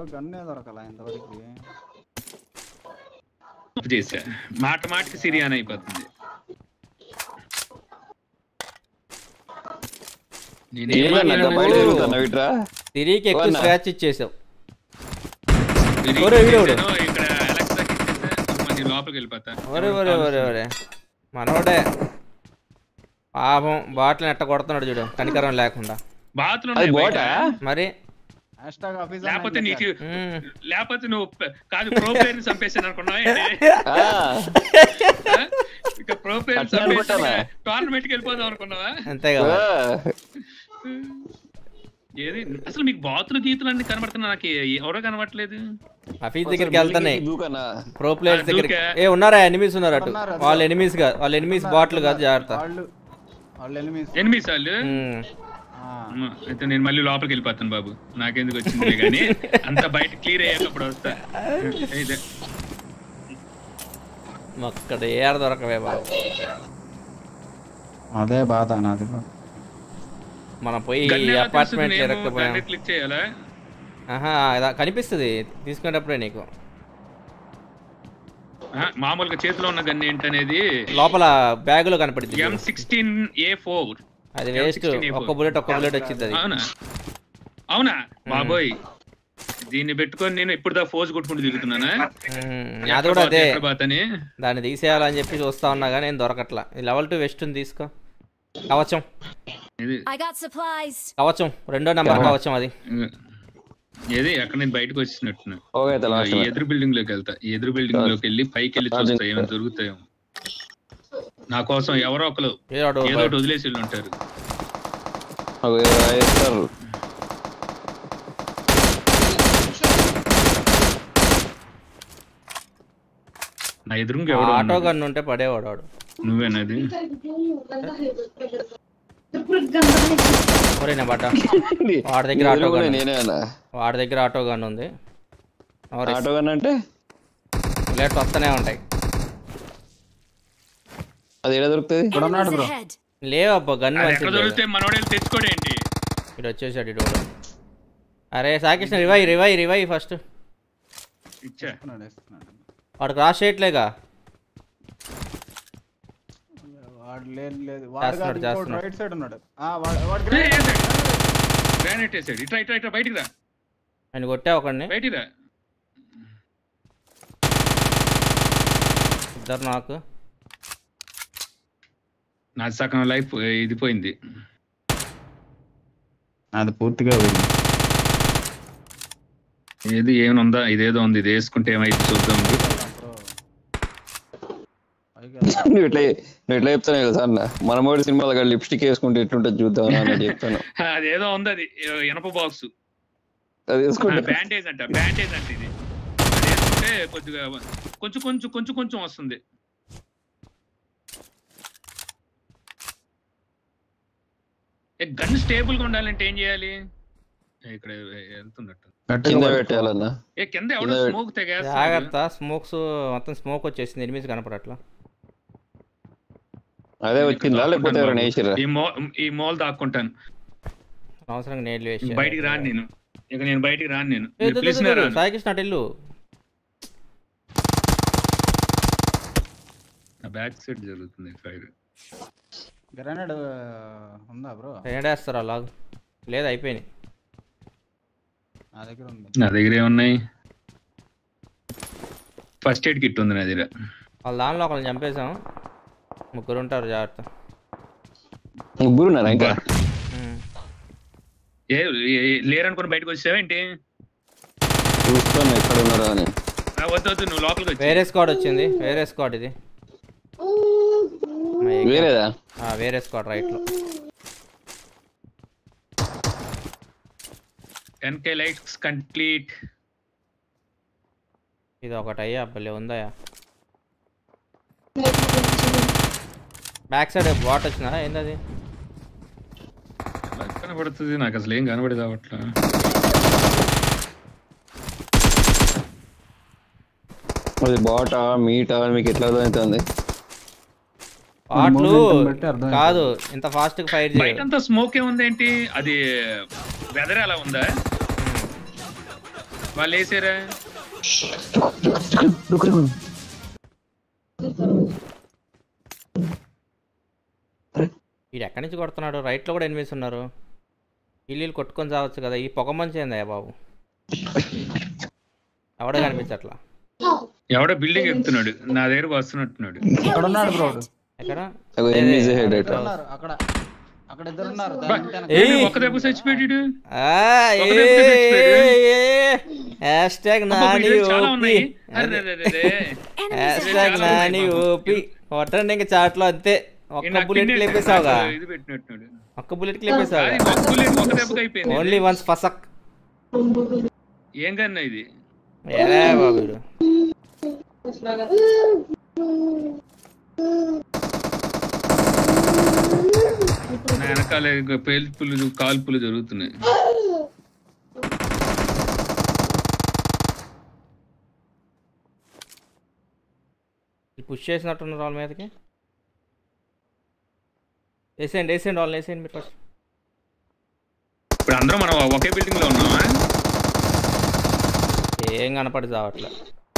చేసా మాటికి సిరియాన్ అయిపోతుంది. తిరిగి ఎక్కువ స్క్రాచ్ ఇచ్చేసావు. ఇక్కడ నేను లోపలికి వెళ్ళిపోతా. ఒరే ఒరే ఒరే ఒరే మనోడే పాపం బాటిల్ ఎట్ట కొడుతున్నాడు చూడు కనికరం లేకుండా. బాతులు అది బోటా మరి లేకపోతే నీకు లేకపోతే నువ్వు కాదు ప్రో ప్లేయర్ చంపేసాను అనుకున్నావా? ఇక ప్రో ప్లేయర్ చంపేసి టోర్నమెంట్ కి వెళ్ళిపోదాం అనుకున్నావా? అంతే కదా. ఏది అసలు మీకు బాతులు గీతులు అన్ని కనబడుతున్నా, నాకు ఎవరో కనబడట్లేదు. హఫీజ్ దగ్గరికి వెళ్తున్నాయి ప్రో ప్లేయర్స్ దగ్గరికి. ఉన్నారా ఎనిమీస్ ఉన్నారు అటు. వాళ్ళ ఎనిమీస్ కాదు, వాళ్ళ ఎనిమీస్ బాట్లు కాదు, జాగ్రత్త. ఎనిమిస్ వాళ్ళు అయితే నేను మళ్ళీ లోపలికి వెళ్ళిపోతాను బాబు, నాకెందుకు వచ్చింది కానీ అంత బయట క్లియర్ అయ్యేటప్పుడు వస్తా. అక్కడ ఏడ దొరకవే బాబు, అదే బాధ నాది. మనం పోయి అపార్ట్మెంట్ క్లిక్ చేయాలా? కనిపిస్తుంది తీసుకునేటప్పుడే నీకు. మామూలుగా చేతిలో ఉన్న గన్ ఏంటనేది లోపల బ్యాగ్ లో కనపడింది. M16A4 అది వేస్ట్, ఒక్క బుల్లెట్ వచ్చింది అది. అవునా బాబోయ్, దీన్ని పెట్టుకొని నేను ఇప్పుడు దా ఫోజ్ కొట్టుకుంటూ తిరుగుతున్నానా? అది కూడా అదే, దాన్ని తీసేయాలని చెప్పి చూస్తా ఉన్నా కానీ నేను దొరకట్లా. లెవెల్ 2 వెస్ట్ ఉంది, తీసుకో. కవచం కవచం 2వ నెంబర్ కవచం అది. ఏది అక్కడ నేను బయటకు వచ్చినట్టున్నా. ఎదురు బిల్డింగ్ లోకి వెళ్తా, ఎదురు బిల్డింగ్ లోకి వెళ్ళి పైకి వెళ్ళి చూస్తా ఏమైనా దొరుకుతాయో. నా కోసం ఎవరో ఒకరు ఏదో ఒకటి వదిలేసి వెళ్ళి ఉంటారు. నా ఎదురుగా ఆటో గన్ ఉంటే పడేవాడు వాడు. నువ్వేనది వాడి దగ్గర ఆటో గన్ ఉంది. ఆటో గన్ అంటే బుల్లెట్ వస్తూనే ఉంటాయి. అది ఎలా దొరుకుతుంది? లేవబ్బా గన్ తెచ్చుకోడేంటి? ఇటు వచ్చేసాడు ఇటు. అరే సాకిష్ణ రివై ఫస్ట్. వాడు క్రాస్ చేయట్లేగా. ఆయన కొట్టా ఒకడిని, ఇద్దరు నాకు. నా సగం లైఫ్ ఇది పోయింది, అది పూర్తిగా పోయింది. ఏది ఏమనుందా? ఇదేదో ఉంది, ఇది వేసుకుంటే ఏమైతే చూద్దాం. నువ్వు ఎట్లా చెప్తాను కదా సార్, మనమోడి సినిమాలో లిప్స్టిక్ వేసుకుంటే ఎట్లుంటుంది చూద్దాం అని చెప్తాను. అదేదో ఉంది, అది ఇనప బాక్స్, అది వేసుకుంటే బ్యాండేజ్ అంట. బ్యాండేజ్ అంటే ఇది వేసుకుంటే కొద్దిగా కొంచెం వస్తుంది. గన్ స్టేబుల్ గా ఉండాలంటే ఏం చేయాలి? ఇక్కడ వెళ్తున్నట్టు కింద ఎవడో స్మోక్ జాగ్రత్త. స్మోక్స్ మొత్తం స్మోక్ వచ్చేసింది, ఎనిమిది కనపడట్లా. అదే వచ్చిందా లేకపోతే ఈ మోల్ దాక్కుంటాను. అవసరంగా నేర్లు వేసి బయటికి రాను నేను, ఇక నేను బయటికి రాను. నేను సాయికృష్ణ ఇల్లు బ్యాక్ సైడ్ జరుగుతుంది ఫైర్. గ్రెనేడ్ ఉందా బ్రో? గ్రెనేడ్ వేస్తారా? లాగ్ లేదు, అయిపోయినాయి. నా దగ్గర ఏమున్నాయి? ఫస్ట్ ఎయిడ్ కిట్ ఉంది నా దగ్గర. వాళ్ళ దానిలో ఒకరిని చంపేశాం, 3 ఉంటారు, జాగ్రత్త. 3 ఉన్నారా ఇంకా? లేరనుకుని బయటకు వచ్చావేంటి? చూస్తాను ఎక్కడ ఉన్నారా అని. వద్దు నువ్వు లోపలికి వచ్చి. వేరే స్క్వాడ్ వచ్చింది, వేరే స్క్వాడ్ ఇది. వేరేదా? వేరే స్క్వాడ్ రైట్ లో. 10k lights complete. ఇది ఒకటి అయ్యా, భలే ఉందయ్యా. బ్యాక్ సైడ్ బాట్ వచ్చినా ఏంది అది? కనబడుతుంది నాకు, అసలు ఏం కనబడేది అట్లా. అది బాటా మీటా మీకు ఎట్లా అర్థమవుతుంది? బాట్లు కాదు, ఇంత ఫాస్ట్ గా ఫైర్ చేయాలి. బయట అంతా స్మోక్ ఏముంది ఏంటి? అది వెదర్ అలా ఉందా? వాళ్ళు వేసారా? వీడు ఎక్కడి నుంచి కొడుతున్నాడు? రైట్ లో కూడా ఎనిమిస్ ఉన్నారు. ఇల్లు కొట్టుకొని చావచ్చు కదా. ఈ పొగ మంచి ఏందయ్యా బాబు, ఎవడే కనిపించట్లా. ఎవడో బిల్డింగ్ ఎక్కుతున్నాడు నా దగ్గరకు వస్తున్నట్టున్నాడు. ఇక్కడ ఉన్నాడు బ్రో ఎక్కడ ఎనిమిస్ హెడ్ ఉన్నారు అక్కడ అక్కడ ఇద్దరు ఉన్నారు ఒక దెబ్బ చచ్చిపోయాడు. నాని ఓపి కొట్టండి ఇంకా చాట్లో అంతే. ఒక్క బుల్లెట్ లేపేసావుగా, ఇది పెట్టినట్టున్నాడు. ఒక్క బుల్లెట్ లేపేసావుగా. ఒక దెబ్బకి అయిపోయింది. ఓన్లీ వన్స్ ఫసక్. ఏం కన్నా ఇది ఏరా బాబు నా వెనకాల పేల్పులు కాల్పులు జరుగుతున్నాయి. పుష్ చేసినట్టున్నారు వాళ్ళ మీదకి. వేసేయండి వాళ్ళని వేసేయండి మీరు ఫస్ట్. ఇప్పుడు అందరూ మనం ఒకే బిల్డింగ్ లో ఉన్నామా? ఏం కనపడి చావట్లే.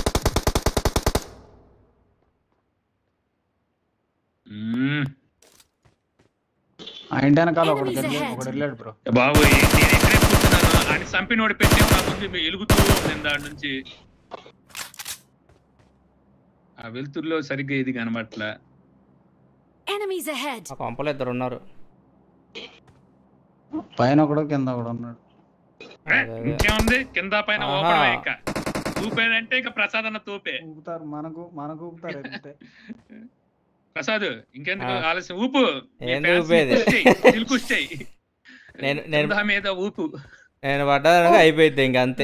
ఇంటి వెనకాల ఒకటి వెళ్ళాడు బ్రో. బాబు నేను ఎక్కడే కూర్చున్నాను, ఆయన చంపినోడి పెట్టే నా ముందు ఎలుగుతూ ఉంది దాని నుంచి. ఆ వెలుతురులో సరిగ్గా ఇది కనబట్లా. ఆ కొంపలో ఇద్దరు ఉన్నారు, పైన ఒకడు కింద ఒకడు ఉన్నాడు. ఇంకేముంది కింద పైన ఓపెన్ ఇంకా తూపేదంటే ఇంకా ప్రసాద్ అన్న తూపే ఊపుతారు, మనకు ఊపుతారు. ప్రసాద్ ఇంకెందుకు ఆలస్యం, ఊపు మీద ఊపు. నేను పడ్డా అయిపోయింది ఇంకా అంతే.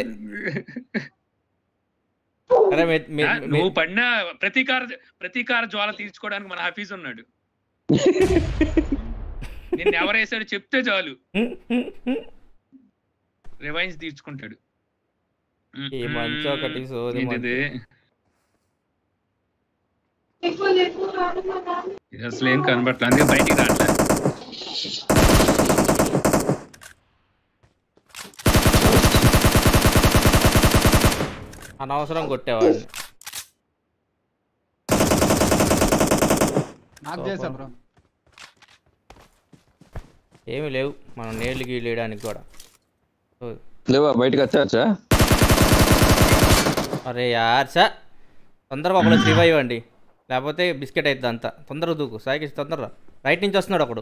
నువ్వు పడిన ప్రతీకార జ్వాల తీర్చుకోవడానికి మన హఫీజ్ ఉన్నాడు. నిన్ను ఎవరేసాడు చెప్తే చాలు, రివైన్స్ తీర్చుకుంటాడు. ఇది అసలు ఏం కనబట్లేదు, అందుకే బయటికి రావట్లేదు. అనవసరం కొట్టేవాడిని. ఏమి లేవు మనం నేళ్ళు గీయడానికి కూడా. లేవా బయటకు వచ్చా? అరే యార్ సార్ తొందరగా ఒకళ్ళు రివైవ్ అండి, లేకపోతే బిస్కెట్ అవుతుంది అంతా. తొందరగా దూకు సాయికి, తొందరగా. రైట్ నుంచి వస్తున్నాడు ఒకడు,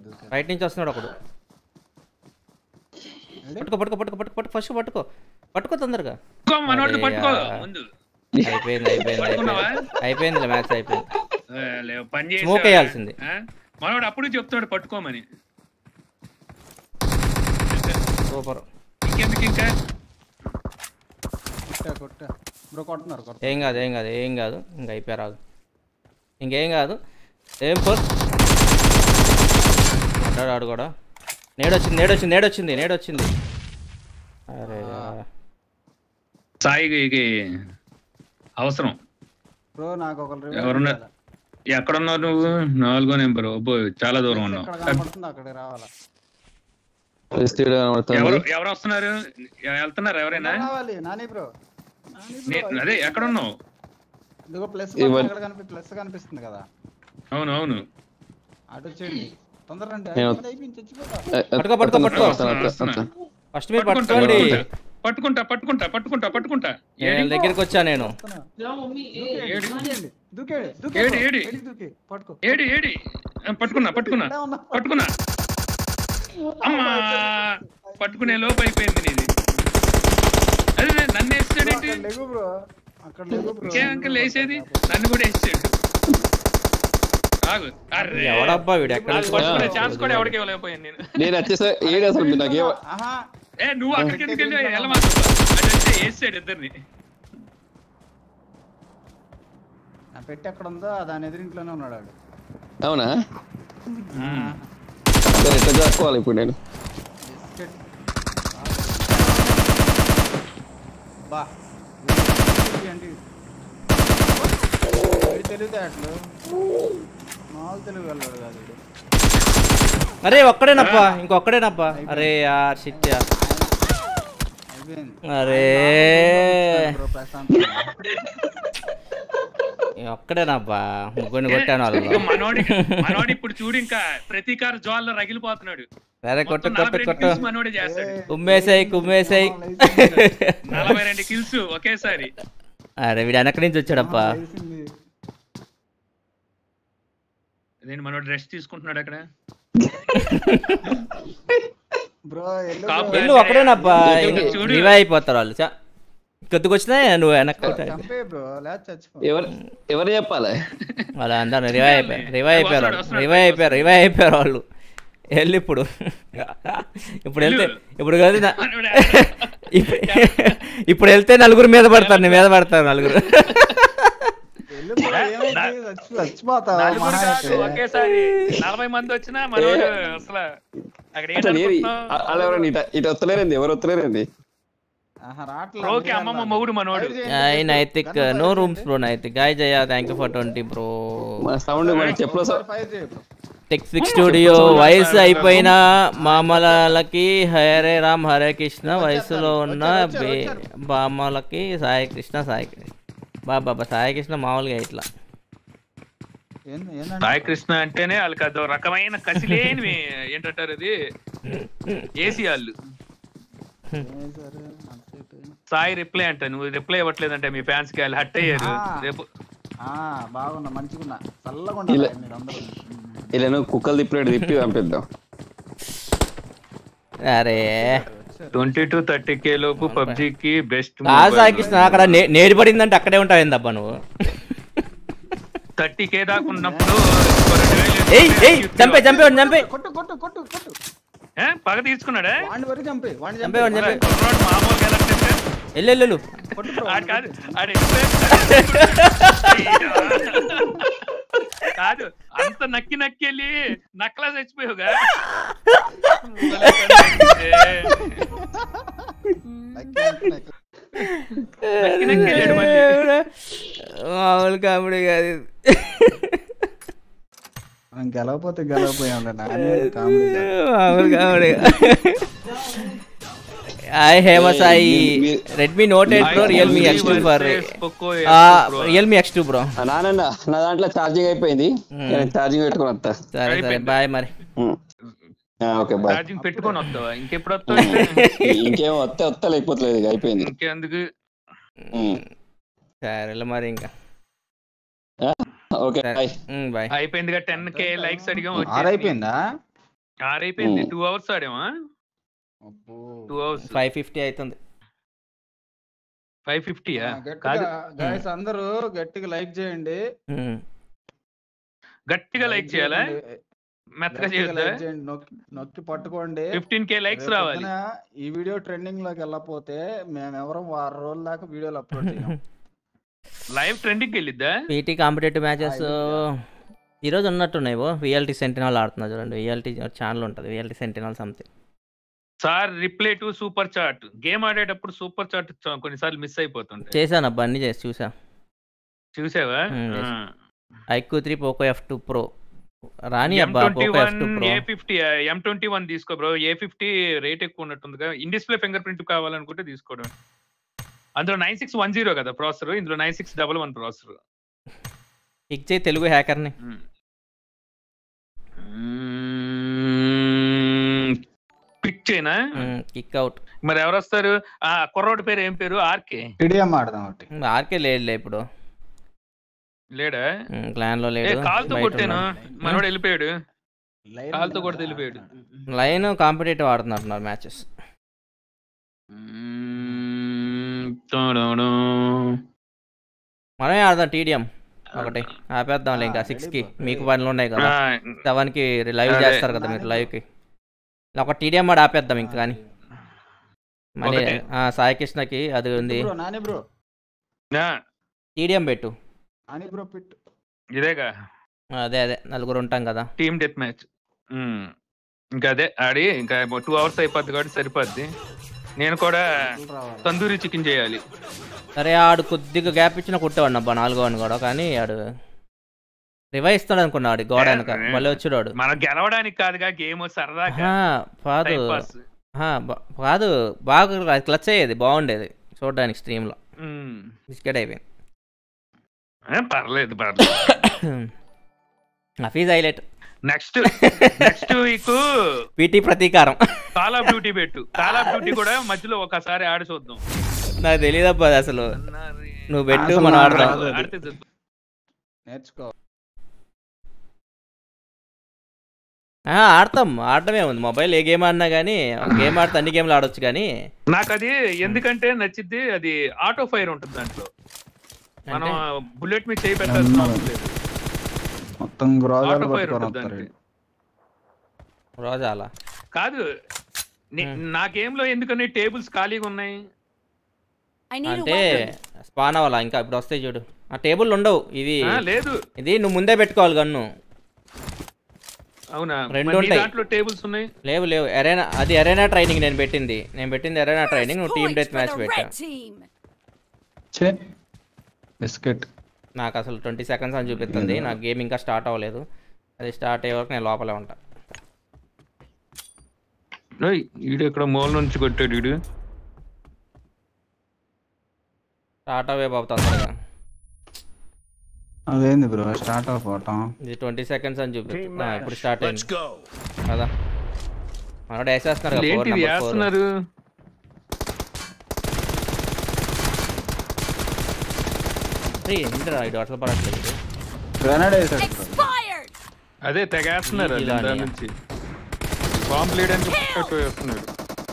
పట్టుకో ఫస్ట్ పట్టుకో తొందరగా. అయిపోయింది మ్యాచ్ అయిపోయింది. స్మోక్ వేయాల్సింది. మనోడు అప్పుడు చెప్తాడు పట్టుకోమని. సూపర్. ఇంకెందుకు ఇంకా ఏం కాదు ఇంకా అయిపోయారు. ఇంకేం కాదు. ఏం ఫోర్ ఆడు కూడా. నేడొచ్చింది. అరే సాయికి అవసరం. ఎవరున్నా ఎక్కడున్నావు నువ్వు? 4వ నెంబర్. చాలా దూరం ఉన్నావు. ఎవరు వస్తున్నారు? వెళ్తున్నారు ఎవరైనా? అదే ఎక్కడున్నావు? కనిపిస్తుంది కదా. అవును అటు వచ్చేయండి తొందరగా. పట్టుకుంటా. దగ్గరికి వచ్చా నేను. పట్టుకున్నా. అమ్మా పట్టుకునే లోపు అయిపోయింది నీది. అదే నన్ను వేసాడేంటి? అంకల్ వేసేది నన్ను కూడా వేసాడు. ఎవడబ్బా వీడు? పట్టుకునే ఛాన్స్ కూడా ఎవరికి ఇవ్వలేకపోయాను నేను. నువ్వు అక్కడికి ఎందుకు వెళ్ళి వెళ్ళమాటే వేసాడు ఇద్దరిని. పెట్టి ఎక్కడ ఉందో దాని ఎదురింట్లోనే ఉన్నాడు. అవునా? ఎట్లా చేసుకోవాలి ఇప్పుడు నేను? తెలివితేటలు తెలుగు వెళ్ళాడు కాదు. అరే ఒక్కడేనప్పా, ఇంకొక్కడేనప్పా. అరే యార్ షిట్ యార్. అరే ఒక్కడేనప్పా, ముగ్గురిని కొట్టాను వాళ్ళు. మనోడు ఇప్పుడు చూడు ఇంకా ప్రతీకార జ్వాలలో రగిలిపోతున్నాడు. అరే కొట్టు మనోడే చేస్తాడు. కుమ్మేసాయి 42 కిల్స్ ఒకేసారి. అరే వీడు వెనక నుంచి వచ్చాడప్పా. నేను మనోడు రెస్ట్ తీసుకుంటున్నాడు అక్కడ. బ్రో ఇల్లు ఒక్కడేనప్పా, రివైవ్ అయిపోతారు వాళ్ళు. కొద్దికొచ్చినా నువ్వు వెనక్కి చంపే బ్రో, లేదా చచ్చిపో. ఎవరు చెప్పాలి? వాళ్ళు అందరూ రివైవ్ అయిపోయారు వాళ్ళు. వెళ్ళి ఇప్పుడు వెళ్తే ఇప్పుడు వెళ్తే నలుగురు మీద పడతారు, నీ మీద పడతారు నలుగురు. ఒకేసారి 40 మంది వచ్చినా మనోడు అసలు అక్కడ ఇటు వస్తలేరండి, ఎవరు వస్తలేరండి. ఓకే అమ్మమ్మ మొగుడు మనోడు. Naitik no rooms bro, Naitik guy Jaya thank you for 20 bro. Sound చెప్పలో టెక్స్విక్ స్టూడియో. వయసు అయిపోయిన మామలకి హరే రామ్ హరే కృష్ణ, వయసులో ఉన్న బామ్మలకి సాయి కృష్ణ బాబా సాయి కృష్ణ మామూలుగా ఇట్లా. సాయి కృష్ణ అంటేనే వాళ్ళకి అదో రకమైన కసి లేని ఏంటంటారు అది ఏసీ వాళ్ళు. సాయి రిప్లై అంట, నువ్వు రిప్లై ఇవ్వట్లేదంటే మీ ఫ్యాన్స్ కి వాళ్ళు హట్ అయ్యారు. రేపు బాగున్నా మంచిగున్నా ఇలా కుక్కలు తిప్పి పంపిద్దాం. అరే 20 to 30K లోపు పబ్జికి బెస్ట్. సాయి కృష్ణ అక్కడ నేడి పడిందంటే అక్కడే ఉంటావు ఏందబ్బా నువ్వు. 30K దాకా ఉన్నప్పుడు చంపే పగ తీర్చుకున్నాడా? వెళ్ళు కాదు అంత నక్కి వెళ్ళి నక్కలా చచ్చిపోయావుగా. మామూలు కామెడీ కాదు. గెలవపోతే గెలవపోయాం. మామూలు comedy. Hemasai Redmi note 8 Pro Realme X2 for Realme X2 bro. నా దాంట్లో ఛార్జింగ్ అయిపోయింది, ఛార్జింగ్ పెట్టుకుని వస్తా. సరే బాయ్ మరి. Okay bye. ఛార్జింగ్ పెట్టుకొని వస్తావా? ఇంకెప్పుడు వస్తావు? ఇంకేం వస్తా లేకపోతే అయిపోయింది ఇంకెందుకు. సరే మరి ఇంకా ఓకే బాయ్. అయిపోయిందిగా 10K లైక్స్ అడిగాం. అయిపోయిందా? అయిపోయింది. 2 hours ఆడామా? 2 hours 550 అవుతుంది. 550 గైస్ అందరూ గట్టిగా లైక్ చేయండి. గట్టిగా లైక్ చేయాలా? మెత్తగా చేయొద్దా? నొక్కి పట్టుకోండి. 15K లైక్స్ రావాలి. ఈ వీడియో ట్రెండింగ్ లోకి వెళ్ళకపోతే మేము ఎవరం 6 రోజుల దాకా వీడియోలు అప్లోడ్ చేయం. లైవ్ ట్రెండింగ్ వెళ్ళిద్దా? పీటీ కాంపిటేటివ్ మ్యాచెస్ ఈరోజు ఉన్నట్టున్నాయి. విఎల్టీ సెంటినల్ ఆడుతున్నా చూడండి. విఎల్టీ ఛానల్ ఉంటుంది, VLT sentinel something. Sir reply to super chat. Game ఆడేటప్పుడు సూపర్ చాట్ కొన్నిసార్లు మిస్ అయిపోతుంటాయి. చేశాను అబ్బా, అన్ని చేసి చూసావా? iQOO 3 Poco F2 Pro రాని అబ్బా. A50 M21 తీసుకో బ్రో. A50 రేట్ ఎక్కువ ఉన్నట్టుందిగా. ఇన్ డిస్ప్లే ఫింగర్ ప్రింట్ కావాలనుకుంటే తీసుకోవడం. అందులో 9610 కదా ప్రాసెసర్, ఇందులో 9611 ప్రాసెసర్. ఇచ్చే తెలుగు హ్యాకర్ని పిక్ చేయనా? Kick out. మరి ఎవరు వస్తారు? కుర్రోడి పేరు ఏం పేరు? ఆర్కే. ఆర్కే లేడులే ఇప్పుడు. లేడా? క్లాన్ లో లేడు. కాల్తో కొట్టాను, మనోడు వెళ్ళిపోయాడు. కాల్తో కొడితే వెళ్ళిపోయాడు. లైన్ కాంపిటేటివ్ ఆడుతున్నారు మ్యాచెస్. మనమే ఆడదాం టీడీఎం ఒకటి ఆపేద్దాంలే. ఇంకా 6కి మీకు పనులు ఉన్నాయి కదా, 7కి లైవ్ చేస్తారు కదా మీరు. లైవ్కి ఒక టీడీఎం ఆడి ఆపేద్దాం ఇంకా. కానీ మనీ సాయి కృష్ణకి అది ఉంది. టీడీఎం పెట్టు. ఇదేగా అదే నలుగురు ఉంటాం కదా, టీమ్ డెత్ మ్యాచ్. ఇంకా అదే ఆడి ఇంకా 2 hours అయిపోద్ది కాబట్టి సరిపోద్ది. నేను కూడా తందూరి చికెన్ చేయాలి. సరే ఆడు కొద్దిగా గ్యాప్ ఇచ్చిన కొట్టేవాడు అబ్బా 4వ కూడా. కానీ ఆడు రివైవ్ ఇస్తాడు అనుకున్నాడు గోడ వెనక. మళ్ళీ వచ్చాడు. మనం గెలవడానికి కాదుగా గేమ్, సరదాగా. కాదు బాగా క్లచ్ అయ్యేది, బాగుండేది చూడడానికి స్ట్రీమ్ లో. బిస్కెట్ అయిపోయింది. పర్లేదు. Hafeez highlight. Next week PT ప్రతీకారం కాల్ ఆఫ్ డ్యూటీ పెట్టు. కాల్ ఆఫ్ డ్యూటీ కూడా మధ్యలో ఒకసారి ఆడి చూద్దాం. నాకు తెలియదబ్బా అసలు. నువ్వు పెట్టు అసలు మనం నాకు ఆడదాం. రాదు అది. ఆడితే చూద్దాం. నేర్చుకో. ఆడతాం, ఆడటమే ఉంది. మొబైల్ ఏ గేమ్ ఆడినా కానీ గేమ్ ఆడితే అన్ని గేమ్లు ఆడొచ్చు కానీ నాకు అది ఎందుకంటే నచ్చిద్ది, అది ఆటో ఫైర్ ఉంటుంది దాంట్లో. మనం బుల్లెట్ మీద చేయి పెట్టాల్సిన అవసరం లేదు. మొత్తం గ్రోజాలు ఆటో ఫైర్ పట్టుకొని ఉంటుంది వస్తారు. దానికి. రోజా అలా కాదు నా గేమ్ లో ఎందుకని టేబుల్స్ ఖాళీగా ఉన్నాయి? I need a అంటే weapon. స్పాన్ అవ్వాలా ఇంకా ఇప్పుడు వస్తాయి చూడు. ఆ టేబుల్ ఉండవు. ఇది లేదు. ఇది నువ్వు ముందే పెట్టుకోవాలి గన్ను. అవునా? రెండు మరి నీ ఉంటాయి. దాంట్లో టేబుల్స్ ఉన్నాయి. లేవు ఎరేనా, అది ఎరేనా ట్రైనింగ్ నేను పెట్టింది ఎరేనా ట్రైనింగ్. నువ్వు team Point death for match the పెట్టా. red team. ఛే బిస్కెట్. నాకు అసలు 20 seconds అని చూపిస్తుంది. నాకు గేమ్ ఇంకా స్టార్ట్ అవ్వలేదు. అది స్టార్ట్ అయ్యే వరకు నేను లోపలే ఉంటా. వీడు ఇక్కడ మూల నుంచి కొట్టాడు వీడు. స్టార్ట్ అవే బాబు తొందరగా. అదేంది బ్రో స్టార్ట్ అయిపోవటం? ఇది 20 seconds అని చూపిస్తుంది. ఇప్పుడు స్టార్ట్ Let's అయింది go. కదా. మనోడు వేసేస్తున్నారు కదా, ఏంటి 4 ఇది number 4. వేస్తున్నారు? ఏంటిరా ఈ డాట్ల పడట్లేదు. గ్రెనేడ్ వేసాడు బ్రో. Expired. అదే తెగేస్తున్నారు ఇలా దాని అని. నుంచి. బాంబు లేయడానికి పుట్టట్టు వేస్తున్నాడు.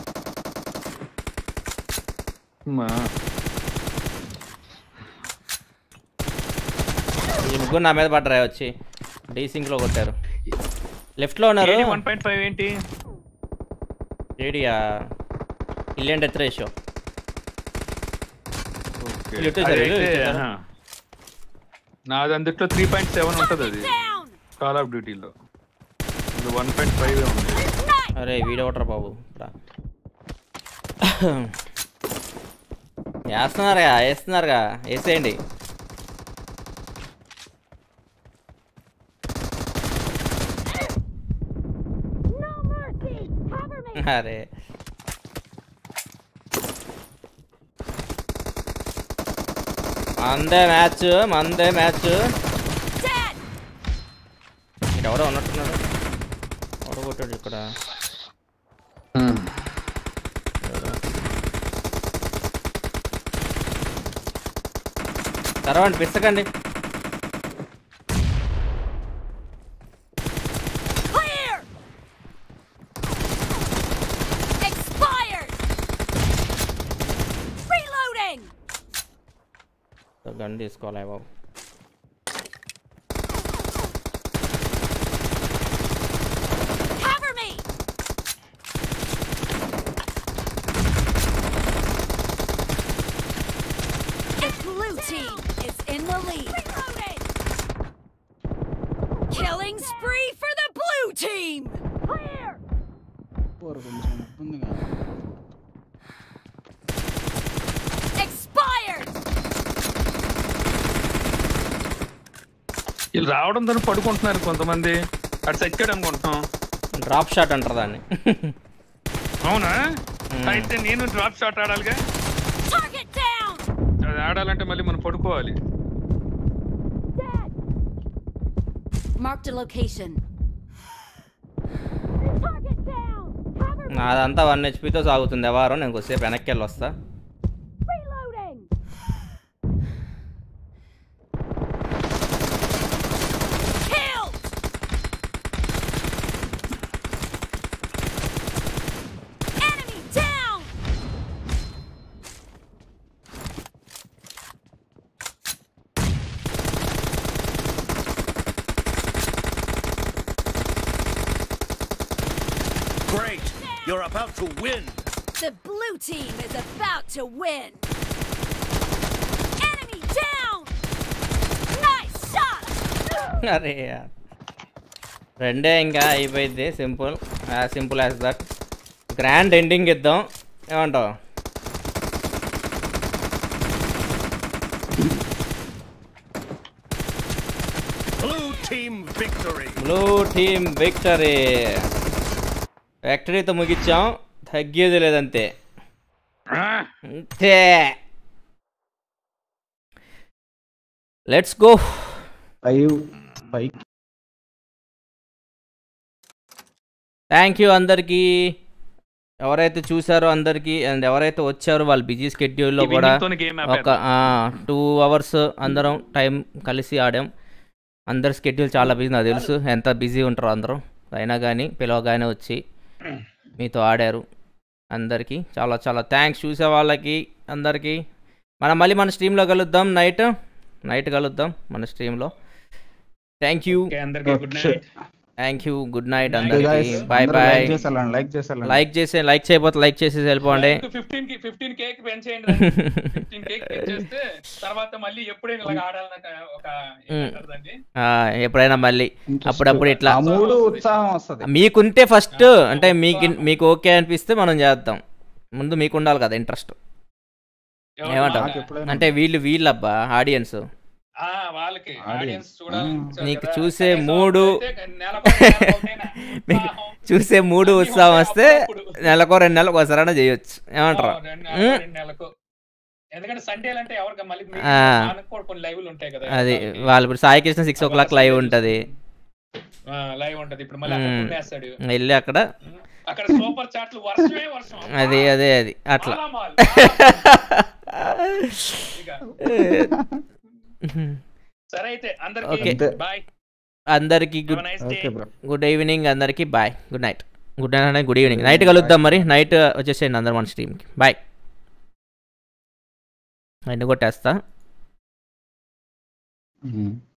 ఈ ముగ్గురు నా మీద పడ్డరా వచ్చి డీసింక్ లో కొట్టారు. లెఫ్ట్ లో ఉన్నారు. 1.5 ఏంటి? ఏడియా కిల్ అండ్ డెత్ రేషియో. నాది అందుట్లో 3.7 ఉంటుంది. అది Down. కాల్ ఆఫ్ డ్యూటీలో 1.5 ఉంది. అరే వీడియో ఒకట్రా బాబు. వేస్తున్నారుగా వేసేయండి. No mercy. Cover me. అరే మందే మ్యాచ్. Dead. ఎవరో ఉన్నట్టున్నారు. ఎవడో కొట్టాడు ఇక్కడ. తర్వాత పిచ్చకండి. Clear. Expired. Reloading. గన్ తీసుకోవాలి బాబు. Cover me. The blue team is in the lead. Reloading. Killing spree for the blue team. Clear. కొంచెం ఇబ్బందిగా. Expired. వీళ్ళు రావడంతో పడుకుంటున్నారు కొంతమంది. అటు సచ్చాడు అనుకుంటున్నాం. డ్రాప్ షాట్ అంటారు దాన్ని. అవునా? అయితే నేను డ్రాప్ షాట్ ఆడాలిగా. Target down. అది ఆడాలంటే మళ్ళీ మనం పడుకోవాలి. Dead. Marked a location. Target down. Cover me. నాదంతా 1 HPతో సాగుతుంది వ్యవహారం. నేను కొద్దిసేపు వెనక్కి వెళ్ళి వస్తా. Reloading. Kill. Enemy down. Great. You're about to win. The blue team is about to win. Enemy down. Nice shot. అరే రెండే ఇంకా అయిపోయింది. Simple as that. Grand ending ఇద్దాం ఏమంటావు? Blue team victory. Blue team victory. విక్టరీతో ముగించాం. తగ్గేది లేదంతే. అంతే. Let's go. 5 థ్యాంక్ యూ అందరికీ. ఎవరైతే చూసారో అందరికీ అండ్ ఎవరైతే వచ్చారో వాళ్ళ బిజీ స్కెడ్యూల్లో కూడా ఒక 2 hours అందరం టైం కలిసి ఆడాం. అందరి స్కెడ్యూల్ చాలా బిజీ, నాకు తెలుసు ఎంత బిజీ ఉంటారో అందరూ. అయినా కానీ పిలవగానే వచ్చి మీతో ఆడారు. అందరికీ చాలా చాలా థ్యాంక్స్. చూసే వాళ్ళకి అందరికీ. మనం మళ్ళీ మన స్ట్రీమ్లో కలుద్దాం. నైట్ కలుద్దాం మన స్ట్రీమ్లో. Thank you. Thank you. Good night అందరికి. Bye bye. లైక్ చేయకపోతే లైక్ చేసి వెళ్ళిపోండి. 15 కేక్ పెంచేయండి. 15 కేక్ పెంచేస్తే తర్వాత మళ్ళీ ఎప్పుడైనా ఇలాగ ఆడాలన్న ఒక ఎప్పుడైనా మళ్ళీ అప్పుడప్పుడు ఇట్లా ఉత్సాహం వస్తుంది. మీకుంటే ఫస్ట్ అంటే మీకు ఓకే అనిపిస్తే మనం చేద్దాం. ముందు మీకు ఉండాలి కదా ఇంట్రెస్ట్. ఏమంటావు? అంటే వీళ్ళబ్బా ఆడియన్స్ వాళ్ళకి ఆడియన్స్ చూడాలి. నీకు చూసే మూడు ఉత్సాహం వస్తే నెలకో 2 నెలలకు ఒకసారైనా చేయొచ్చు. ఏమంటారు? ఎందుకంటే సండేలు అంటే ఎవరికి మళ్ళీ కొన్ని లైవ్లు ఉంటాయి కదా. అది వాళ్ళు ఇప్పుడు సాయి కృష్ణ 6 o'clock లైవ్ ఉంటది. ఇప్పుడు మళ్ళీ వెళ్ళి అక్కడ సూపర్ చాట్లు వర్షమే వర్షం. అది అట్లా సరే అయితే అందరికి బాయ్. అందరికి గుడ్ ఈవినింగ్. అందరికి bye. Good night. Good evening. Night కలుద్దాం. మరి నైట్ వచ్చేసేయండి అందరు మన స్ట్రీమ్కి. బాయ్. నైట్ కొట్టేస్తా.